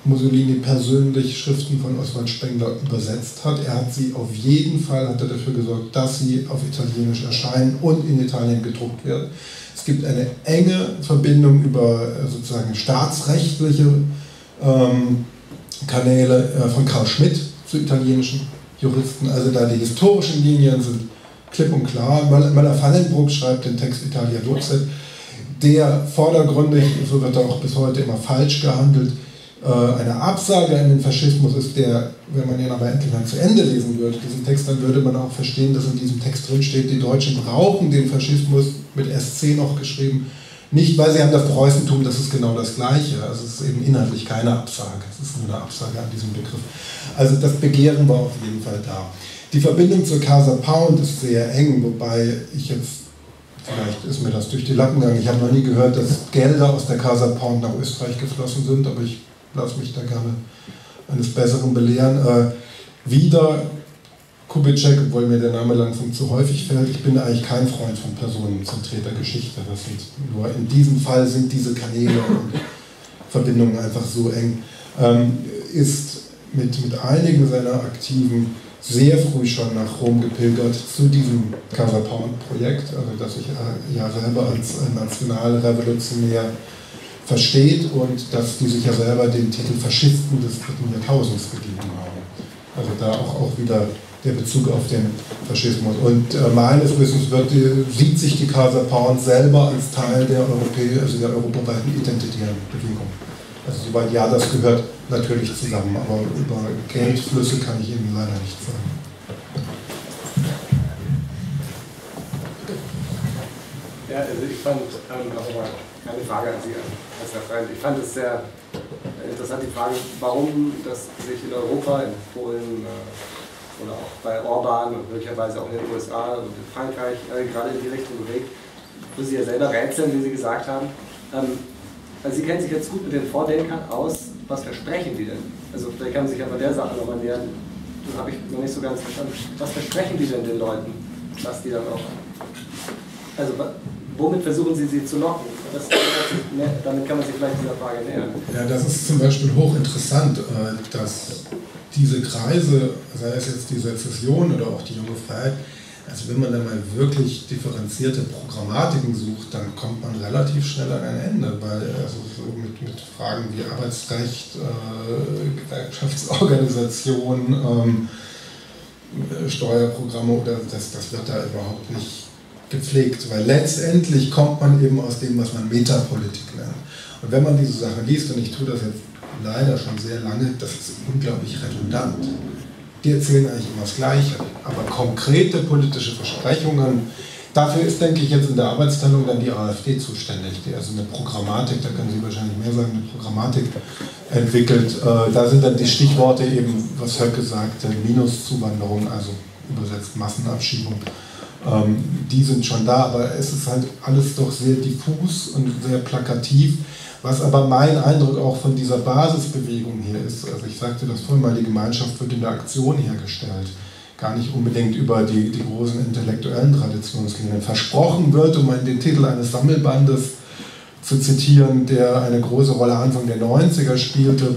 Mussolini persönlich Schriften von Oswald Spengler übersetzt hat. Er hat sie auf jeden Fall, hat er dafür gesorgt, dass sie auf Italienisch erscheinen und in Italien gedruckt werden. Es gibt eine enge Verbindung über sozusagen staatsrechtliche ähm, Kanäle äh, von Karl Schmidt zu italienischen Juristen. Also da die historischen Linien sind klipp und klar. Möller-Fallenbruck schreibt den Text Italia Duce, der vordergründig, so wird er auch bis heute immer falsch gehandelt, eine Absage an den Faschismus ist, der, wenn man ihn aber endlich mal zu Ende lesen würde, diesen Text, dann würde man auch verstehen, dass in diesem Text drin steht, die Deutschen brauchen den Faschismus, mit S C noch geschrieben, nicht, weil sie haben das Preußentum, das ist genau das Gleiche. Also es ist eben inhaltlich keine Absage, es ist nur eine Absage an diesem Begriff. Also das Begehren war auf jeden Fall da. Die Verbindung zur Casa Pound ist sehr eng, wobei ich jetzt, vielleicht ist mir das durch die Lappen gegangen, ich habe noch nie gehört, dass Gelder aus der Casa Pound nach Österreich geflossen sind, aber ich lasse mich da gerne eines Besseren belehren. Äh, wieder Kubitschek, obwohl mir der Name langsam zu häufig fällt, ich bin eigentlich kein Freund von personenzentrierter Geschichte. Das sind nur in diesem Fall sind diese Kanäle und Verbindungen einfach so eng. Ähm, ist mit, mit einigen seiner Aktiven sehr früh schon nach Rom gepilgert zu diesem Casa Pound-Projekt, also das ich äh, ja selber als äh, nationalrevolutionär versteht und dass die sich ja selber den Titel Faschisten des dritten Jahrtausends gegeben haben. Also da auch, auch wieder der Bezug auf den Faschismus. Und äh, meines Wissens wird die, sieht sich die Casa Pound selber als Teil der, Europä also der europaweiten identitären Bewegung. Also soweit ja, das gehört natürlich zusammen, aber über Geldflüsse kann ich Ihnen leider nichts sagen. Ja, also ich fand, ähm, noch mal eine Frage an Sie, als Herr Freund. Ich fand es sehr interessant, die Frage, warum das sich in Europa, in Polen äh, oder auch bei Orban und möglicherweise auch in den U S A und in Frankreich äh, gerade in die Richtung bewegt, wo Sie ja selber rätseln, wie Sie gesagt haben. Ähm, also Sie kennen sich jetzt gut mit den Vordenkern aus, was versprechen die denn? Also vielleicht kann man sich ja von der Sache nochmal nähern, das habe ich noch nicht so ganz verstanden. Was versprechen die denn den Leuten, dass die dann auch, also womit versuchen Sie sie zu locken? Das, damit kann man sich vielleicht dieser Frage nähern. Ja, das ist zum Beispiel hochinteressant, dass diese Kreise, sei es jetzt die Sezession oder auch die Junge Freiheit, also wenn man dann mal wirklich differenzierte Programmatiken sucht, dann kommt man relativ schnell an ein Ende, weil also so mit, mit Fragen wie Arbeitsrecht, äh, Gewerkschaftsorganisation, ähm, Steuerprogramme, oder das, das wird da überhaupt nicht gepflegt, weil letztendlich kommt man eben aus dem, was man Metapolitik nennt. Und wenn man diese Sachen liest, und ich tue das jetzt leider schon sehr lange, das ist unglaublich redundant. Die erzählen eigentlich immer das Gleiche, aber konkrete politische Versprechungen, dafür ist, denke ich, jetzt in der Arbeitsteilung dann die AfD zuständig, die also eine Programmatik, da können Sie wahrscheinlich mehr sagen, eine Programmatik entwickelt. Da sind dann die Stichworte eben, was Höcke sagte, Minuszuwanderung, also übersetzt Massenabschiebung. Ähm, die sind schon da, aber es ist halt alles doch sehr diffus und sehr plakativ, was aber mein Eindruck auch von dieser Basisbewegung hier ist. Also ich sagte das vorhin mal, die Gemeinschaft wird in der Aktion hergestellt, gar nicht unbedingt über die, die großen intellektuellen Traditionslinien. Versprochen wird, um den Titel eines Sammelbandes zu zitieren, der eine große Rolle Anfang der neunziger spielte,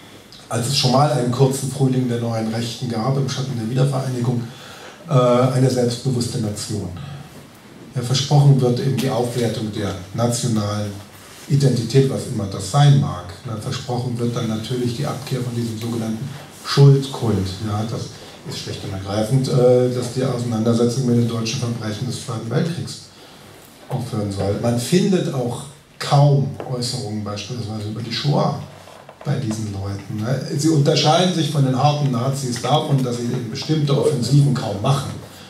als es schon mal einen kurzen Frühling der neuen Rechten gab, im Schatten der Wiedervereinigung, eine selbstbewusste Nation. Ja, versprochen wird eben die Aufwertung der nationalen Identität, was immer das sein mag. Ja, versprochen wird dann natürlich die Abkehr von diesem sogenannten Schuldkult. Ja, das ist schlicht und ergreifend, äh, dass die Auseinandersetzung mit den deutschen Verbrechen des Zweiten Weltkriegs aufhören soll. Man findet auch kaum Äußerungen beispielsweise über die Shoah bei diesen Leuten. Sie unterscheiden sich von den harten Nazis davon, dass sie eben bestimmte Offensiven kaum machen.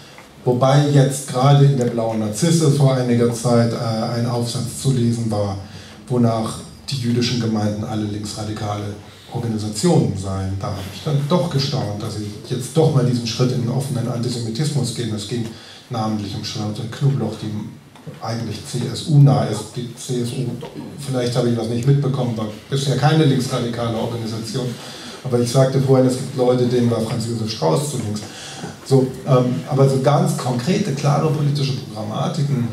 Wobei jetzt gerade in der Blauen Narzisse vor einiger Zeit ein Aufsatz zu lesen war, wonach die jüdischen Gemeinden alle linksradikale Organisationen seien. Da habe ich dann doch gestaunt, dass sie jetzt doch mal diesen Schritt in den offenen Antisemitismus gehen. Es ging namentlich um Charlotte Knobloch, die eigentlich C S U-nah ist. Die C S U, vielleicht habe ich das nicht mitbekommen, war bisher keine linksradikale Organisation. Aber ich sagte vorhin, es gibt Leute, denen war Franz Josef Strauß zu links. So, ähm, aber so ganz konkrete, klare politische Programmatiken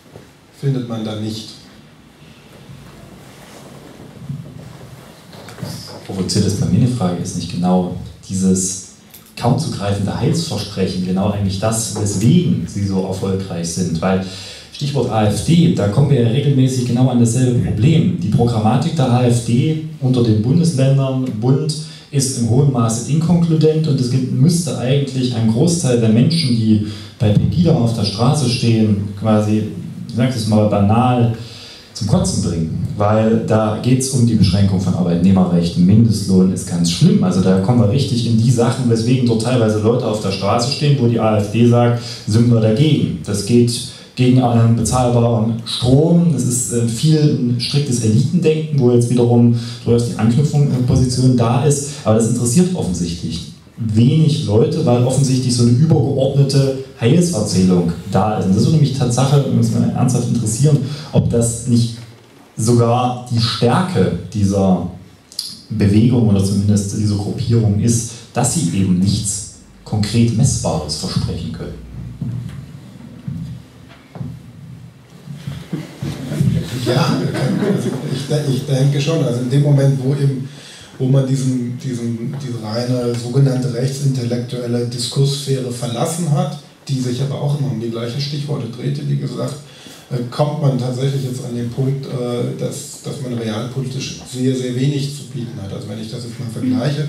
findet man da nicht. provoziert, ist bei mir eine Frage, ist nicht genau dieses kaum zu greifende Heilsversprechen genau eigentlich das, weswegen sie so erfolgreich sind, weil Stichwort AfD, da kommen wir ja regelmäßig genau an dasselbe Problem. Die Programmatik der AfD unter den Bundesländern, Bund, ist im hohen Maße inkonkludent und es gibt, müsste eigentlich ein Großteil der Menschen, die bei Pegida auf der Straße stehen, quasi, ich sage es mal banal, zum Kotzen bringen, weil da geht es um die Beschränkung von Arbeitnehmerrechten. Mindestlohn ist ganz schlimm, also da kommen wir richtig in die Sachen, weswegen dort teilweise Leute auf der Straße stehen, wo die AfD sagt, sind wir dagegen. Das geht gegen einen bezahlbaren Strom, das ist äh, viel ein striktes Elitendenken, wo jetzt wiederum durchaus die Anknüpfungsposition da ist, aber das interessiert offensichtlich wenig Leute, weil offensichtlich so eine übergeordnete Heilserzählung da ist. Und das würde mich Tatsache, muss man ernsthaft interessieren, ob das nicht sogar die Stärke dieser Bewegung oder zumindest dieser Gruppierung ist, dass sie eben nichts konkret Messbares versprechen können. Ja, ich, ich denke schon. Also in dem Moment, wo, eben, wo man diesen, diesen, diese reine sogenannte rechtsintellektuelle Diskurssphäre verlassen hat, die sich aber auch immer um die gleichen Stichworte drehte, wie gesagt, kommt man tatsächlich jetzt an den Punkt, dass, dass man realpolitisch sehr, sehr wenig zu bieten hat. Also wenn ich das jetzt mal vergleiche,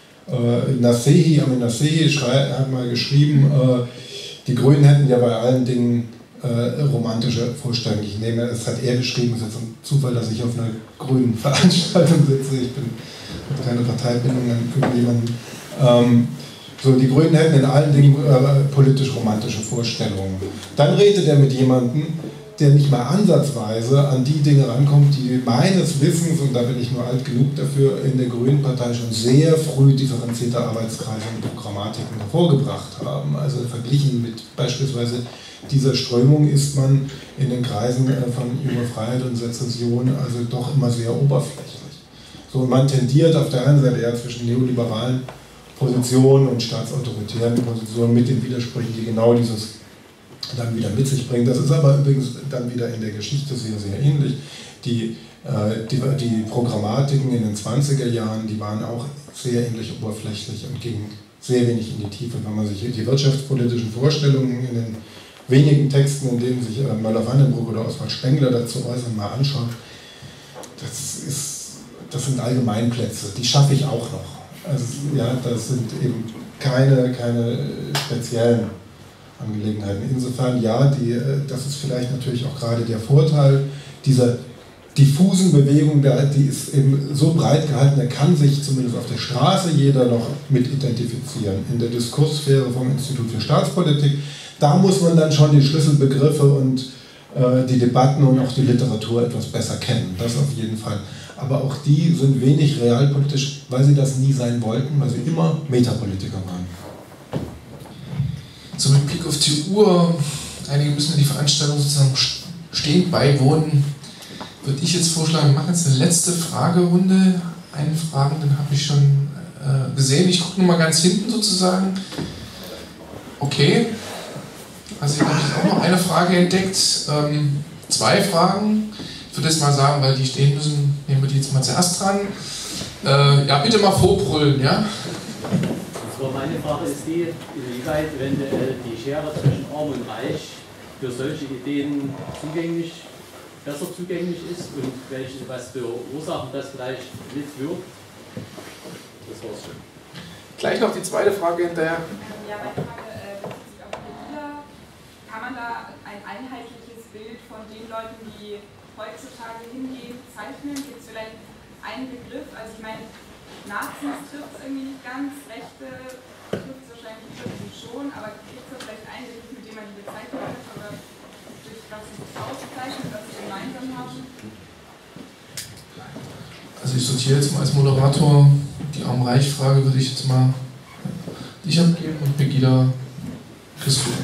Nasehi, Amin Nasehi hat mal geschrieben, die Grünen hätten ja bei allen Dingen Äh, romantische Vorstellung. Ich nehme, es hat er geschrieben, es ist jetzt ein Zufall, dass ich auf einer grünen Veranstaltung sitze. Ich bin keine Parteibindung an irgendjemanden. Ähm, so, die Grünen hätten in allen Dingen äh, politisch-romantische Vorstellungen. Dann redet er mit jemandem, der nicht mal ansatzweise an die Dinge rankommt, die meines Wissens, und da bin ich nur alt genug dafür, in der Grünen Partei schon sehr früh differenzierte Arbeitskreise und Programmatiken hervorgebracht haben. Also verglichen mit beispielsweise dieser Strömung ist man in den Kreisen von Junge Freiheit und Sezession also doch immer sehr oberflächlich. So, man tendiert auf der einen Seite eher zwischen neoliberalen Positionen und staatsautoritären Positionen mit den Widersprüchen, die genau dieses dann wieder mit sich bringen. Das ist aber übrigens dann wieder in der Geschichte sehr, sehr ähnlich. Die, äh, die, die Programmatiken in den zwanziger Jahren, die waren auch sehr ähnlich oberflächlich und gingen sehr wenig in die Tiefe. Wenn man sich die wirtschaftspolitischen Vorstellungen in den wenigen Texten, in denen sich äh, Möller-Vandenbruck oder Oswald Spengler dazu äußern, mal anschaut, das, ist, das sind Allgemeinplätze, die schaffe ich auch noch. Also, ja, das sind eben keine, keine speziellen Angelegenheiten. Insofern, ja, die, das ist vielleicht natürlich auch gerade der Vorteil dieser diffusen Bewegung, die ist eben so breit gehalten, da kann sich zumindest auf der Straße jeder noch mit identifizieren. In der Diskurssphäre vom Institut für Staatspolitik, da muss man dann schon die Schlüsselbegriffe und äh, die Debatten und auch die Literatur etwas besser kennen, das auf jeden Fall. Aber auch die sind wenig realpolitisch, weil sie das nie sein wollten, weil sie immer Metapolitiker waren. So mit Blick auf die Uhr, einige müssen ja die Veranstaltung sozusagen stehend beiwohnen, würde ich jetzt vorschlagen, wir machen jetzt eine letzte Fragerunde. Einen Fragenden habe ich schon äh, gesehen. Ich gucke nochmal ganz hinten sozusagen. Okay. Also hier habe ich auch noch eine Frage entdeckt. Ähm, zwei Fragen. Ich würde jetzt mal sagen, weil die stehen müssen, nehmen wir die jetzt mal zuerst dran. Äh, ja, bitte mal vorbrüllen, ja? Also meine Frage ist die, inwieweit, wenn die Schere zwischen Arm und Reich für solche Ideen zugänglich, besser zugänglich ist und welche, was für Ursachen das vielleicht mitwirkt. Das war's schon. Gleich noch die zweite Frage hinterher. Ja, meine Frage äh, bezieht sich auf Pegida. Kann man da ein einheitliches Bild von den Leuten, die heutzutage hingehen, zeichnen? Gibt es vielleicht einen Begriff? Also ich meine, Nazis trifft es irgendwie nicht ganz, Rechte trifft es wahrscheinlich irgendwie schon, aber gibt es da vielleicht einen Begriff, mit dem man die bezeichnen kann, oder durch was sie sich auszeichnen, was sie gemeinsam haben? Also ich sortiere jetzt mal als Moderator die Arm-Reich-Frage, würde ich jetzt mal dich abgeben und Pegida kriegst du.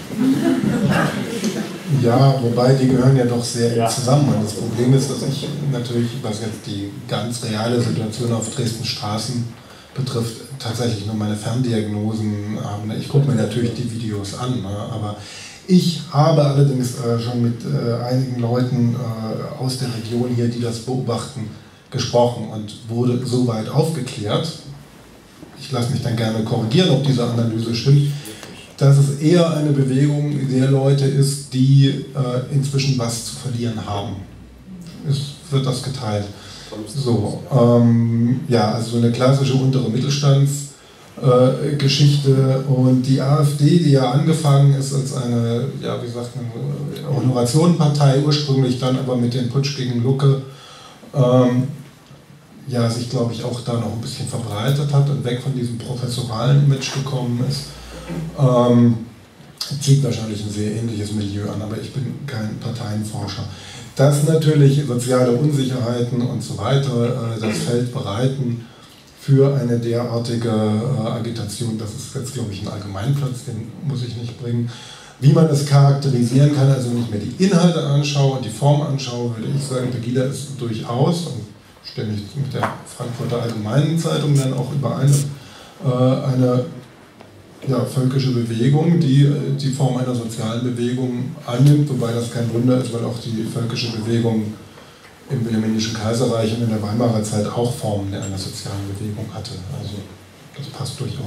Ja, wobei die gehören ja doch sehr eng zusammen. Und das Problem ist, dass ich natürlich, was jetzt die ganz reale Situation auf Dresden Straßen betrifft, tatsächlich nur meine Ferndiagnosen habe. Ich gucke mir natürlich die Videos an, ne? Aber ich habe allerdings äh, schon mit äh, einigen Leuten äh, aus der Region hier, die das beobachten, gesprochen und wurde soweit aufgeklärt, ich lasse mich dann gerne korrigieren, ob diese Analyse stimmt, dass es eher eine Bewegung der Leute ist, die äh, inzwischen was zu verlieren haben. Es wird das geteilt. So, ähm, ja, also so eine klassische untere Mittelstandsgeschichte äh, und die AfD, die ja angefangen ist als eine, ja, wie sagt man, Honorationenpartei ursprünglich, dann aber mit dem Putsch gegen Lucke, ähm, ja, sich glaube ich auch da noch ein bisschen verbreitet hat und weg von diesem professoralen Image gekommen ist. Ähm, zieht wahrscheinlich ein sehr ähnliches Milieu an, aber ich bin kein Parteienforscher. Dass natürlich soziale Unsicherheiten und so weiter äh, das Feld bereiten für eine derartige äh, Agitation, das ist jetzt glaube ich ein Allgemeinplatz, den muss ich nicht bringen. Wie man es charakterisieren kann, also wenn ich mir die Inhalte anschaue und die Form anschaue, würde ich sagen, Pegida ist durchaus, und stimme ich mit der Frankfurter Allgemeinen Zeitung dann auch überein, äh, eine ja, völkische Bewegung, die die Form einer sozialen Bewegung annimmt, wobei das kein Wunder ist, weil auch die völkische Bewegung im Wilhelminischen Kaiserreich und in der Weimarer Zeit auch Formen einer sozialen Bewegung hatte. Also das passt durchaus.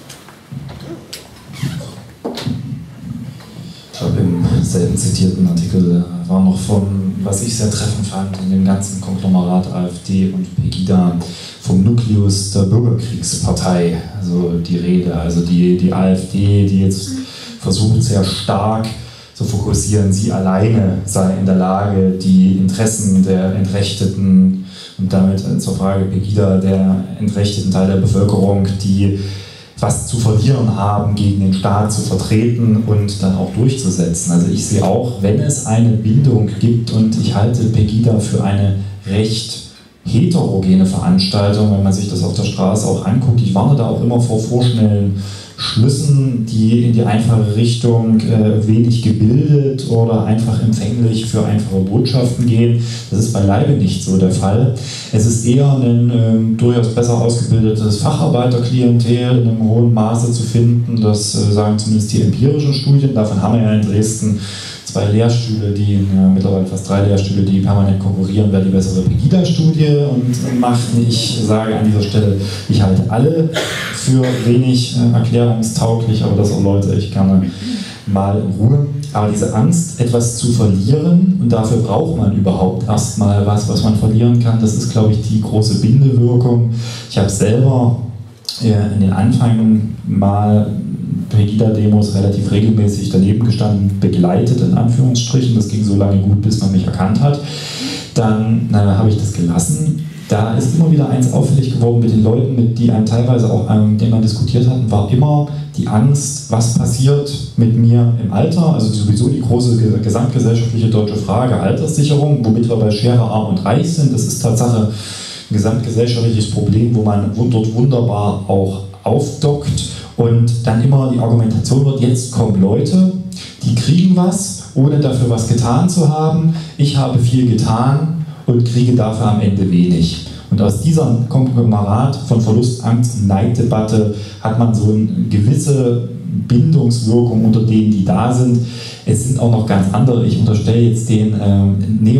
Ich glaube, im selben zitierten Artikel war noch von, was ich sehr treffend fand, in dem ganzen Konglomerat AfD und Pegida, vom Nukleus der Bürgerkriegspartei, also die Rede. Also die, die AfD, die jetzt versucht, sehr stark zu fokussieren, sie alleine sei in der Lage, die Interessen der Entrechteten und damit zur Frage Pegida, der entrechteten Teil der Bevölkerung, die was zu verlieren haben, gegen den Staat zu vertreten und dann auch durchzusetzen. Also ich sehe auch, wenn es eine Bindung gibt, und ich halte Pegida für eine recht heterogene Veranstaltung, wenn man sich das auf der Straße auch anguckt. Ich warne da auch immer vor vorschnellen Schlüssen, die in die einfache Richtung äh, wenig gebildet oder einfach empfänglich für einfache Botschaften gehen. Das ist beileibe nicht so der Fall. Es ist eher ein äh, durchaus besser ausgebildetes Facharbeiterklientel in einem hohen Maße zu finden. Das äh, sagen zumindest die empirischen Studien. Davon haben wir ja in Dresden zwei Lehrstühle, die ja, mittlerweile fast drei Lehrstühle, die permanent konkurrieren, wer die bessere Pegida-Studie und macht. Ich sage an dieser Stelle, ich halte alle für wenig äh, erklärungstauglich, aber das erläutere ich gerne mal in Ruhe. Aber diese Angst, etwas zu verlieren, und dafür braucht man überhaupt erstmal was, was man verlieren kann, das ist, glaube ich, die große Bindewirkung. Ich habe selber äh, in den Anfängen mal Pegida-Demos relativ regelmäßig daneben gestanden, begleitet in Anführungsstrichen. Das ging so lange gut, bis man mich erkannt hat. Dann äh, habe ich das gelassen. Da ist immer wieder eins auffällig geworden mit den Leuten, mit die einem teilweise auch, ähm, mit denen man diskutiert hatten, war immer die Angst, was passiert mit mir im Alter. Also sowieso die große gesamtgesellschaftliche deutsche Frage, Alterssicherung, womit wir bei Schere arm und reich sind. Das ist Tatsache ein gesamtgesellschaftliches Problem, wo man dort wunderbar auch aufdockt. Und dann immer die Argumentation wird, jetzt kommen Leute, die kriegen was, ohne dafür was getan zu haben. Ich habe viel getan und kriege dafür am Ende wenig. Und aus diesem Konglomerat von Verlust, Angst und Neiddebatte hat man so eine gewisse Bindungswirkung unter denen, die da sind. Es sind auch noch ganz andere. Ich unterstelle jetzt den ähm,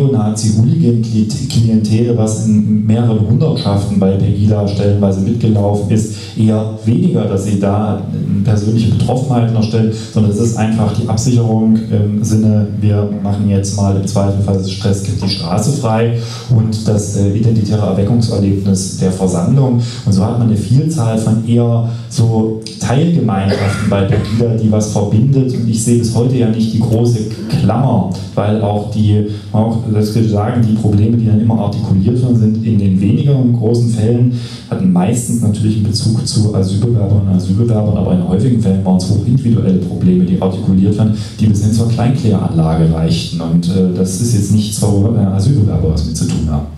Neonazi-Hooligan-Klientel, was in mehreren Hundertschaften bei Pegida stellenweise mitgelaufen ist, eher weniger, dass sie da persönliche Betroffenheiten erstellen, sondern es ist einfach die Absicherung im Sinne, wir machen jetzt mal im Zweifelsfall das Stresskind die Straße frei und das äh, identitäre Erweckungserlebnis der Versammlung. Und so hat man eine Vielzahl von eher so Teilgemeinschaften bei Pegida, die was verbindet. Und ich sehe bis heute ja nicht die große Klammer, weil auch die, auch das will sagen, die Probleme, die dann immer artikuliert werden, sind in den weniger großen Fällen, hatten meistens natürlich einen Bezug zu Asylbewerbern und Asylbewerbern, aber in häufigen Fällen waren es hochindividuelle Probleme, die artikuliert werden, die bis hin zur Kleinkläranlage reichten. Und äh, das ist jetzt nichts, wo äh, Asylbewerber was mit zu tun haben.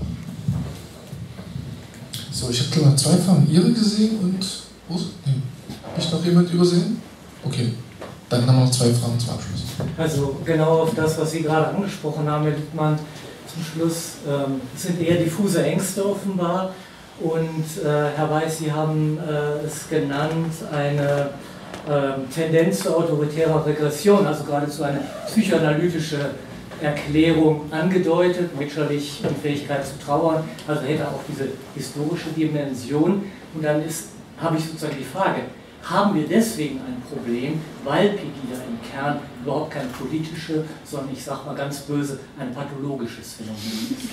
So, ich habe noch zwei Fragen. Ihre gesehen und. Oh, nee. Habe ich noch jemand übersehen? Okay. Dann haben wir noch zwei Fragen zum Abschluss. Also genau auf das, was Sie gerade angesprochen haben, Herr Littmann, zum Schluss ähm, sind eher diffuse Ängste offenbar. Und äh, Herr Weiß, Sie haben äh, es genannt, eine äh, Tendenz zu autoritärer Regression, also geradezu eine psychoanalytische Erklärung angedeutet, Mitscherlich Unfähigkeit zu trauern, also hätte auch diese historische Dimension. Und dann ist, habe ich sozusagen die Frage, haben wir deswegen ein Problem, weil Pegida im Kern überhaupt kein politisches, sondern ich sage mal ganz böse, ein pathologisches Phänomen ist?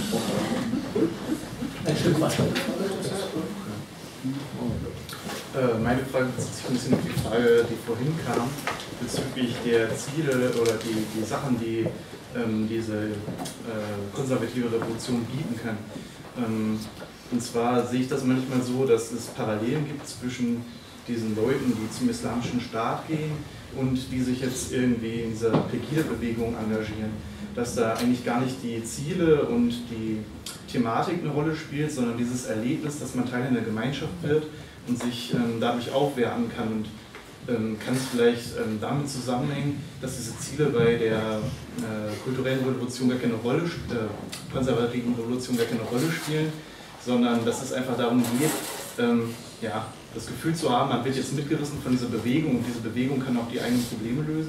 Ein Stück weiter. Meine Frage bezieht sich ein bisschen auf die Frage, die vorhin kam, bezüglich der Ziele oder die, die Sachen, die ähm, diese äh, konservative Revolution bieten kann. Ähm, und zwar sehe ich das manchmal so, dass es Parallelen gibt zwischen diesen Leuten, die zum islamischen Staat gehen und die sich jetzt irgendwie in dieser Pegida-Bewegung engagieren. Dass da eigentlich gar nicht die Ziele und die Thematik eine Rolle spielt, sondern dieses Erlebnis, dass man Teil einer Gemeinschaft wird und sich ähm, dadurch aufwerten kann. Und ähm, kann es vielleicht ähm, damit zusammenhängen, dass diese Ziele bei der äh, kulturellen Revolution gar keine Rolle, äh, konservativen Revolution gar keine Rolle spielen, sondern dass es einfach darum geht, ähm, ja, das Gefühl zu haben, man wird jetzt mitgerissen von dieser Bewegung und diese Bewegung kann auch die eigenen Probleme lösen?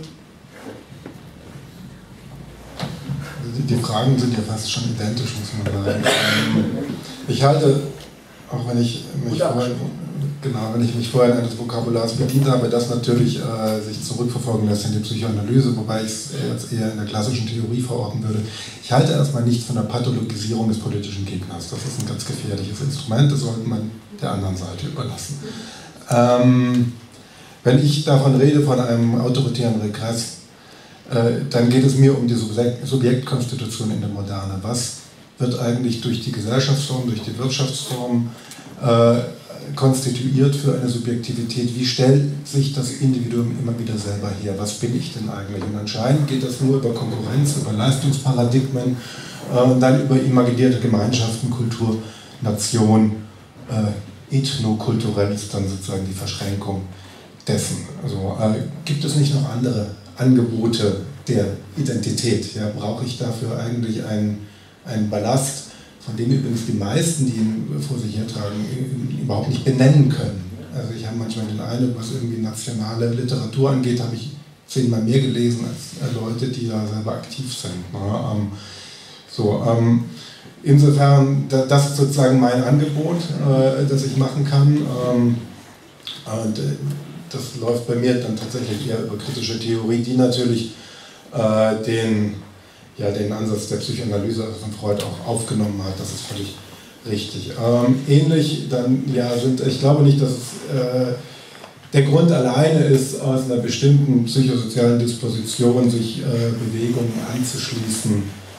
Die Fragen sind ja fast schon identisch, muss man sagen. Ich halte, auch wenn ich mich vorhin, genau, wenn ich mich vorhin eines Vokabulars bedient habe, das natürlich äh, sich zurückverfolgen lässt in die Psychoanalyse, wobei ich es jetzt eher in der klassischen Theorie verorten würde. Ich halte erstmal nicht von der Pathologisierung des politischen Gegners. Das ist ein ganz gefährliches Instrument, das sollte man der anderen Seite überlassen. Ähm, wenn ich davon rede, von einem autoritären Regress, äh, dann geht es mir um die Subjekt Subjektkonstitution in der Moderne. Was wird eigentlich durch die Gesellschaftsform, durch die Wirtschaftsform äh, konstituiert für eine Subjektivität? Wie stellt sich das Individuum immer wieder selber her? Was bin ich denn eigentlich? Und anscheinend geht das nur über Konkurrenz, über Leistungsparadigmen äh, und dann über imaginierte Gemeinschaften, Kultur, Nation, äh, ethnokulturell ist dann sozusagen die Verschränkung dessen. Also äh, gibt es nicht noch andere Angebote der Identität? Ja, brauche ich dafür eigentlich einen, einen Ballast, von dem übrigens die meisten, die ihn vor sich hertragen, überhaupt nicht benennen können. Also ich habe manchmal den Eindruck, was irgendwie nationale Literatur angeht, habe ich zehnmal mehr gelesen als Leute, die da selber aktiv sind. Ne? Ähm, so, ähm, insofern, da, das ist sozusagen mein Angebot, äh, das ich machen kann. Ähm, und, äh, das läuft bei mir dann tatsächlich eher über kritische Theorie, die natürlich äh, den, ja, den Ansatz der Psychoanalyse also von Freud auch aufgenommen hat. Das ist völlig richtig. Ähm, ähnlich dann, ja, sind, ich glaube nicht, dass es äh, der Grund alleine ist, aus einer bestimmten psychosozialen Disposition sich äh, Bewegungen anzuschließen,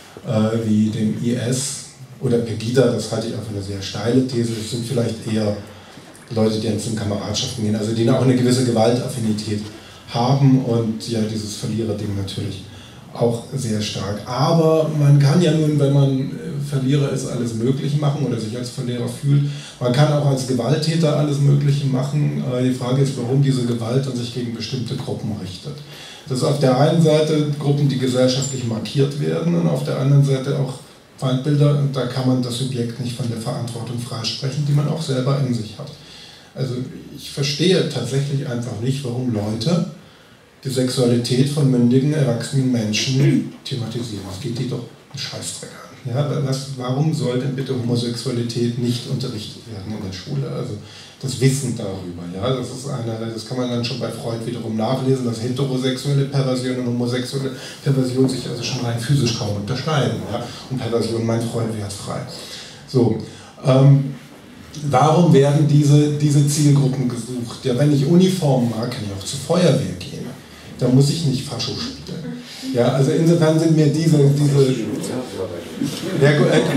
äh, wie dem I S oder Pegida. Das halte ich auch für eine sehr steile These. Es sind vielleicht eher Leute, die in Kameradschaften gehen, also die auch eine gewisse Gewaltaffinität haben und ja, dieses Verliererding natürlich auch sehr stark. Aber man kann ja nun, wenn man Verlierer ist, alles Mögliche machen oder sich als Verlierer fühlt. Man kann auch als Gewalttäter alles Mögliche machen. Die Frage ist, warum diese Gewalt dann sich gegen bestimmte Gruppen richtet. Das ist auf der einen Seite Gruppen, die gesellschaftlich markiert werden und auf der anderen Seite auch Feindbilder, und da kann man das Subjekt nicht von der Verantwortung freisprechen, die man auch selber in sich hat. Also ich verstehe tatsächlich einfach nicht, warum Leute die Sexualität von mündigen, erwachsenen Menschen thematisieren. Das geht die doch einen Scheißdreck an. Ja, was, warum soll denn bitte Homosexualität nicht unterrichtet werden in der Schule? Also das Wissen darüber, ja, das ist eine, das kann man dann schon bei Freud wiederum nachlesen, dass heterosexuelle Perversion und homosexuelle Perversion sich also schon rein physisch kaum unterscheiden. Ja? Und Perversion meint Freud wertfrei. So, ähm, warum werden diese, diese Zielgruppen gesucht? Ja, wenn ich Uniform mag, kann ich auch zur Feuerwehr gehen. Da muss ich nicht Fascho spielen. Ja, also insofern sind mir diese, diese ja, gut, äh,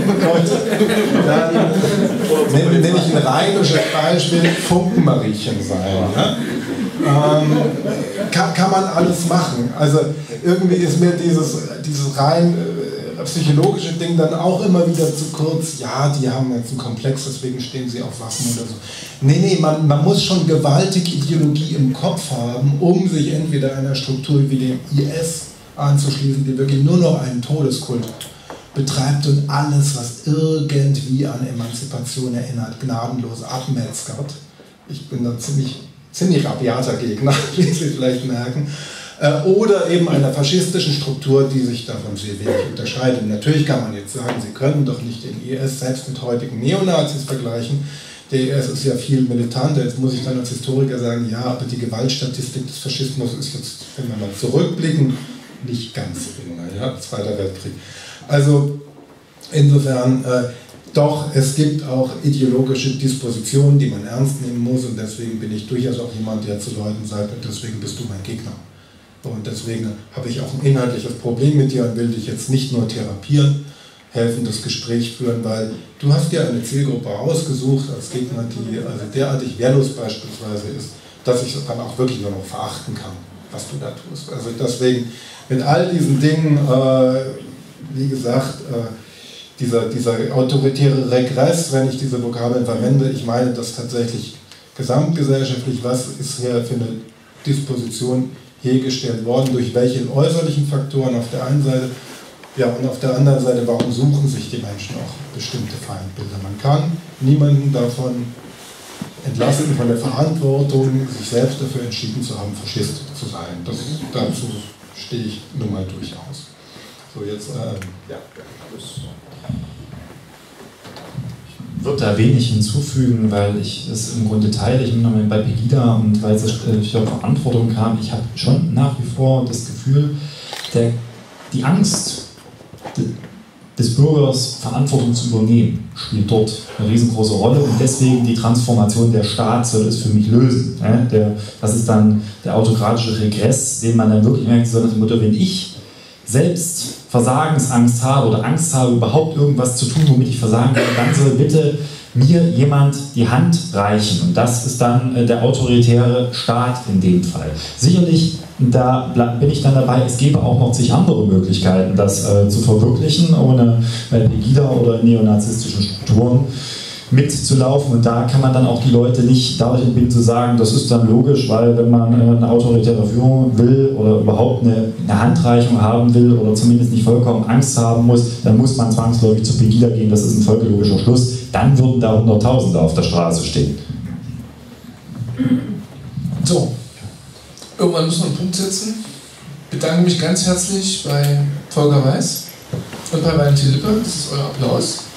dann nenne, nenne ich ein rheinisches Beispiel, Funkenmariechen sein. Ja? Ähm, kann, kann man alles machen. Also irgendwie ist mir dieses, dieses rein äh, psychologische Ding dann auch immer wieder zu kurz. Ja, die haben jetzt einen Komplex, deswegen stehen sie auf Waffen oder so. Nee, nee, man, man muss schon gewaltig Ideologie im Kopf haben, um sich entweder einer Struktur wie dem I S anzuschließen, die wirklich nur noch einen Todeskult betreibt und alles, was irgendwie an Emanzipation erinnert, gnadenlos abmetzgert. Ich bin da ziemlich, ziemlich rabiater Gegner, wie Sie vielleicht merken. Äh, oder eben einer faschistischen Struktur, die sich davon sehr wenig unterscheidet. Natürlich kann man jetzt sagen, Sie können doch nicht den I S selbst mit heutigen Neonazis vergleichen. Der I S ist ja viel militanter. Jetzt muss ich dann als Historiker sagen, ja, aber die Gewaltstatistik des Faschismus ist jetzt, wenn wir mal zurückblicken, nicht ganz gering. Ja, Zweiter Weltkrieg. Also insofern, äh, doch, es gibt auch ideologische Dispositionen, die man ernst nehmen muss, und deswegen bin ich durchaus auch jemand, der zu Leuten sagt, und deswegen bist du mein Gegner. Und deswegen habe ich auch ein inhaltliches Problem mit dir und will dich jetzt nicht nur therapieren, helfen, das Gespräch führen, weil du hast dir eine Zielgruppe ausgesucht als Gegner, die also derartig wehrlos beispielsweise ist, dass ich es dann auch wirklich nur noch verachten kann, was du da tust. Also deswegen mit all diesen Dingen, äh, wie gesagt, äh, dieser, dieser autoritäre Regress, wenn ich diese Vokabeln verwende, ich meine das tatsächlich gesamtgesellschaftlich, was ist hier für eine Disposition hergestellt worden, durch welche äußerlichen Faktoren auf der einen Seite, ja, und auf der anderen Seite, warum suchen sich die Menschen auch bestimmte Feindbilder. Man kann niemanden davon entlassen, von der Verantwortung, sich selbst dafür entschieden zu haben, Faschist zu sein. Das, dazu stehe ich nun mal durchaus. So, jetzt, äh, ja, das. Ich würde da wenig hinzufügen, weil ich es im Grunde teile. Ich bin nochmal bei Pegida und weil es durch Verantwortung kam. Ich habe schon nach wie vor das Gefühl, der, die Angst des Bürgers, Verantwortung zu übernehmen, spielt dort eine riesengroße Rolle, und deswegen die Transformation der Staat soll es für mich lösen. Der, das ist dann der autokratische Regress, den man dann wirklich merkt, so nach dem Motto, wenn ich selbst Versagensangst habe oder Angst habe, überhaupt irgendwas zu tun, womit ich versagen kann, dann soll bitte mir jemand die Hand reichen. Und das ist dann äh, der autoritäre Staat in dem Fall. Sicherlich, da bin ich dann dabei, es gäbe auch noch zig andere Möglichkeiten, das äh, zu verwirklichen, ohne bei Pegida oder neonazistischen Strukturen mitzulaufen, und da kann man dann auch die Leute nicht dadurch entbinden zu sagen, das ist dann logisch, weil wenn man eine autoritäre Führung will oder überhaupt eine, eine Handreichung haben will oder zumindest nicht vollkommen Angst haben muss, dann muss man zwangsläufig zu Pegida gehen, das ist ein folgelogischer Schluss, dann würden da Hunderttausende auf der Straße stehen. So, irgendwann muss man einen Punkt setzen. Ich bedanke mich ganz herzlich bei Volker Weiß und bei Valentin Lippe, das ist euer Applaus.